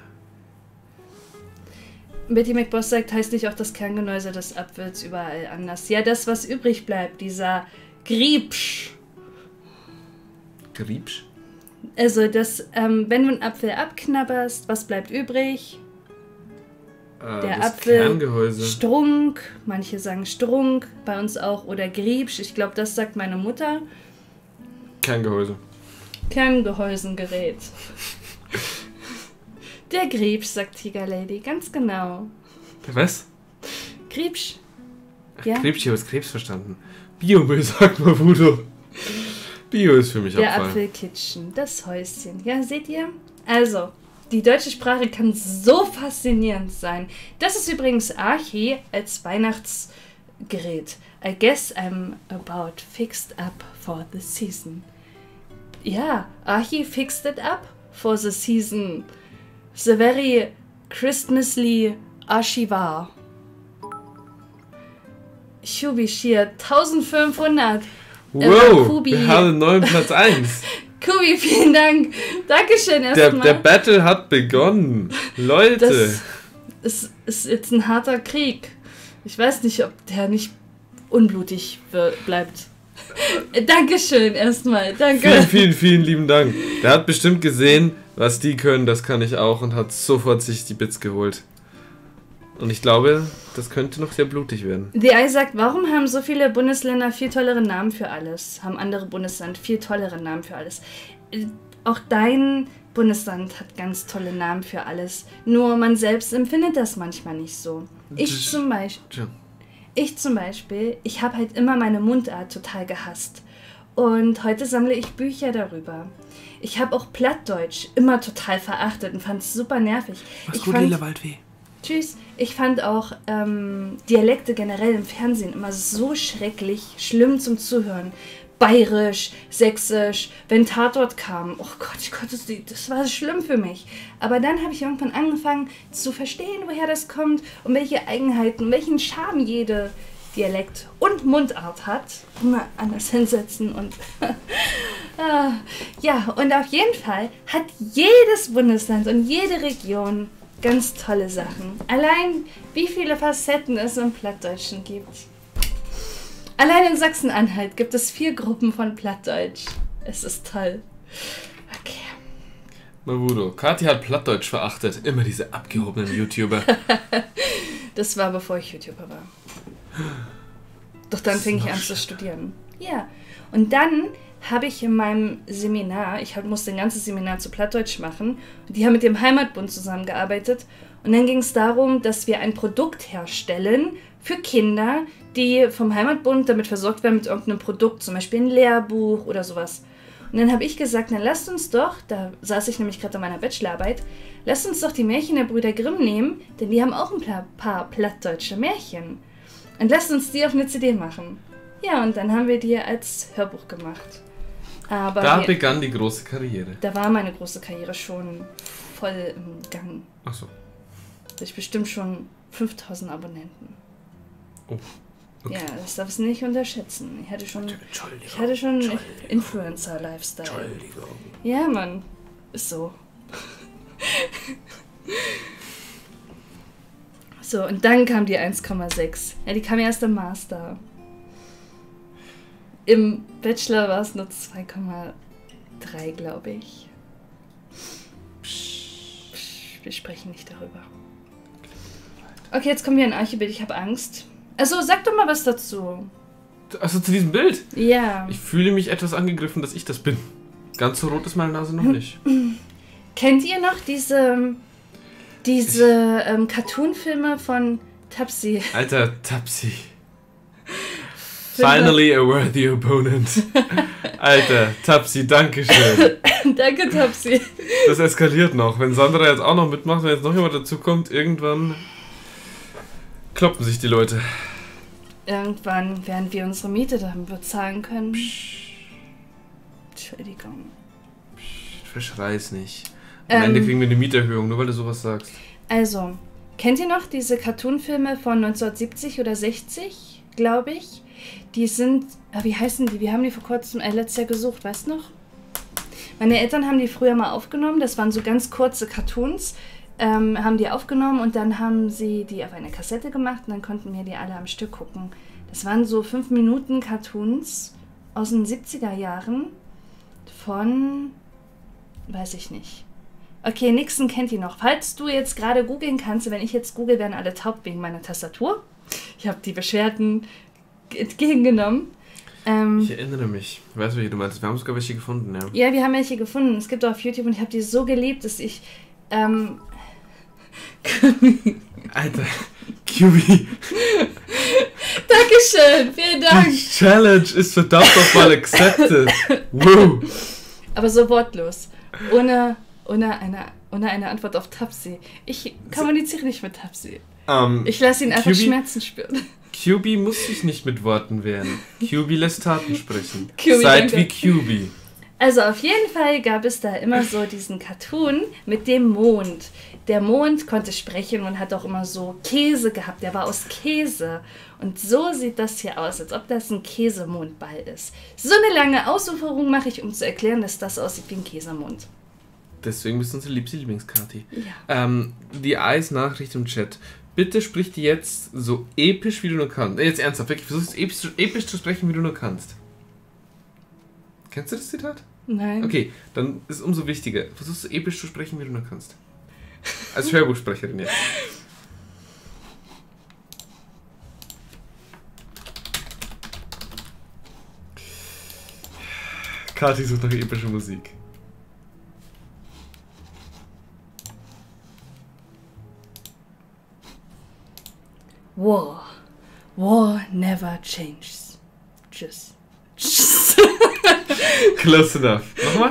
Betty McBoss sagt, heißt nicht auch das Kerngenäuse des Apfels überall anders. Ja, das, was übrig bleibt, dieser Griebsch. Griebsch? Also, wenn du einen Apfel abknabberst, was bleibt übrig? Der das Apfel, Kerngehäuse. Strunk, manche sagen Strunk, bei uns auch, oder Griebsch, ich glaube, das sagt meine Mutter. Kerngehäuse. Kerngehäusengerät. Der Griebsch, sagt Tiger Lady, ganz genau. Der was? Griebsch. Ach, Ja. Krebs, ich habe das Krebs verstanden. Biomüll, sagt mal Voodoo. Bio ist für mich Der Abfall. Apfelkitchen, das Häuschen. Ja, seht ihr? Also, die deutsche Sprache kann so faszinierend sein. Das ist übrigens Archi als Weihnachtsgerät. I guess I'm about fixed up for the season. Ja, Archi fixed it up for the season. The very Christmasly Archivar. Shubishir 1500. Wow, Kubi. wir haben einen neuen Platz 1. Kubi, vielen Dank. Dankeschön Der erstmal. Battle hat begonnen. Leute. Das ist jetzt ein harter Krieg. Ich weiß nicht, ob der nicht unblutig bleibt. Dankeschön erstmal. Danke. Vielen, vielen, vielen lieben Dank. Der hat bestimmt gesehen, was die können, das kann ich auch und hat sofort sich die Bits geholt. Und ich glaube, das könnte noch sehr blutig werden. Die Ei sagt, warum haben so viele Bundesländer viel tollere Namen für alles? Haben andere Bundesländer viel tollere Namen für alles? Auch dein Bundesland hat ganz tolle Namen für alles. Nur man selbst empfindet das manchmal nicht so. Ich zum Beispiel, ich habe halt immer meine Mundart total gehasst. Und heute sammle ich Bücher darüber. Ich habe auch Plattdeutsch immer total verachtet und fand es super nervig. Mach's gut, Lila Waldweh. Tschüss. Ich fand auch Dialekte generell im Fernsehen immer so schrecklich, schlimm zum Zuhören. Bayerisch, Sächsisch, wenn Tatort kam. Oh Gott, das war schlimm für mich. Aber dann habe ich irgendwann angefangen zu verstehen, woher das kommt und welche Eigenheiten, welchen Charme jede Dialekt und Mundart hat. Immer anders hinsetzen und... ja, und auf jeden Fall hat jedes Bundesland und jede Region ganz tolle Sachen. Allein wie viele Facetten es im Plattdeutschen gibt. Allein in Sachsen-Anhalt gibt es 4 Gruppen von Plattdeutsch. Es ist toll. Okay. Mavudo, Kathi hat Plattdeutsch verachtet. Immer diese abgehobenen YouTuber. Das war bevor ich YouTuber war. Doch dann fing ich an zu studieren. Ja. Und dann habe ich in meinem Seminar, ich musste ein ganzes Seminar zu Plattdeutsch machen, und die haben mit dem Heimatbund zusammengearbeitet. Und dann ging es darum, dass wir ein Produkt herstellen für Kinder, die vom Heimatbund damit versorgt werden mit irgendeinem Produkt, zum Beispiel ein Lehrbuch oder sowas. Und dann habe ich gesagt, na lasst uns doch, da saß ich nämlich gerade an meiner Bachelorarbeit, lasst uns doch die Märchen der Brüder Grimm nehmen, denn die haben auch ein paar plattdeutsche Märchen. Und lasst uns die auf eine CD machen. Ja, und dann haben wir die als Hörbuch gemacht. Aber Da begann die große Karriere. da war meine große Karriere schon voll im Gang. Ach so. Ich bestimmt schon 5000 Abonnenten. Oh. Okay. Ja, das darfst du nicht unterschätzen. Ich hatte schon Entschuldigung. Influencer-Lifestyle. Entschuldigung. Ja, Mann. Ist so. So, und dann kam die 1,6. Ja, die kam erst im Master. Im Bachelor war es nur 2,3, glaube ich. Wir sprechen nicht darüber. Okay, jetzt kommen wir in Archibild. Ich habe Angst. Also, sag doch mal was dazu. Also zu diesem Bild. Ja. Ich fühle mich etwas angegriffen, dass ich das bin. Ganz so rot ist meine Nase noch nicht. Kennt ihr noch diese Cartoon-Filme von Tapsi? Alter, Tapsi. Finally a worthy opponent. Alter, Tapsi, dankeschön. Danke, Tapsi. Das eskaliert noch. Wenn Sandra jetzt auch noch mitmacht, wenn jetzt noch jemand dazu kommt, irgendwann kloppen sich die Leute. Irgendwann werden wir unsere Miete dann bezahlen können. Entschuldigung. Verschrei's nicht. Am Ende kriegen wir eine Mieterhöhung, nur weil du sowas sagst. Also, kennt ihr noch diese Cartoonfilme von 1970 oder 60, glaube ich? Die sind, wie heißen die? Wir haben die vor kurzem, letztes Jahr gesucht, weißt du noch? Meine Eltern haben die früher mal aufgenommen, das waren so ganz kurze Cartoons, haben die aufgenommen und dann haben sie die auf eine Kassette gemacht und dann konnten wir die alle am Stück gucken. Das waren so 5 Minuten Cartoons aus den 70er Jahren von, weiß ich nicht. Okay, Nixon kennt ihr noch. Falls du jetzt gerade googeln kannst, wenn ich jetzt google, werden alle taub wegen meiner Tastatur. Ich habe die Beschwerden entgegengenommen. Ich erinnere mich. Ich weiß, welche du meinst. Wir haben sogar welche gefunden, ja. Ja, wir haben welche gefunden. Es gibt auch auf YouTube und ich habe die so geliebt, dass ich... Alter, QB. Dankeschön, vielen Dank. Die Challenge ist verdammt nochmal accepted. Wow. Aber so wortlos. Ohne eine Antwort auf Tapsi. Ich kommuniziere nicht mit Tapsi. Ich lasse ihn einfach QB, Schmerzen spüren. QB muss sich nicht mit Worten wehren. QB lässt Taten sprechen. QB, Seid danke. wie QB. Also auf jeden Fall gab es da immer so diesen Cartoon mit dem Mond. Der Mond konnte sprechen und hat auch immer so Käse gehabt. Der war aus Käse. Und so sieht das hier aus, als ob das ein Käsemondball ist. So eine lange Ausuferung mache ich, um zu erklären, dass das aussieht wie ein Käsemond. Deswegen bist du unsere liebste Lieblingskati. Ja. Die Eis-Nachricht im Chat. Bitte sprich die jetzt so episch, wie du nur kannst. Jetzt ernsthaft, wirklich, versuch es episch zu sprechen, wie du nur kannst. Kennst du das Zitat? Nein. Okay, dann ist es umso wichtiger. Versuch so episch zu sprechen, wie du nur kannst. Als Hörbuchsprecherin jetzt. Kathi sucht nach epischer Musik. War never changes. Tschüss. Close enough. Nochmal?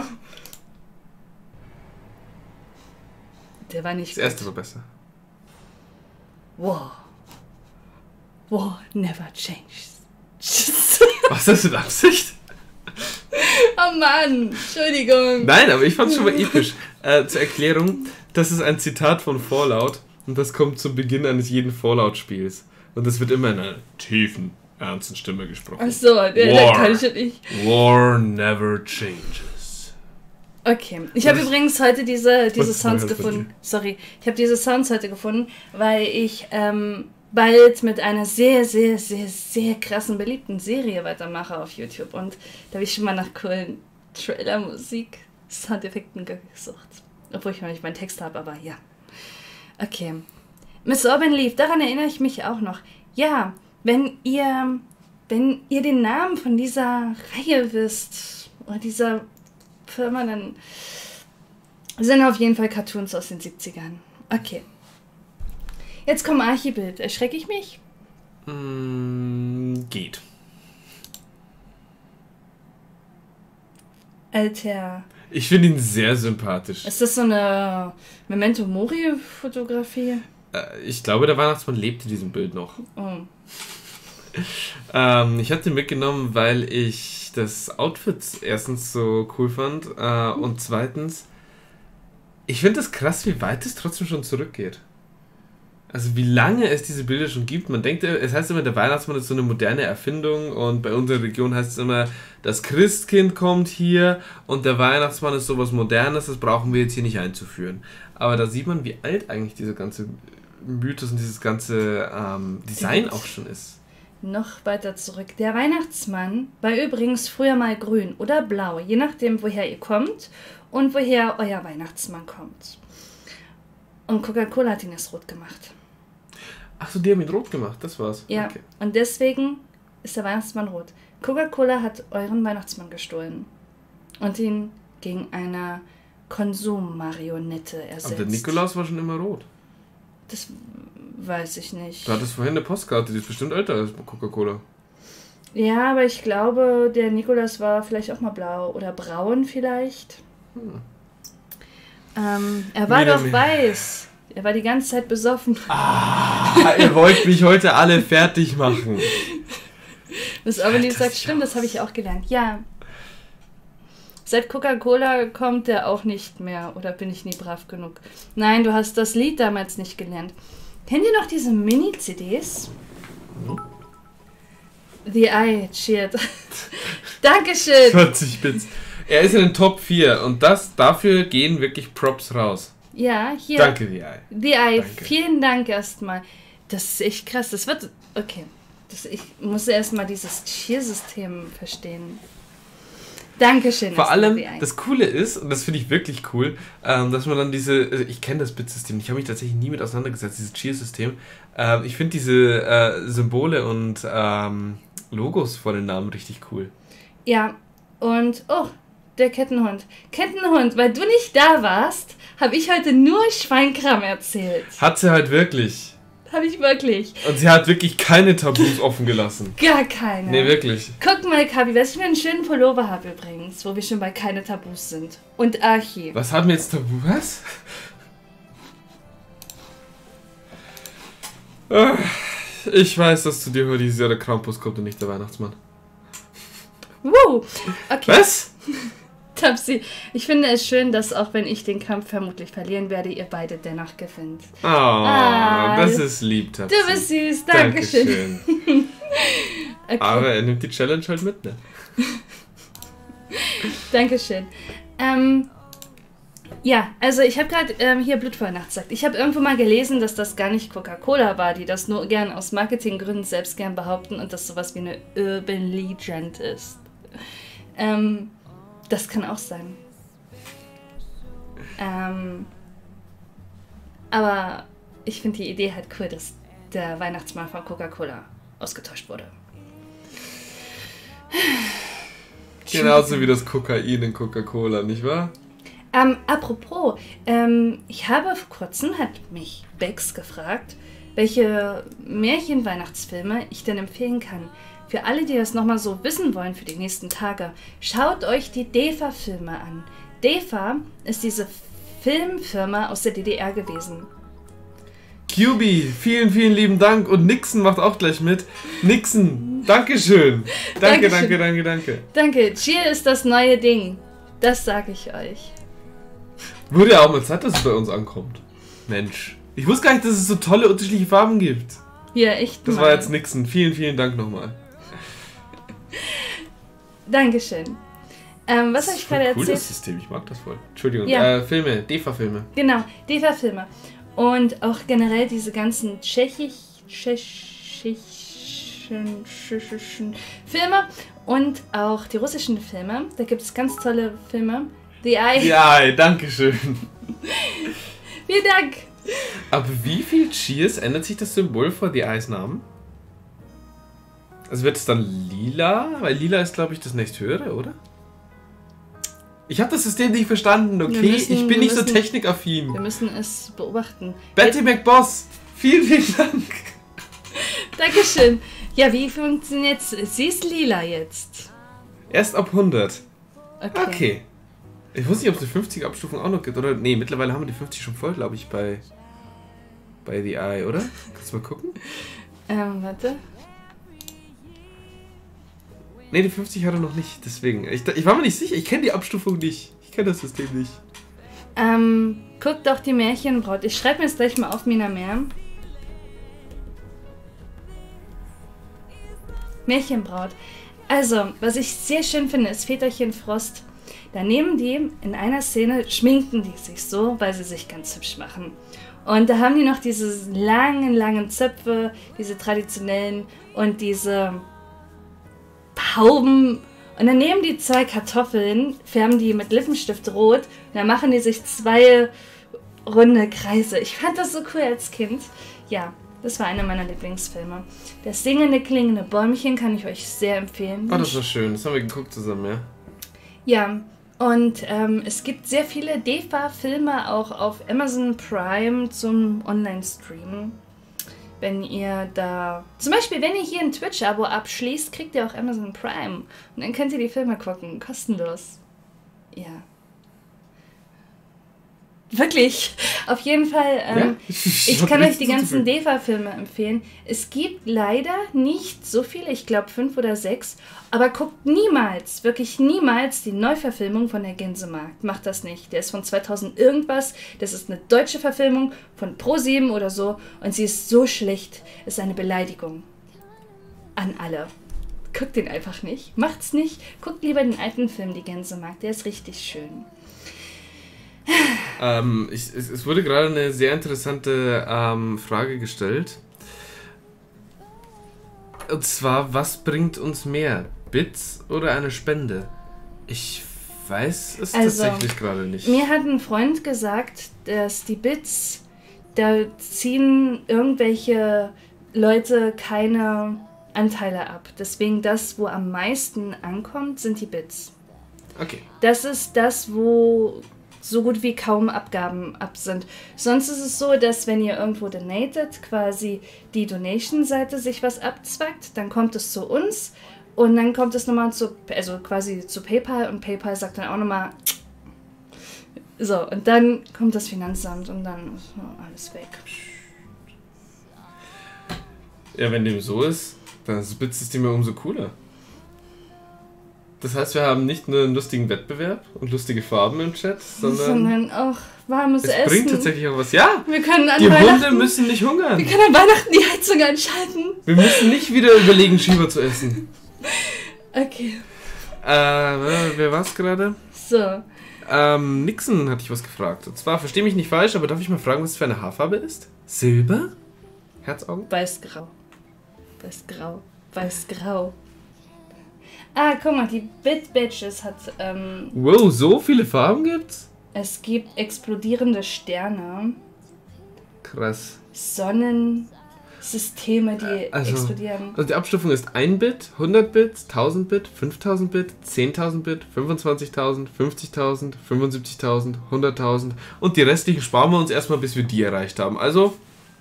Der war nicht Das erste war besser. War never changes. Was, das mit Absicht? Oh Mann, Entschuldigung. Nein, aber ich fand's schon mal episch. Zur Erklärung, das ist ein Zitat von Fallout und das kommt zum Beginn eines jeden Fallout-Spiels. Und das wird immer in einer tiefen, ernsten Stimme gesprochen. Achso, der kann ich ja nicht. War never changes. Okay, ich habe übrigens heute diese Was Sounds ist das von gefunden. Sorry, ich habe diese Sounds heute gefunden, weil ich bald mit einer sehr, sehr, sehr, sehr krassen, beliebten Serie weitermache auf YouTube. Und da habe ich schon mal nach coolen Trailer-Musik, Soundeffekten gesucht. Obwohl ich noch nicht meinen Text habe, aber ja. Okay. Miss Urban Leaf, daran erinnere ich mich auch noch. Ja, wenn ihr den Namen von dieser Reihe wisst, oder dieser Firma, dann sind auf jeden Fall Cartoons aus den 70ern. Okay. Jetzt kommt Archibild. Erschrecke ich mich? Geht. Alter. Ich finde ihn sehr sympathisch. Ist das so eine Memento Mori-Fotografie? Ich glaube, der Weihnachtsmann lebt in diesem Bild noch. Oh. Ich hatte ihn mitgenommen, weil ich das Outfit erstens so cool fand und zweitens, ich finde das krass, wie weit es trotzdem schon zurückgeht. Also wie lange es diese Bilder schon gibt. Man denkt, es heißt immer, der Weihnachtsmann ist so eine moderne Erfindung und bei unserer Region heißt es immer, das Christkind kommt hier und der Weihnachtsmann ist sowas Modernes, das brauchen wir jetzt hier nicht einzuführen. Aber da sieht man, wie alt eigentlich diese ganze Mythos und dieses ganze Design auch schon ist. Noch weiter zurück. Der Weihnachtsmann war übrigens früher mal grün oder blau, je nachdem, woher ihr kommt und woher euer Weihnachtsmann kommt. Und Coca-Cola hat ihn erst rot gemacht. Achso, die haben ihn rot gemacht, das war's. Ja, Okay. und deswegen ist der Weihnachtsmann rot. Coca-Cola hat euren Weihnachtsmann gestohlen und ihn gegen eine Konsummarionette ersetzt. Aber der Nikolaus war schon immer rot. Das weiß ich nicht. Du hattest vorhin eine Postkarte, die ist bestimmt älter als Coca-Cola. Ja, aber ich glaube, der Nikolaus war vielleicht auch mal blau oder braun vielleicht. Er war Wieder doch mehr. weiß. Er war die ganze Zeit besoffen. Ihr wollt mich heute alle fertig machen. Das aber die Das sagt, ist stimmt, das habe ich auch gelernt. Ja. Seit Coca-Cola kommt der auch nicht mehr. Oder bin ich nie brav genug? Nein, du hast das Lied damals nicht gelernt. Kennt ihr noch diese Mini-CDs? The Eye cheered. Dankeschön. 20 Bits. Er ist in den Top 4 und dafür gehen wirklich Props raus. Ja, hier. Danke, The Eye. The Eye, Danke. vielen Dank erstmal. Das ist echt krass. Das wird. Okay. Ich muss erstmal dieses Cheer-System verstehen. Dankeschön. Vor allem, The Eye. das Coole ist, und das finde ich wirklich cool, dass man dann also ich kenne das Bitsystem, ich habe mich tatsächlich nie mit auseinandergesetzt, dieses Cheer-System. Ich finde diese Symbole und Logos vor den Namen richtig cool. Ja, und. Oh, der Kettenhund. Kettenhund, weil du nicht da warst, habe ich heute nur Schweinkram erzählt. Hat sie halt wirklich. Habe ich wirklich. Und sie hat wirklich keine Tabus offen gelassen. Gar keine. Nee, wirklich. Guck mal, Kabi, was ich für einen schönen Pullover habe übrigens, wo wir schon bei keine Tabus sind. Und Archie. Was haben wir jetzt Tabu? Was? Ich weiß, dass zu dir heute dieses Jahr der Krampus kommt und nicht der Weihnachtsmann. Woo! Okay. Was? Tapsi, ich finde es schön, dass auch wenn ich den Kampf vermutlich verlieren werde, ihr beide dennoch gewinnt. Oh, Ah, das ist lieb, Tapsi. Du bist süß, Dankeschön. Okay. Aber er nimmt die Challenge halt mit, ne? Dankeschön. Ja, also ich habe gerade hier Blutvollnacht sagt. Ich habe irgendwo mal gelesen, dass das gar nicht Coca-Cola war, die das nur gern aus Marketinggründen selbst gern behaupten und das sowas wie eine Urban Legend ist. Das kann auch sein. Aber ich finde die Idee halt cool, dass der Weihnachtsmann von Coca-Cola ausgetauscht wurde. Genauso wie das Kokain in Coca-Cola, nicht wahr? Apropos, ich habe vor kurzem, hat mich Bex gefragt, welche Märchen-Weihnachtsfilme ich denn empfehlen kann. Für alle, die das nochmal so wissen wollen für die nächsten Tage, schaut euch die DEFA-Filme an. DEFA ist diese Filmfirma aus der DDR gewesen. QB, vielen, vielen lieben Dank. Und Nixon macht auch gleich mit. Nixon, Dankeschön. Danke, Dankeschön. danke. Danke, Cheer ist das neue Ding. Das sage ich euch. Wurde ja auch mal Zeit, dass es bei uns ankommt. Mensch. Ich wusste gar nicht, dass es so tolle unterschiedliche Farben gibt. Ja, echt Das mal. war jetzt Nixon. Vielen, vielen Dank nochmal. Dankeschön. Was habe ich gerade Cool, erzählt? das System. Ich mag das voll. Entschuldigung. Ja. Filme, DEFA-Filme. Genau, DEFA-Filme. Und auch generell diese ganzen tschechischen Filme und auch die russischen Filme. Da gibt es ganz tolle Filme. The Eye. Ja, dankeschön. Vielen Dank. Aber wie viel Cheers ändert sich das Symbol vor The Eyes Namen? Also wird es dann lila? Weil lila ist, glaube ich, das nächsthöhere, oder? Ich habe das System nicht verstanden, okay? Ich bin nicht so technikaffin. Wir müssen es beobachten. Betty McBoss, vielen, vielen Dank. Dankeschön. Ja, wie funktioniert es? Sie ist lila jetzt. Erst ab 100. Okay. Ich wusste nicht, ob es eine 50er-Abstufung auch noch gibt, oder? Nee, mittlerweile haben wir die 50 schon voll, glaube ich, bei The Eye, oder? Kannst du mal gucken? Warte. Nee, die 50 hat er noch nicht, deswegen. Ich war mir nicht sicher, ich kenne die Abstufung nicht. Ich kenne das System nicht. Guckt doch die Märchenbraut. Ich schreibe mir jetzt gleich mal auf, Mina Mehr. Märchenbraut. Also, was ich sehr schön finde, ist Väterchen Frost. Da nehmen die in einer Szene, schminken die sich so, weil sie sich ganz hübsch machen. Und da haben die noch diese langen Zöpfe, diese traditionellen und diese Hauben. Und dann nehmen die 2 Kartoffeln, färben die mit Lippenstift rot und dann machen die sich 2 runde Kreise. Ich fand das so cool als Kind. Ja, das war einer meiner Lieblingsfilme. Das singende, klingende Bäumchen kann ich euch sehr empfehlen. Oh, das war schön. Das haben wir geguckt zusammen, ja? Ja, und es gibt sehr viele DEFA-Filme auch auf Amazon Prime zum Online-Streamen. Wenn ihr da... Zum Beispiel, wenn ihr hier ein Twitch-Abo abschließt, kriegt ihr auch Amazon Prime. Und dann könnt ihr die Filme gucken. Kostenlos. Ja. Wirklich. Auf jeden Fall, Ja? ich kann euch die ganzen DEFA-Filme empfehlen. Es gibt leider nicht so viele, ich glaube 5 oder 6, aber guckt niemals, wirklich niemals die Neuverfilmung von der Gänsemarkt. Macht das nicht. Der ist von 2000 irgendwas. Das ist eine deutsche Verfilmung von Pro7 oder so und sie ist so schlecht. Ist eine Beleidigung an alle. Guckt den einfach nicht. Macht's nicht. Guckt lieber den alten Film, die Gänsemarkt. Der ist richtig schön. Es wurde gerade eine sehr interessante Frage gestellt. Und zwar, was bringt uns mehr? Bits oder eine Spende? Ich weiß es tatsächlich gerade nicht. Mir hat ein Freund gesagt, dass die Bits, da ziehen irgendwelche Leute keine Anteile ab. Deswegen das, wo am meisten ankommt, sind die Bits. Okay. Das ist das, wo so gut wie kaum Abgaben ab sind. Sonst ist es so, dass wenn ihr irgendwo donatet, quasi die Donation-Seite sich was abzwackt, dann kommt es zu uns und dann kommt es nochmal quasi zu PayPal und PayPal sagt dann auch nochmal so, und dann kommt das Finanzamt und dann ist alles weg. Ja, wenn dem so ist, dann ist das Bitsystem ja umso cooler. Das heißt, wir haben nicht nur einen lustigen Wettbewerb und lustige Farben im Chat, sondern auch warmes Essen. es bringt tatsächlich auch was. Ja, Wir können an die Hunde Weihnachten, müssen nicht hungern. wir können an Weihnachten die Heizung einschalten. Wir müssen nicht wieder überlegen, Schieber zu essen. Okay. Wer war's gerade? So. Nixon hatte ich was gefragt. Und zwar, verstehe mich nicht falsch, aber darf ich mal fragen, was es für eine Haarfarbe ist? Silber? Herzaugen? Weiß-grau. Weiß-grau. Weiß-grau. Ah, guck mal, die Bit-Bitches hat, Wow, so viele Farben gibt's? es gibt explodierende Sterne, Krass. Sonnensysteme, die explodieren. Also die Abstufung ist 1 Bit, 100 Bit, 1000 Bit, 5000 Bit, 10.000 Bit, 25.000, 50.000, 75.000, 100.000 und die restlichen sparen wir uns erstmal, bis wir die erreicht haben. Also...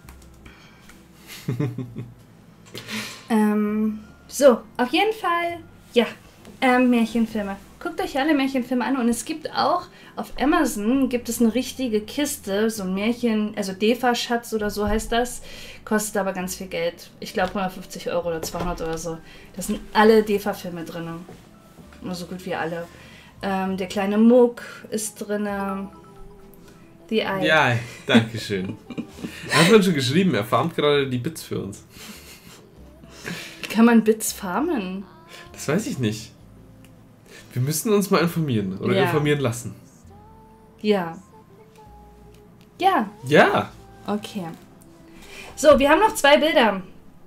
So, auf jeden Fall, ja, Märchenfilme. Guckt euch alle Märchenfilme an und es gibt auch, auf Amazon gibt es eine richtige Kiste, so ein Märchen, also DEFA-Schatz oder so heißt das, kostet aber ganz viel Geld. Ich glaube 150 € oder 200 oder so. Da sind alle DEFA-Filme drin. Nur so gut wie alle. Der kleine Muck ist drin. Die Ei. Ja, danke schön. Er hat uns schon geschrieben, er farmt gerade die Bits für uns. Wie kann man Bits farmen? Das weiß ich nicht. Wir müssen uns mal informieren oder Ja. informieren lassen. Ja. Ja, Ja. okay. So, wir haben noch 2 Bilder,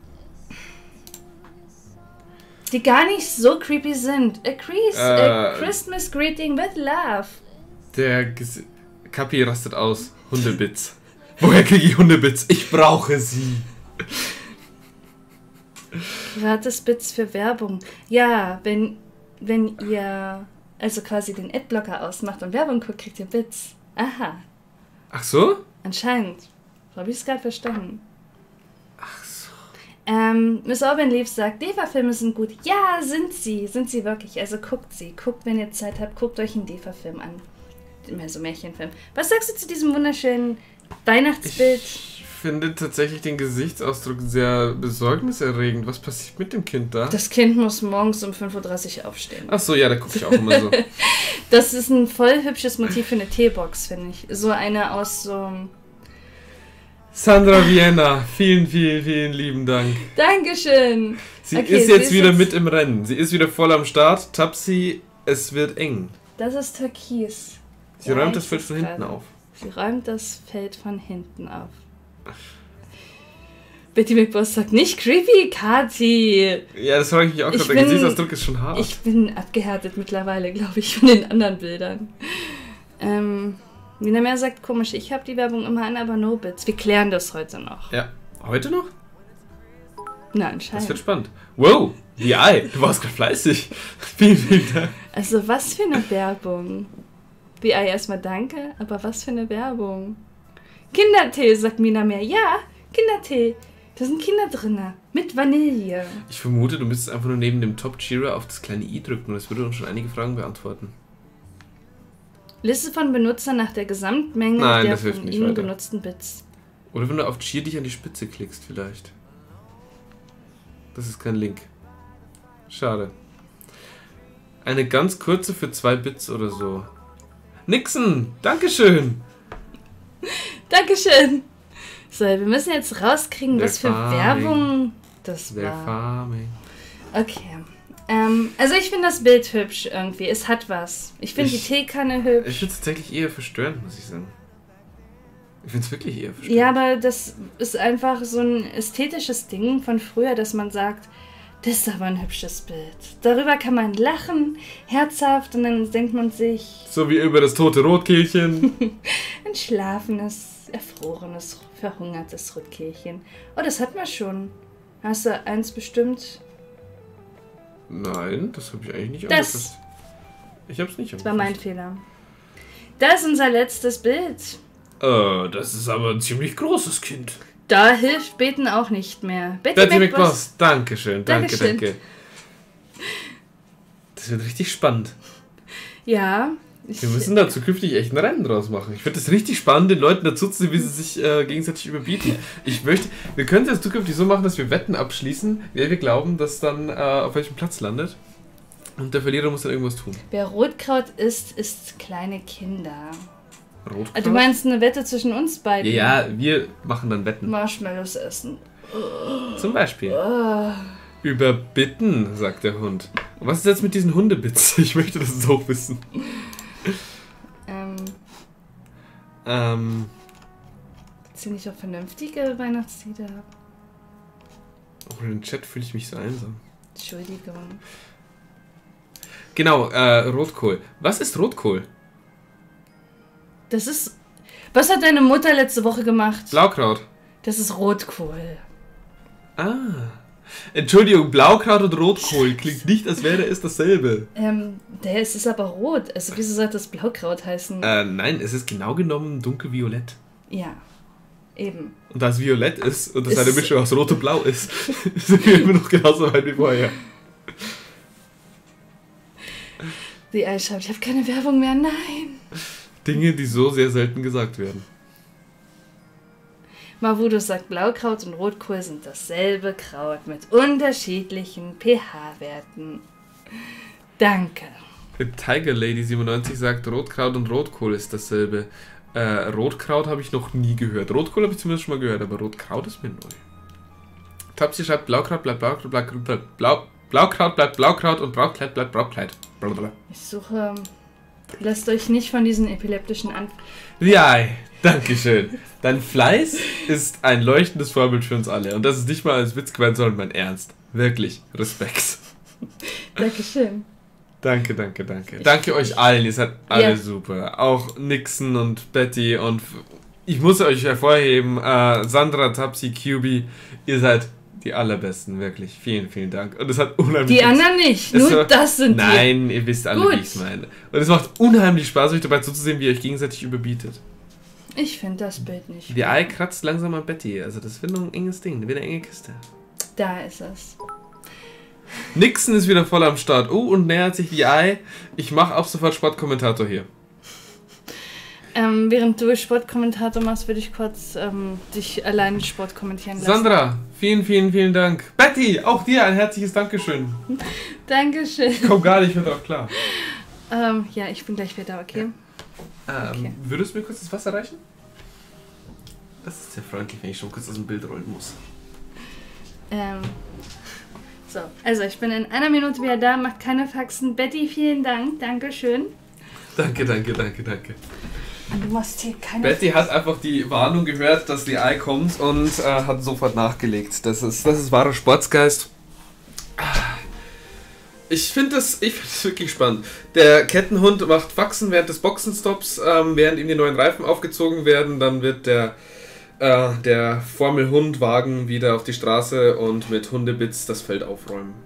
die gar nicht so creepy sind. A Christmas Greeting with Love. Der Kapi rastet aus. Hundebits. Woher kriege ich Hundebits? Ich brauche sie. Gratis Bits für Werbung. Ja, wenn ihr also quasi den Adblocker ausmacht und Werbung guckt, kriegt ihr Bits. Aha, Ach so? anscheinend. So habe ich es gerade verstanden. Ach so. Miss Orban Leaves sagt, DEFA-Filme sind gut. Ja, sind sie wirklich. Also guckt sie. Guckt, wenn ihr Zeit habt, guckt euch einen DEFA-Film an. Mehr so Märchenfilm. Was sagst du zu diesem wunderschönen Weihnachtsbild? Ich finde tatsächlich den Gesichtsausdruck sehr besorgniserregend. Was passiert mit dem Kind da? Das Kind muss morgens um 5:30 Uhr aufstehen. Ach so, ja, da gucke ich auch immer so. Das ist ein voll hübsches Motiv für eine Teebox, finde ich. So eine aus so... Sandra Vienna, vielen, vielen, vielen lieben Dank. Dankeschön! Sie Okay, ist sie jetzt ist wieder jetzt- mit im Rennen. Sie ist wieder voll am Start. Tapsi, es wird eng. Das ist Türkis. Sie Ja, räumt das ich Feld seh's von hinten gerade. auf. Sie räumt das Feld von hinten auf. Betty McBoss sagt, nicht creepy, Kati. Ja, das frage ich mich auch Ich gerade. Der bin- Gesichtsausdruck ist schon hart. Ich bin abgehärtet mittlerweile, glaube ich, von den anderen Bildern. Nina Mehr sagt, komisch, ich habe die Werbung immer an, aber no bits. Wir klären das heute noch. Ja, heute noch? Na, Das anscheinend. wird spannend. Wow, die Ei, du warst gerade fleißig. Vielen, vielen Dank. Also, was für eine Werbung. BI erstmal danke, aber was für eine Werbung. Kindertee, sagt Mina Mehr. Ja, Kindertee. Da sind Kinder drin. Mit Vanille. Ich vermute, du müsstest einfach nur neben dem Top-Cheerer auf das kleine I drücken und das würde uns schon einige Fragen beantworten. Liste von Benutzern nach der Gesamtmenge Nein, der das hilft von nicht ihnen weiter. benutzten Bits. Oder wenn du auf Cheer dich an die Spitze klickst vielleicht. Das ist kein Link. Schade. Eine ganz kurze für 2 Bits oder so. Nixon, Dankeschön. Dankeschön. So, wir müssen jetzt rauskriegen, was für Farming. Werbung das They're war. farming. Okay. Also ich finde das Bild hübsch irgendwie. Es hat was. Ich finde die Teekanne hübsch. Ich finde es tatsächlich eher verstörend, muss ich sagen. Ich finde es wirklich eher verstörend. Ja, aber das ist einfach so ein ästhetisches Ding von früher, dass man sagt, das ist aber ein hübsches Bild. Darüber kann man lachen, herzhaft, und dann denkt man sich, So wie über das tote Rotkehlchen. ein schlafendes, erfrorenes, verhungertes Rotkehlchen. Oh, das hat man schon. Hast du eins bestimmt? Nein, das habe ich eigentlich nicht Das- angefasst. Ich habe es nicht Das war mein angefasst. Fehler. Da ist unser letztes Bild. Das ist aber ein ziemlich großes Kind. Da hilft Beten auch nicht mehr. Betty McBoss, Dankeschön, danke, Dankeschön. danke. Das wird richtig spannend. Ja. Wir müssen da zukünftig echt ein Rennen draus machen. Ich finde es richtig spannend, den Leuten dazu zu sehen, wie sie sich gegenseitig überbieten. Wir können es jetzt zukünftig so machen, dass wir Wetten abschließen, wer wir glauben, dass dann auf welchem Platz landet. Und der Verlierer muss dann irgendwas tun. Wer Rotkraut isst, isst kleine Kinder. Rotkraut? Du meinst eine Wette zwischen uns beiden? Ja, wir machen dann Wetten. Marshmallows essen. Zum Beispiel. Überbitten, sagt der Hund. Und was ist jetzt mit diesen Hundebits? Ich möchte das jetzt auch wissen. Ziemlich auch vernünftige Weihnachtslieder. Auch in den Chat fühle ich mich so einsam. Entschuldigung. Genau, Rotkohl. Was ist Rotkohl? Das ist... Was hat deine Mutter letzte Woche gemacht? Blaukraut. Das ist Rotkohl. Ah. Entschuldigung, Blaukraut und Rotkohl klingt nicht, als wäre es dasselbe. Es ist aber rot. Also wieso soll das Blaukraut heißen? Nein, es ist genau genommen dunkelviolett. Ja, eben. Und da es violett ist und das Ist- eine Mischung aus Rot und Blau ist, sind wir immer noch genauso weit wie vorher. Die Eischaft, ich habe keine Werbung mehr, nein. Dinge, die so sehr selten gesagt werden. Mavudo sagt, Blaukraut und Rotkohl sind dasselbe Kraut mit unterschiedlichen pH-Werten. Danke. Tiger Lady 97 sagt, Rotkraut und Rotkohl ist dasselbe. Rotkraut habe ich noch nie gehört. Rotkohl habe ich zumindest schon mal gehört, aber Rotkraut ist mir neu. Tapsi schreibt, Blaukraut bleibt Blaukraut bleibt Blaukraut und Brautkleid bleibt Brautkleid. Blablabla. Ich suche... Lasst euch nicht von diesen epileptischen Ja, dankeschön. Dein Fleiß ist ein leuchtendes Vorbild für uns alle. Und das ist nicht mal als Witz gemeint, sondern mein Ernst. Wirklich. Respekt. Dankeschön. Danke, danke, danke. Danke euch allen. Ihr seid alle Ja. super. Auch Nixon und Betty und ich muss euch hervorheben, Sandra, Tapsi, QB, ihr seid die allerbesten, wirklich. Vielen, vielen Dank. Und es hat unheimlich... Die anderen nicht, Es nur war- das sind die. Nein, ihr wisst alle, Gut. wie ich es meine. Und es macht unheimlich Spaß, euch dabei zuzusehen, wie ihr euch gegenseitig überbietet. Ich finde das Bild nicht. Die Ei kratzt langsam an Betty. Also das wird noch ein enges Ding, wieder eine enge Kiste. Da ist es. Nixon ist wieder voll am Start. Und nähert sich die Ei. Ich mache ab sofort Sportkommentator hier. Während du Sportkommentator machst, würde ich kurz dich alleine Sport kommentieren lassen. Sandra, vielen, vielen, vielen Dank. Betty, auch dir ein herzliches Dankeschön. Dankeschön. Ich komm gar nicht mehr drauf klar. Ja, ich bin gleich wieder, okay? Okay. Würdest du mir kurz das Wasser reichen? Das ist sehr freundlich, wenn ich schon kurz aus dem Bild rollen muss. So, also ich bin in einer Minute wieder da, macht keine Faxen. Betty, vielen Dank, Dankeschön. Danke, danke, danke, danke. Und du machst hier keine Betty hat einfach die Warnung gehört, dass die Ei kommt und hat sofort nachgelegt. Das ist wahrer Sportsgeist. Ich finde das wirklich spannend. Der Kettenhund macht Faxen während des Boxenstops, während ihm die neuen Reifen aufgezogen werden. Dann wird der Formel-Hund-Wagen wieder auf die Straße und mit Hundebits das Feld aufräumen.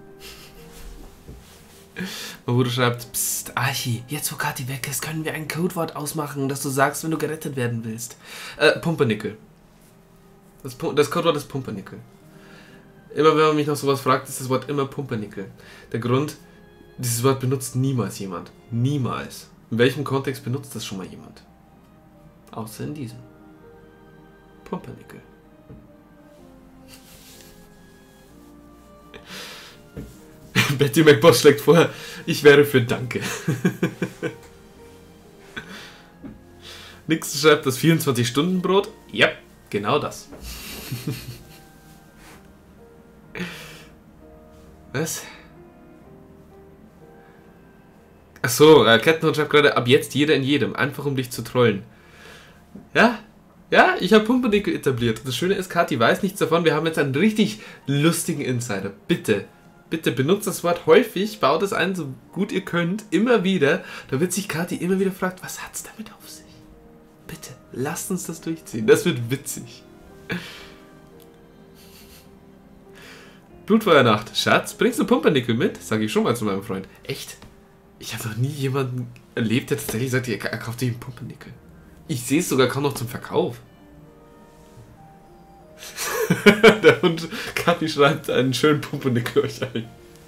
Mavudo schreibt, Psst, Archi, jetzt wo Kathi weg ist, können wir ein Codewort ausmachen, das du sagst, wenn du gerettet werden willst. Pumpernickel. Das Codewort ist Pumpernickel. Immer wenn man mich nach sowas fragt, ist das Wort immer Pumpernickel. Der Grund, dieses Wort benutzt niemals jemand. Niemals. In welchem Kontext benutzt das schon mal jemand? Außer in diesem. Pumpernickel. Betty McBoss schlägt vor, ich wäre für Danke. Nixon schreibt das 24-Stunden-Brot. Ja, genau das. Was? Achso, Kettenhund schreibt gerade, ab jetzt jeder in jedem, einfach um dich zu trollen. Ja, ich habe Pumpernickel etabliert. Das Schöne ist, Kathi weiß nichts davon, wir haben jetzt einen richtig lustigen Insider. Bitte benutzt das Wort häufig, baut es ein, so gut ihr könnt, immer wieder, damit sich Kathi immer wieder fragt, was hat's damit auf sich? Bitte, lasst uns das durchziehen, das wird witzig. Blutfeuernacht. Schatz, bringst du Pumpernickel mit? Sage ich schon mal zu meinem Freund. Echt? Ich habe noch nie jemanden erlebt, der tatsächlich sagt, er kauft sich einen Pumpernickel. Ich sehe es sogar kaum noch zum Verkauf. Der Hund Kathi schreibt einen schönen Pumpernickel euch ein.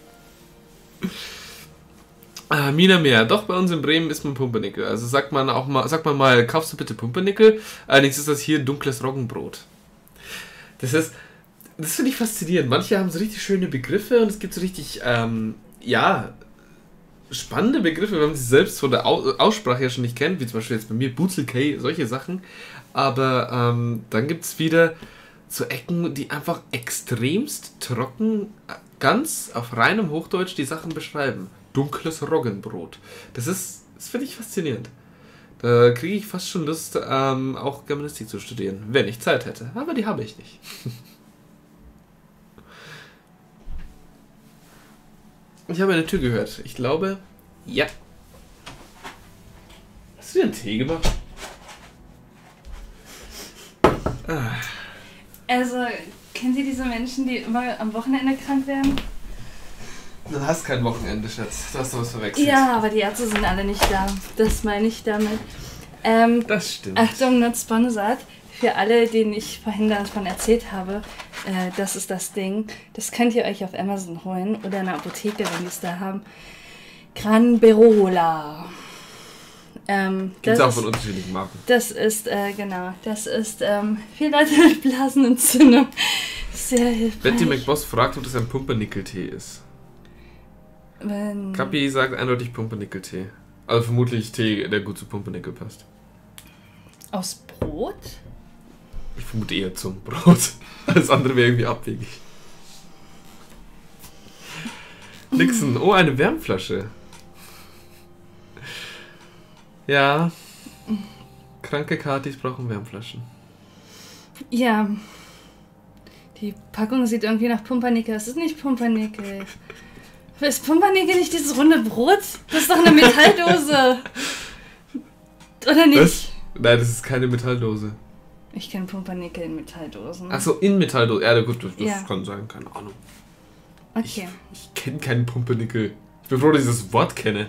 Mina Meer, doch bei uns in Bremen ist man Pumpernickel. Also sagt man mal, kaufst du bitte Pumpernickel? Allerdings ist das hier dunkles Roggenbrot. Das finde ich faszinierend. Manche haben so richtig schöne Begriffe und es gibt so richtig, spannende Begriffe, wenn man sie selbst von der Aussprache her schon nicht kennt, wie zum Beispiel jetzt bei mir Butzelkei, solche Sachen. Aber dann gibt es wieder so Ecken, die einfach extremst trocken, ganz auf reinem Hochdeutsch die Sachen beschreiben. Dunkles Roggenbrot. Das finde ich faszinierend. Da kriege ich fast schon Lust, auch Germanistik zu studieren, wenn ich Zeit hätte. Aber die habe ich nicht. Ich habe eine Tür gehört. Ich glaube, ja. Hast du dir einen Tee gemacht? Also, kennen Sie diese Menschen, die immer am Wochenende krank werden? Du hast kein Wochenende, Schatz. Du hast doch was verwechselt. Ja, aber die Ärzte sind alle nicht da. Das meine ich damit. Das stimmt. Achtung, not sponsored. Für alle, denen ich vorhin davon erzählt habe, das ist das Ding. Das könnt ihr euch auf Amazon holen oder in der Apotheke, wenn die es da haben. Granberola. Gibt es auch von unterschiedlichen Marken. Das ist, genau, das ist für Leute mit Blasenentzündung sehr hilfreich. Betty McBoss fragt, ob das ein Pumpernickel-Tee ist. Kapi sagt eindeutig Pumpernickel-Tee. Also vermutlich Tee, der gut zu Pumpernickel passt. Aus Brot? Ich vermute eher zum Brot. Alles andere wäre irgendwie abwegig. Nixon. Oh, eine Wärmflasche. Ja. Kranke Katis brauchen Wärmflaschen. Ja. Die Packung sieht irgendwie nach Pumpernickel. Das ist nicht Pumpernickel. Ist Pumpernickel nicht dieses runde Brot? Das ist doch eine Metalldose. Oder nicht? Was? Nein, das ist keine Metalldose. Ich kenne Pumpernickel in Metalldosen. Achso, in Metalldosen. Ja, gut, das Ja. kann sein, keine Ahnung. Okay. Ich kenne keinen Pumpernickel. Ich bin froh, dass ich das Wort kenne.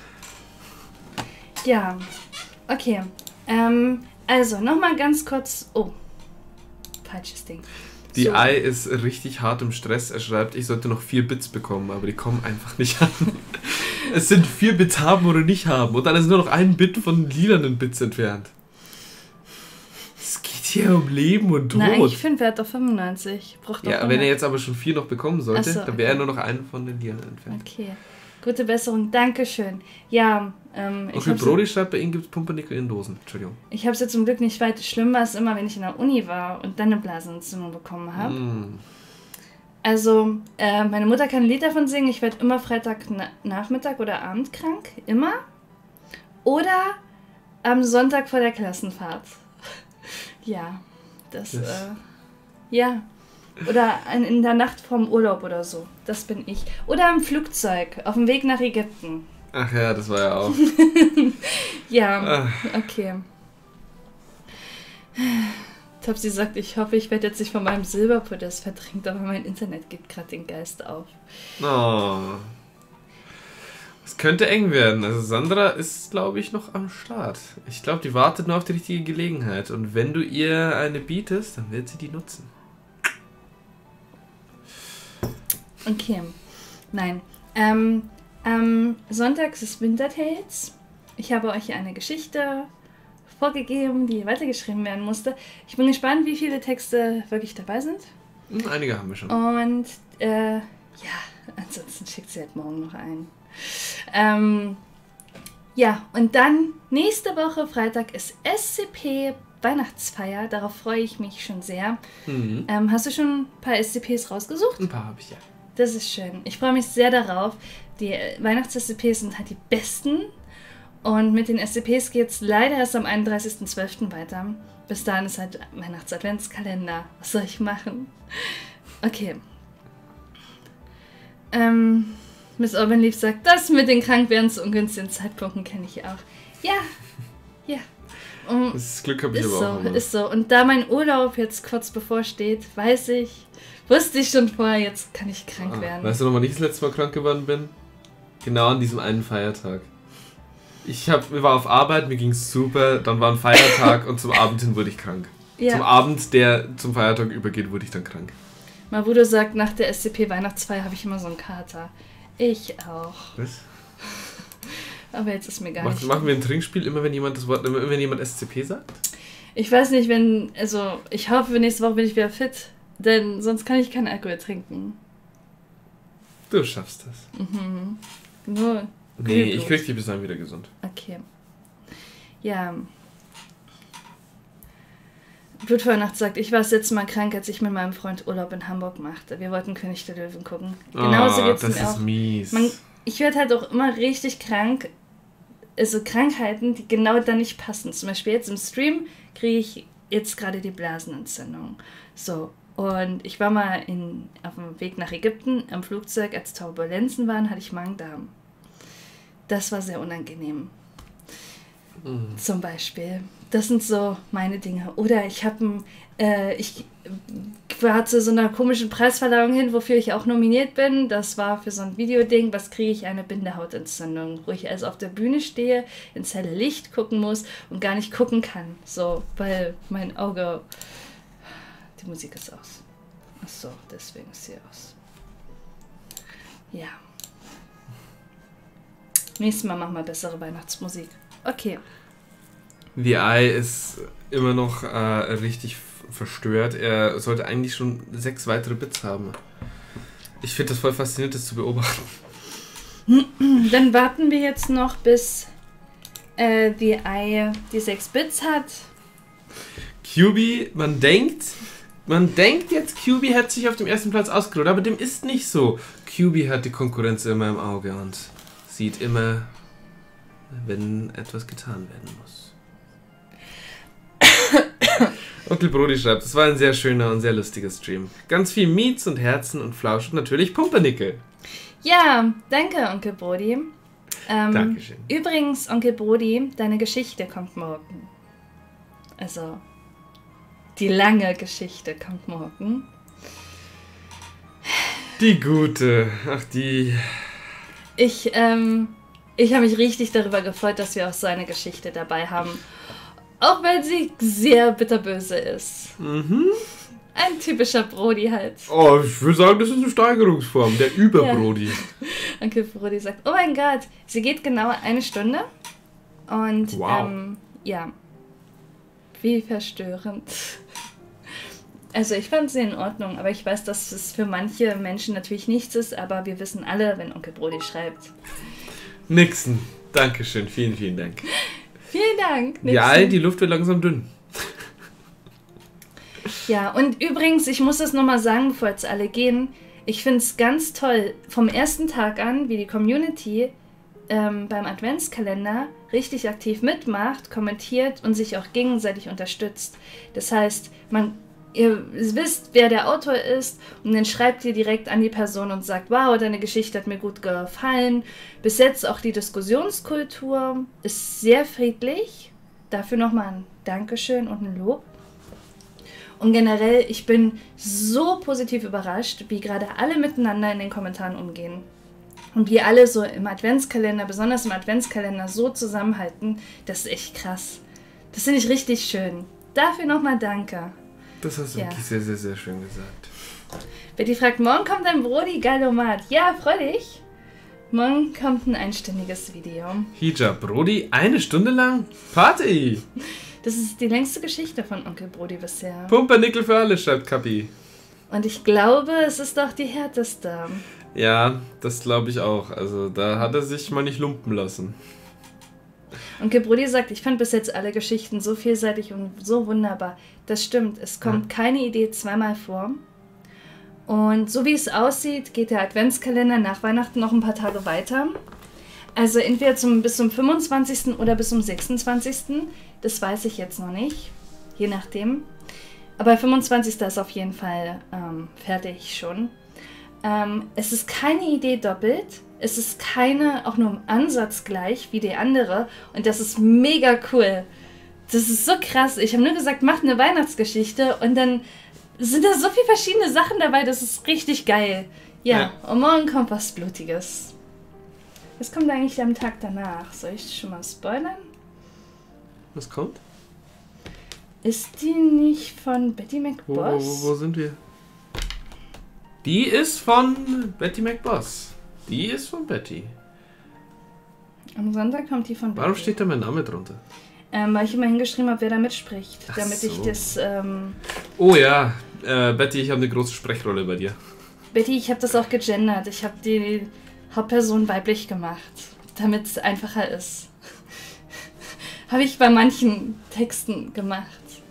Ja. Okay. Also, nochmal ganz kurz. Oh. Falsches Ding. Die So. Ei ist richtig hart im Stress. Er schreibt, ich sollte noch 4 Bits bekommen, aber die kommen einfach nicht an. Es sind 4 Bits haben oder nicht haben. Und dann ist nur noch ein Bit von lilanen Bits entfernt. Es geht hier um Leben und Tod. Nein, ich finde, wer hat doch 95. Braucht doch Ja, 100. wenn er jetzt aber schon 4 noch bekommen sollte, Ach so, dann wäre er okay. nur noch einen von den lilanen entfernt. Okay. Gute Besserung. Dankeschön. Ja, Okay, Brody schreibt, bei ihm gibt es Pumpernickel in Dosen. Entschuldigung. ich habe es jetzt zum Glück nicht weit. Schlimm war es immer, wenn ich in der Uni war und dann eine Blasenentzündung bekommen habe. Also, meine Mutter kann ein Lied davon singen. Ich werde immer Freitagnachmittag oder Abend krank. Immer. Oder am Sonntag vor der Klassenfahrt. Ja, ja. Oder in der Nacht vorm Urlaub oder so. Das bin ich. Oder im Flugzeug, auf dem Weg nach Ägypten. Ach ja, das war ja auch. Ja, okay. Topsy sagt, ich hoffe, ich werde jetzt nicht von meinem Silberpodest verdrängt, aber mein Internet gibt gerade den Geist auf. Oh. Es könnte eng werden. Also Sandra ist, glaube ich, noch am Start. Ich glaube, die wartet nur auf die richtige Gelegenheit. Und wenn du ihr eine bietest, dann wird sie die nutzen. Okay. Nein. Sonntags ist Wintertails. Ich habe euch eine Geschichte vorgegeben, die weitergeschrieben werden musste. Ich bin gespannt, wie viele Texte wirklich dabei sind. Einige haben wir schon. Und ja, ansonsten schickt sie halt morgen noch ein. Ja, und dann nächste Woche Freitag ist SCP Weihnachtsfeier. Darauf freue ich mich schon sehr. Hast du schon ein paar SCPs rausgesucht? Ein paar habe ich, ja. Das ist schön. Ich freue mich sehr darauf. Die Weihnachts-SCPs sind halt die besten. Und mit den SCPs geht es leider erst am 31.12. weiter. Bis dahin ist halt Weihnachts-Adventskalender. Was soll ich machen? Okay. Miss Orbanleaf sagt, das mit den Krankwerden zu ungünstigen Zeitpunkten kenne ich auch. Ja. Das Glück habe ich Ist aber auch so, immer. ist so. Und da mein Urlaub jetzt kurz bevorsteht, wusste ich schon vorher, jetzt kann ich krank werden. Weißt du noch, wann ich das letzte Mal krank geworden bin? Genau an diesem einen Feiertag. Ich war auf Arbeit, mir ging es super, dann war ein Feiertag und zum Abend hin wurde ich krank. Ja. Zum Abend, der zum Feiertag übergeht, wurde ich dann krank. Mabudo sagt, nach der SCP-Weihnachtsfeier habe ich immer so einen Kater. Ich auch. Was? Aber jetzt ist mir gar nicht. Machen wir ein Trinkspiel, immer wenn jemand SCP sagt? Ich weiß nicht, ich hoffe, nächste Woche bin ich wieder fit, denn sonst kann ich keinen Alkohol trinken. Du schaffst das. Nur. Nee, Kühlblut. ich krieg dich bis dahin wieder gesund. Okay. Ja. Blutfeuernacht sagt, ich war das letzte Mal krank, als ich mit meinem Freund Urlaub in Hamburg machte. Wir wollten König der Löwen gucken. Genauso geht's das mir ist auch. mies. Ich werde halt auch immer richtig krank. Also Krankheiten, die genau da nicht passen. Zum Beispiel jetzt im Stream kriege ich jetzt gerade die Blasenentzündung. So, und ich war mal auf dem Weg nach Ägypten am Flugzeug, als Turbulenzen waren, hatte ich Magen-Darm. Das war sehr unangenehm. Zum Beispiel. Das sind so meine Dinge. Oder ich war zu so einer komischen Preisverleihung hin, wofür ich auch nominiert bin. Das war für so ein Videoding, was kriege ich? Eine Bindehautentzündung, wo ich also auf der Bühne stehe, ins helle Licht gucken muss und gar nicht gucken kann. So, weil mein Auge... Die Musik ist aus. Ach so, deswegen ist sie aus. Ja. Nächstes Mal machen wir bessere Weihnachtsmusik. Okay. The Eye ist immer noch richtig verstört. Er sollte eigentlich schon 6 weitere Bits haben. Ich finde das voll faszinierend, das zu beobachten. Dann warten wir jetzt noch, bis The Eye die 6 Bits hat. QB, man denkt jetzt, QB hat sich auf dem ersten Platz ausgeruht, aber dem ist nicht so. QB hat die Konkurrenz immer im Auge und sieht immer, wenn etwas getan werden muss. Onkel Brody schreibt, es war ein sehr schöner und sehr lustiger Stream. Ganz viel Miets und Herzen und Flausch und natürlich Pumpernickel. Ja, danke, Onkel Brody. Dankeschön. Übrigens, Onkel Brody, deine Geschichte kommt morgen. Also, die lange Geschichte kommt morgen. Die gute, ach die... Ich habe mich richtig darüber gefreut, dass wir auch so eine Geschichte dabei haben. Auch wenn sie sehr bitterböse ist. Ein typischer Brody halt. Oh, ich würde sagen, das ist eine Steigerungsform, der Über-Brody. Onkel Brody sagt, oh mein Gott, sie geht genau 1 Stunde. Und wow. Ja, wie verstörend. Also ich fand sie in Ordnung, aber ich weiß, dass es für manche Menschen natürlich nichts ist, aber wir wissen alle, wenn Onkel Brody schreibt. Nixon, Dankeschön, vielen, vielen Dank. Vielen Dank. Nixon. Ja, die Luft wird langsam dünn. Ja, und übrigens, ich muss das nochmal sagen, bevor jetzt alle gehen, ich finde es ganz toll, vom ersten Tag an, wie die Community beim Adventskalender richtig aktiv mitmacht, kommentiert und sich auch gegenseitig unterstützt. Das heißt, ihr wisst, wer der Autor ist und dann schreibt ihr direkt an die Person und sagt, wow, deine Geschichte hat mir gut gefallen. Bis jetzt auch die Diskussionskultur ist sehr friedlich. Dafür nochmal ein Dankeschön und ein Lob. Und generell, ich bin so positiv überrascht, wie gerade alle miteinander in den Kommentaren umgehen. Und wie alle so im Adventskalender, besonders im Adventskalender, so zusammenhalten, das ist echt krass. Das finde ich richtig schön. Dafür nochmal danke. Das hast du wirklich sehr, sehr, sehr schön gesagt. Betty fragt, morgen kommt dein Brody Galomat. Ja, freu dich. Morgen kommt ein einstündiges Video. Hijab Brody, 1 Stunde lang? Party! Das ist die längste Geschichte von Onkel Brody bisher. Pumpernickel für alle, schreibt Kapi. Und ich glaube, es ist auch die härteste. Ja, das glaube ich auch. Also da hat er sich mal nicht lumpen lassen. Onkel Brody sagt, ich fand bis jetzt alle Geschichten so vielseitig und so wunderbar. Das stimmt, es kommt keine Idee zweimal vor. Und so wie es aussieht, geht der Adventskalender nach Weihnachten noch ein paar Tage weiter. Also entweder bis zum 25. oder bis zum 26. Das weiß ich jetzt noch nicht, je nachdem. Aber 25. ist auf jeden Fall fertig schon. Es ist keine Idee doppelt. Es ist keine auch nur im Ansatz gleich wie die andere. Und das ist mega cool. Das ist so krass. Ich habe nur gesagt, macht eine Weihnachtsgeschichte und dann sind da so viele verschiedene Sachen dabei. Das ist richtig geil. Ja, und morgen kommt was Blutiges. Was kommt eigentlich am Tag danach? Soll ich schon mal spoilern? Was kommt? Ist die nicht von Betty McBoss? Wo sind wir? Die ist von Betty McBoss. Die ist von Betty. Am Sonntag kommt die von Betty. Warum steht da mein Name drunter? Weil ich immer hingeschrieben habe, wer da mitspricht. Ach damit so. ich das... Oh ja, Betty, ich habe eine große Sprechrolle bei dir. Betty, ich habe das auch gegendert. Ich habe die Hauptperson weiblich gemacht, damit es einfacher ist. Habe ich bei manchen Texten gemacht.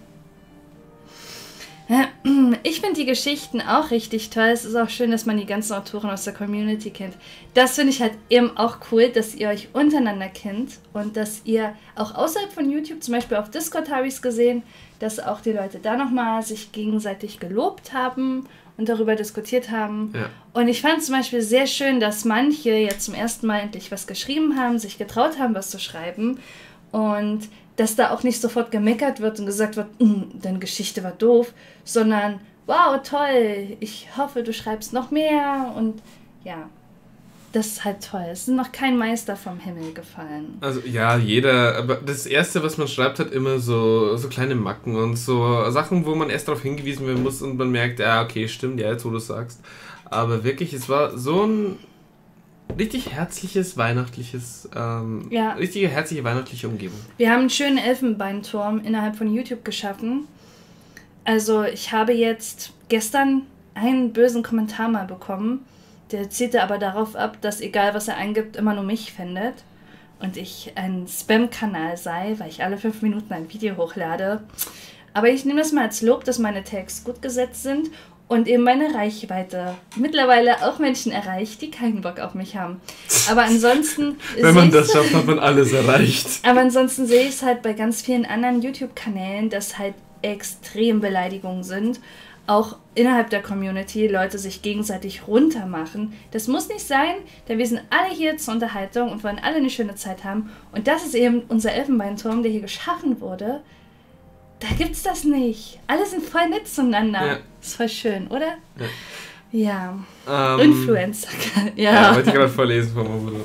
Ich finde die Geschichten auch richtig toll. Es ist auch schön, dass man die ganzen Autoren aus der Community kennt. Das finde ich halt eben auch cool, dass ihr euch untereinander kennt und dass ihr auch außerhalb von YouTube, zum Beispiel auf Discord habe ich es gesehen, dass auch die Leute da nochmal sich gegenseitig gelobt haben und darüber diskutiert haben. Ja. Und ich fand zum Beispiel sehr schön, dass manche jetzt zum ersten Mal endlich was geschrieben haben, sich getraut haben, was zu schreiben und dass da auch nicht sofort gemeckert wird und gesagt wird, deine Geschichte war doof, sondern, wow, toll, ich hoffe, du schreibst noch mehr und ja, das ist halt toll. Es ist noch kein Meister vom Himmel gefallen. Also ja, jeder, aber das Erste, was man schreibt, hat immer so kleine Macken und so Sachen, wo man erst darauf hingewiesen werden muss und man merkt, ja, okay, stimmt, ja, jetzt wo du sagst. Aber wirklich, es war so ein richtig herzliches, weihnachtliches, richtige herzliche weihnachtliche Umgebung. Wir haben einen schönen Elfenbeinturm innerhalb von YouTube geschaffen. Also ich habe jetzt gestern einen bösen Kommentar mal bekommen. Der zielte aber darauf ab, dass egal was er eingibt, immer nur mich findet. Und ich ein Spam-Kanal sei, weil ich alle 5 Minuten ein Video hochlade. Aber ich nehme das mal als Lob, dass meine Tags gut gesetzt sind und eben meine Reichweite mittlerweile auch Menschen erreicht, die keinen Bock auf mich haben. Aber ansonsten... Wenn man das schafft, hat man alles erreicht. Aber ansonsten sehe ich es halt bei ganz vielen anderen YouTube-Kanälen, dass halt extrem Beleidigungen sind. Auch innerhalb der Community Leute sich gegenseitig runtermachen. Das muss nicht sein, denn wir sind alle hier zur Unterhaltung und wollen alle eine schöne Zeit haben. Und das ist eben unser Elfenbeinturm, der hier geschaffen wurde. Da gibt's das nicht. Alle sind voll nett zueinander. Ja. Ist voll schön, oder? Ja. Influencer. Ja, wollte ich gerade vorlesen vom Bruder.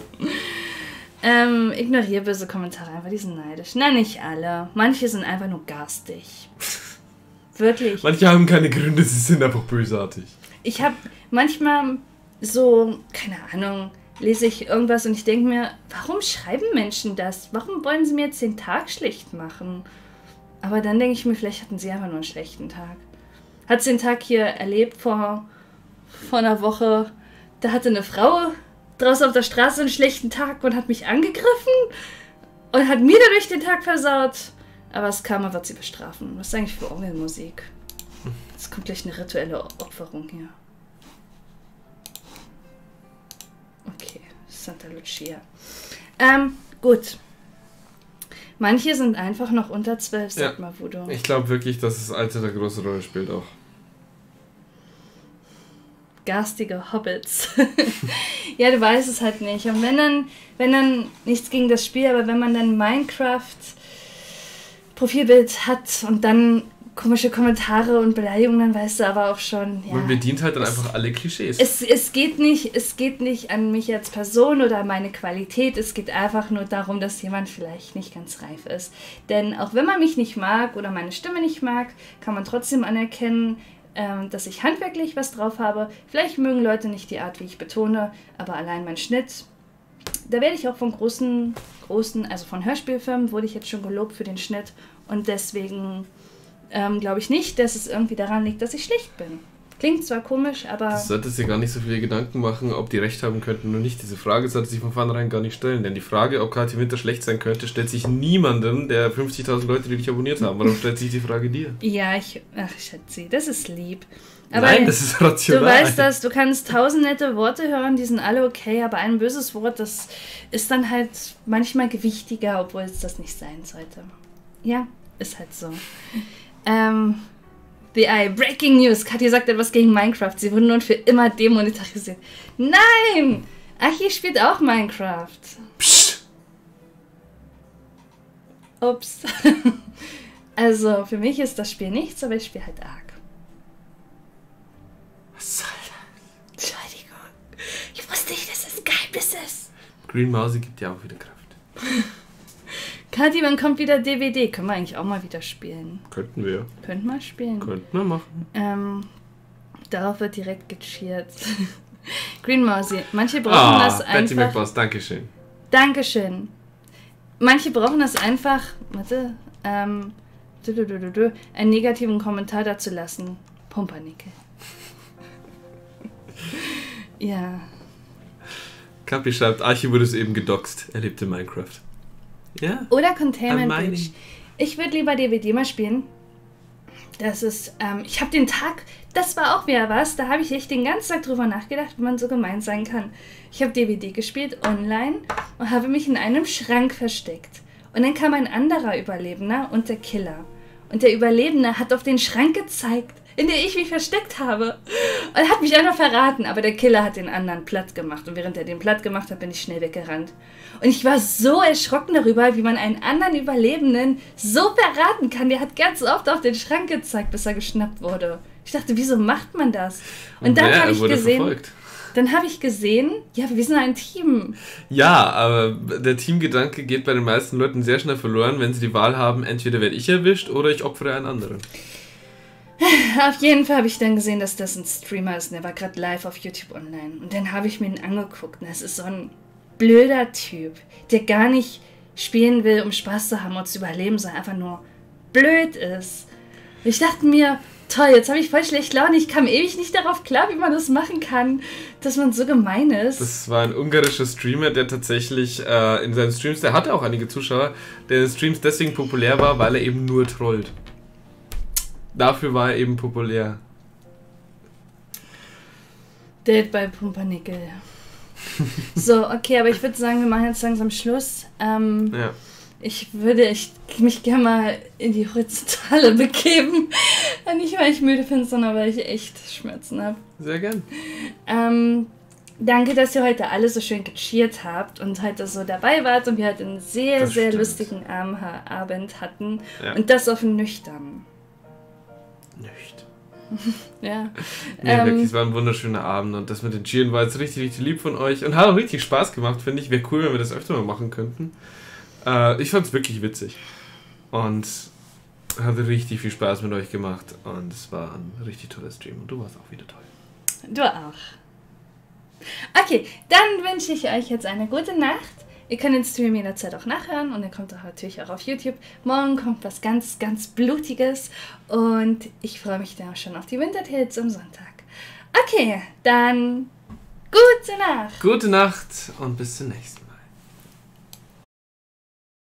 Ignoriere böse Kommentare einfach, die sind neidisch. Nein, nicht alle. Manche sind einfach nur garstig. Wirklich. Manche haben keine Gründe, sie sind einfach bösartig. Ich habe manchmal so, keine Ahnung, lese ich irgendwas und ich denke mir, warum schreiben Menschen das? Warum wollen sie mir jetzt den Tag schlecht machen? Aber dann denke ich mir, vielleicht hatten sie einfach nur einen schlechten Tag. Hat sie den Tag hier erlebt vor einer Woche, da hatte eine Frau draußen auf der Straße einen schlechten Tag und hat mich angegriffen und hat mir dadurch den Tag versaut. Aber das Karma wird sie bestrafen. Was ist eigentlich für Orgelmusik? Jetzt kommt gleich eine rituelle Opferung hier. Okay, Santa Lucia. Gut. Manche sind einfach noch unter 12, sagt mal Voodoo. Ich glaube wirklich, dass das Alter eine große Rolle spielt auch. Garstige Hobbits. Ja, du weißt es halt nicht. Und wenn dann nichts gegen das Spiel, aber wenn man dann Minecraft Profilbild hat und dann komische Kommentare und Beleidigungen, dann weißt du aber auch schon, ja. Man bedient halt dann einfach alle Klischees. Es geht nicht an mich als Person oder an meine Qualität, es geht einfach nur darum, dass jemand vielleicht nicht ganz reif ist. Denn auch wenn man mich nicht mag oder meine Stimme nicht mag, kann man trotzdem anerkennen, dass ich handwerklich was drauf habe. Vielleicht mögen Leute nicht die Art, wie ich betone, aber allein mein Schnitt da werde ich auch von großen, also von Hörspielfirmen, wurde ich jetzt schon gelobt für den Schnitt. Und deswegen glaube ich nicht, dass es irgendwie daran liegt, dass ich schlicht bin. Klingt zwar komisch, aber... Du solltest dir gar nicht so viele Gedanken machen, ob die recht haben könnten oder nicht. Diese Frage sollte sich von vornherein gar nicht stellen. Denn die Frage, ob Kathi Winter schlecht sein könnte, stellt sich niemandem der 50.000 Leute, die dich abonniert haben. Warum stellt sich die Frage dir? Ja, Schatzi, das ist lieb. Aber nein, das ist rational. Du weißt das, du kannst 1000 nette Worte hören, die sind alle okay, aber ein böses Wort, das ist dann halt manchmal gewichtiger, obwohl es das nicht sein sollte. Ja, ist halt so. Breaking News. Kathi sagt etwas gegen Minecraft. Sie wurden nun für immer demonetarisiert. Nein! Achi spielt auch Minecraft. Psst. Ups. Also, für mich ist das Spiel nichts, aber ich spiele halt arg. Was soll das? Entschuldigung. Ich wusste nicht, dass das Geheimnis ist. Green Mausi gibt dir auch wieder Kraft. Kathi, wann kommt wieder DVD? Können wir eigentlich auch mal wieder spielen? Könnten wir. Könnten wir spielen. Könnten wir machen. Darauf wird direkt gecheert. Green Mausi, manche brauchen das einfach... Betty McBoss, dankeschön. Dankeschön. Manche brauchen das einfach... Warte. Einen negativen Kommentar dazu lassen. Pumpernickel. Ja. Kapi schreibt, Archie wurde soeben gedoxt. Er lebt in Minecraft. Ja. Oder Containment Breach. Ich würde lieber DVD mal spielen. Das ist, ich habe den Tag, das war auch wieder was, da habe ich echt den ganzen Tag drüber nachgedacht, wie man so gemein sein kann. Ich habe DVD gespielt online und habe mich in einem Schrank versteckt. Und dann kam ein anderer Überlebender und der Killer. Und der Überlebende hat auf den Schrank gezeigt, in der ich mich versteckt habe. Und hat mich einfach verraten. Aber der Killer hat den anderen platt gemacht. Und während er den platt gemacht hat, bin ich schnell weggerannt. Und ich war so erschrocken darüber, wie man einen anderen Überlebenden so verraten kann. Der hat ganz oft auf den Schrank gezeigt, bis er geschnappt wurde. Ich dachte, wieso macht man das? Und dann habe ich gesehen... Verfolgt. Dann habe ich gesehen, ja, wir sind ein Team. Ja, aber der Teamgedanke geht bei den meisten Leuten sehr schnell verloren, wenn sie die Wahl haben, entweder werde ich erwischt oder ich opfere einen anderen. Auf jeden Fall habe ich dann gesehen, dass das ein Streamer ist und der war gerade live auf YouTube online. Und dann habe ich mir ihn angeguckt und das ist so ein blöder Typ, der gar nicht spielen will, um Spaß zu haben und zu überleben, sondern einfach nur blöd ist. Und ich dachte mir, toll, jetzt habe ich voll schlecht Laune. Ich kam ewig nicht darauf klar, wie man das machen kann, dass man so gemein ist. Das war ein ungarischer Streamer, der tatsächlich in seinen Streams, der hatte auch einige Zuschauer, der in den Streams deswegen populär war, weil er eben nur trollt. Dafür war er eben populär. Date bei Pumpernickel. So, okay, aber ich würde sagen, wir machen jetzt langsam Schluss. Ja. Ich würde mich gerne mal in die Horizontale begeben. Nicht, weil ich müde bin, sondern weil ich echt Schmerzen habe. Sehr gern. Danke, dass ihr heute alle so schön gecheert habt und heute so dabei wart und wir heute einen sehr, Das sehr stimmt. lustigen Abend hatten. Ja. Und das auf nüchtern. Nicht. Ja. Nee, wirklich, es war ein wunderschöner Abend und das mit den Cheeren war jetzt richtig, richtig lieb von euch und hat auch richtig Spaß gemacht, finde ich. Wäre cool, wenn wir das öfter mal machen könnten. Ich fand es wirklich witzig und hatte richtig viel Spaß mit euch gemacht und es war ein richtig toller Stream und du warst auch wieder toll. Du auch. Okay, dann wünsche ich euch jetzt eine gute Nacht. Ihr könnt den Stream jederzeit auch nachhören und er kommt auch natürlich auch auf YouTube. Morgen kommt was ganz, ganz Blutiges und ich freue mich dann auch schon auf die Wintertales am Sonntag. Okay, dann gute Nacht. Gute Nacht und bis zum nächsten Mal.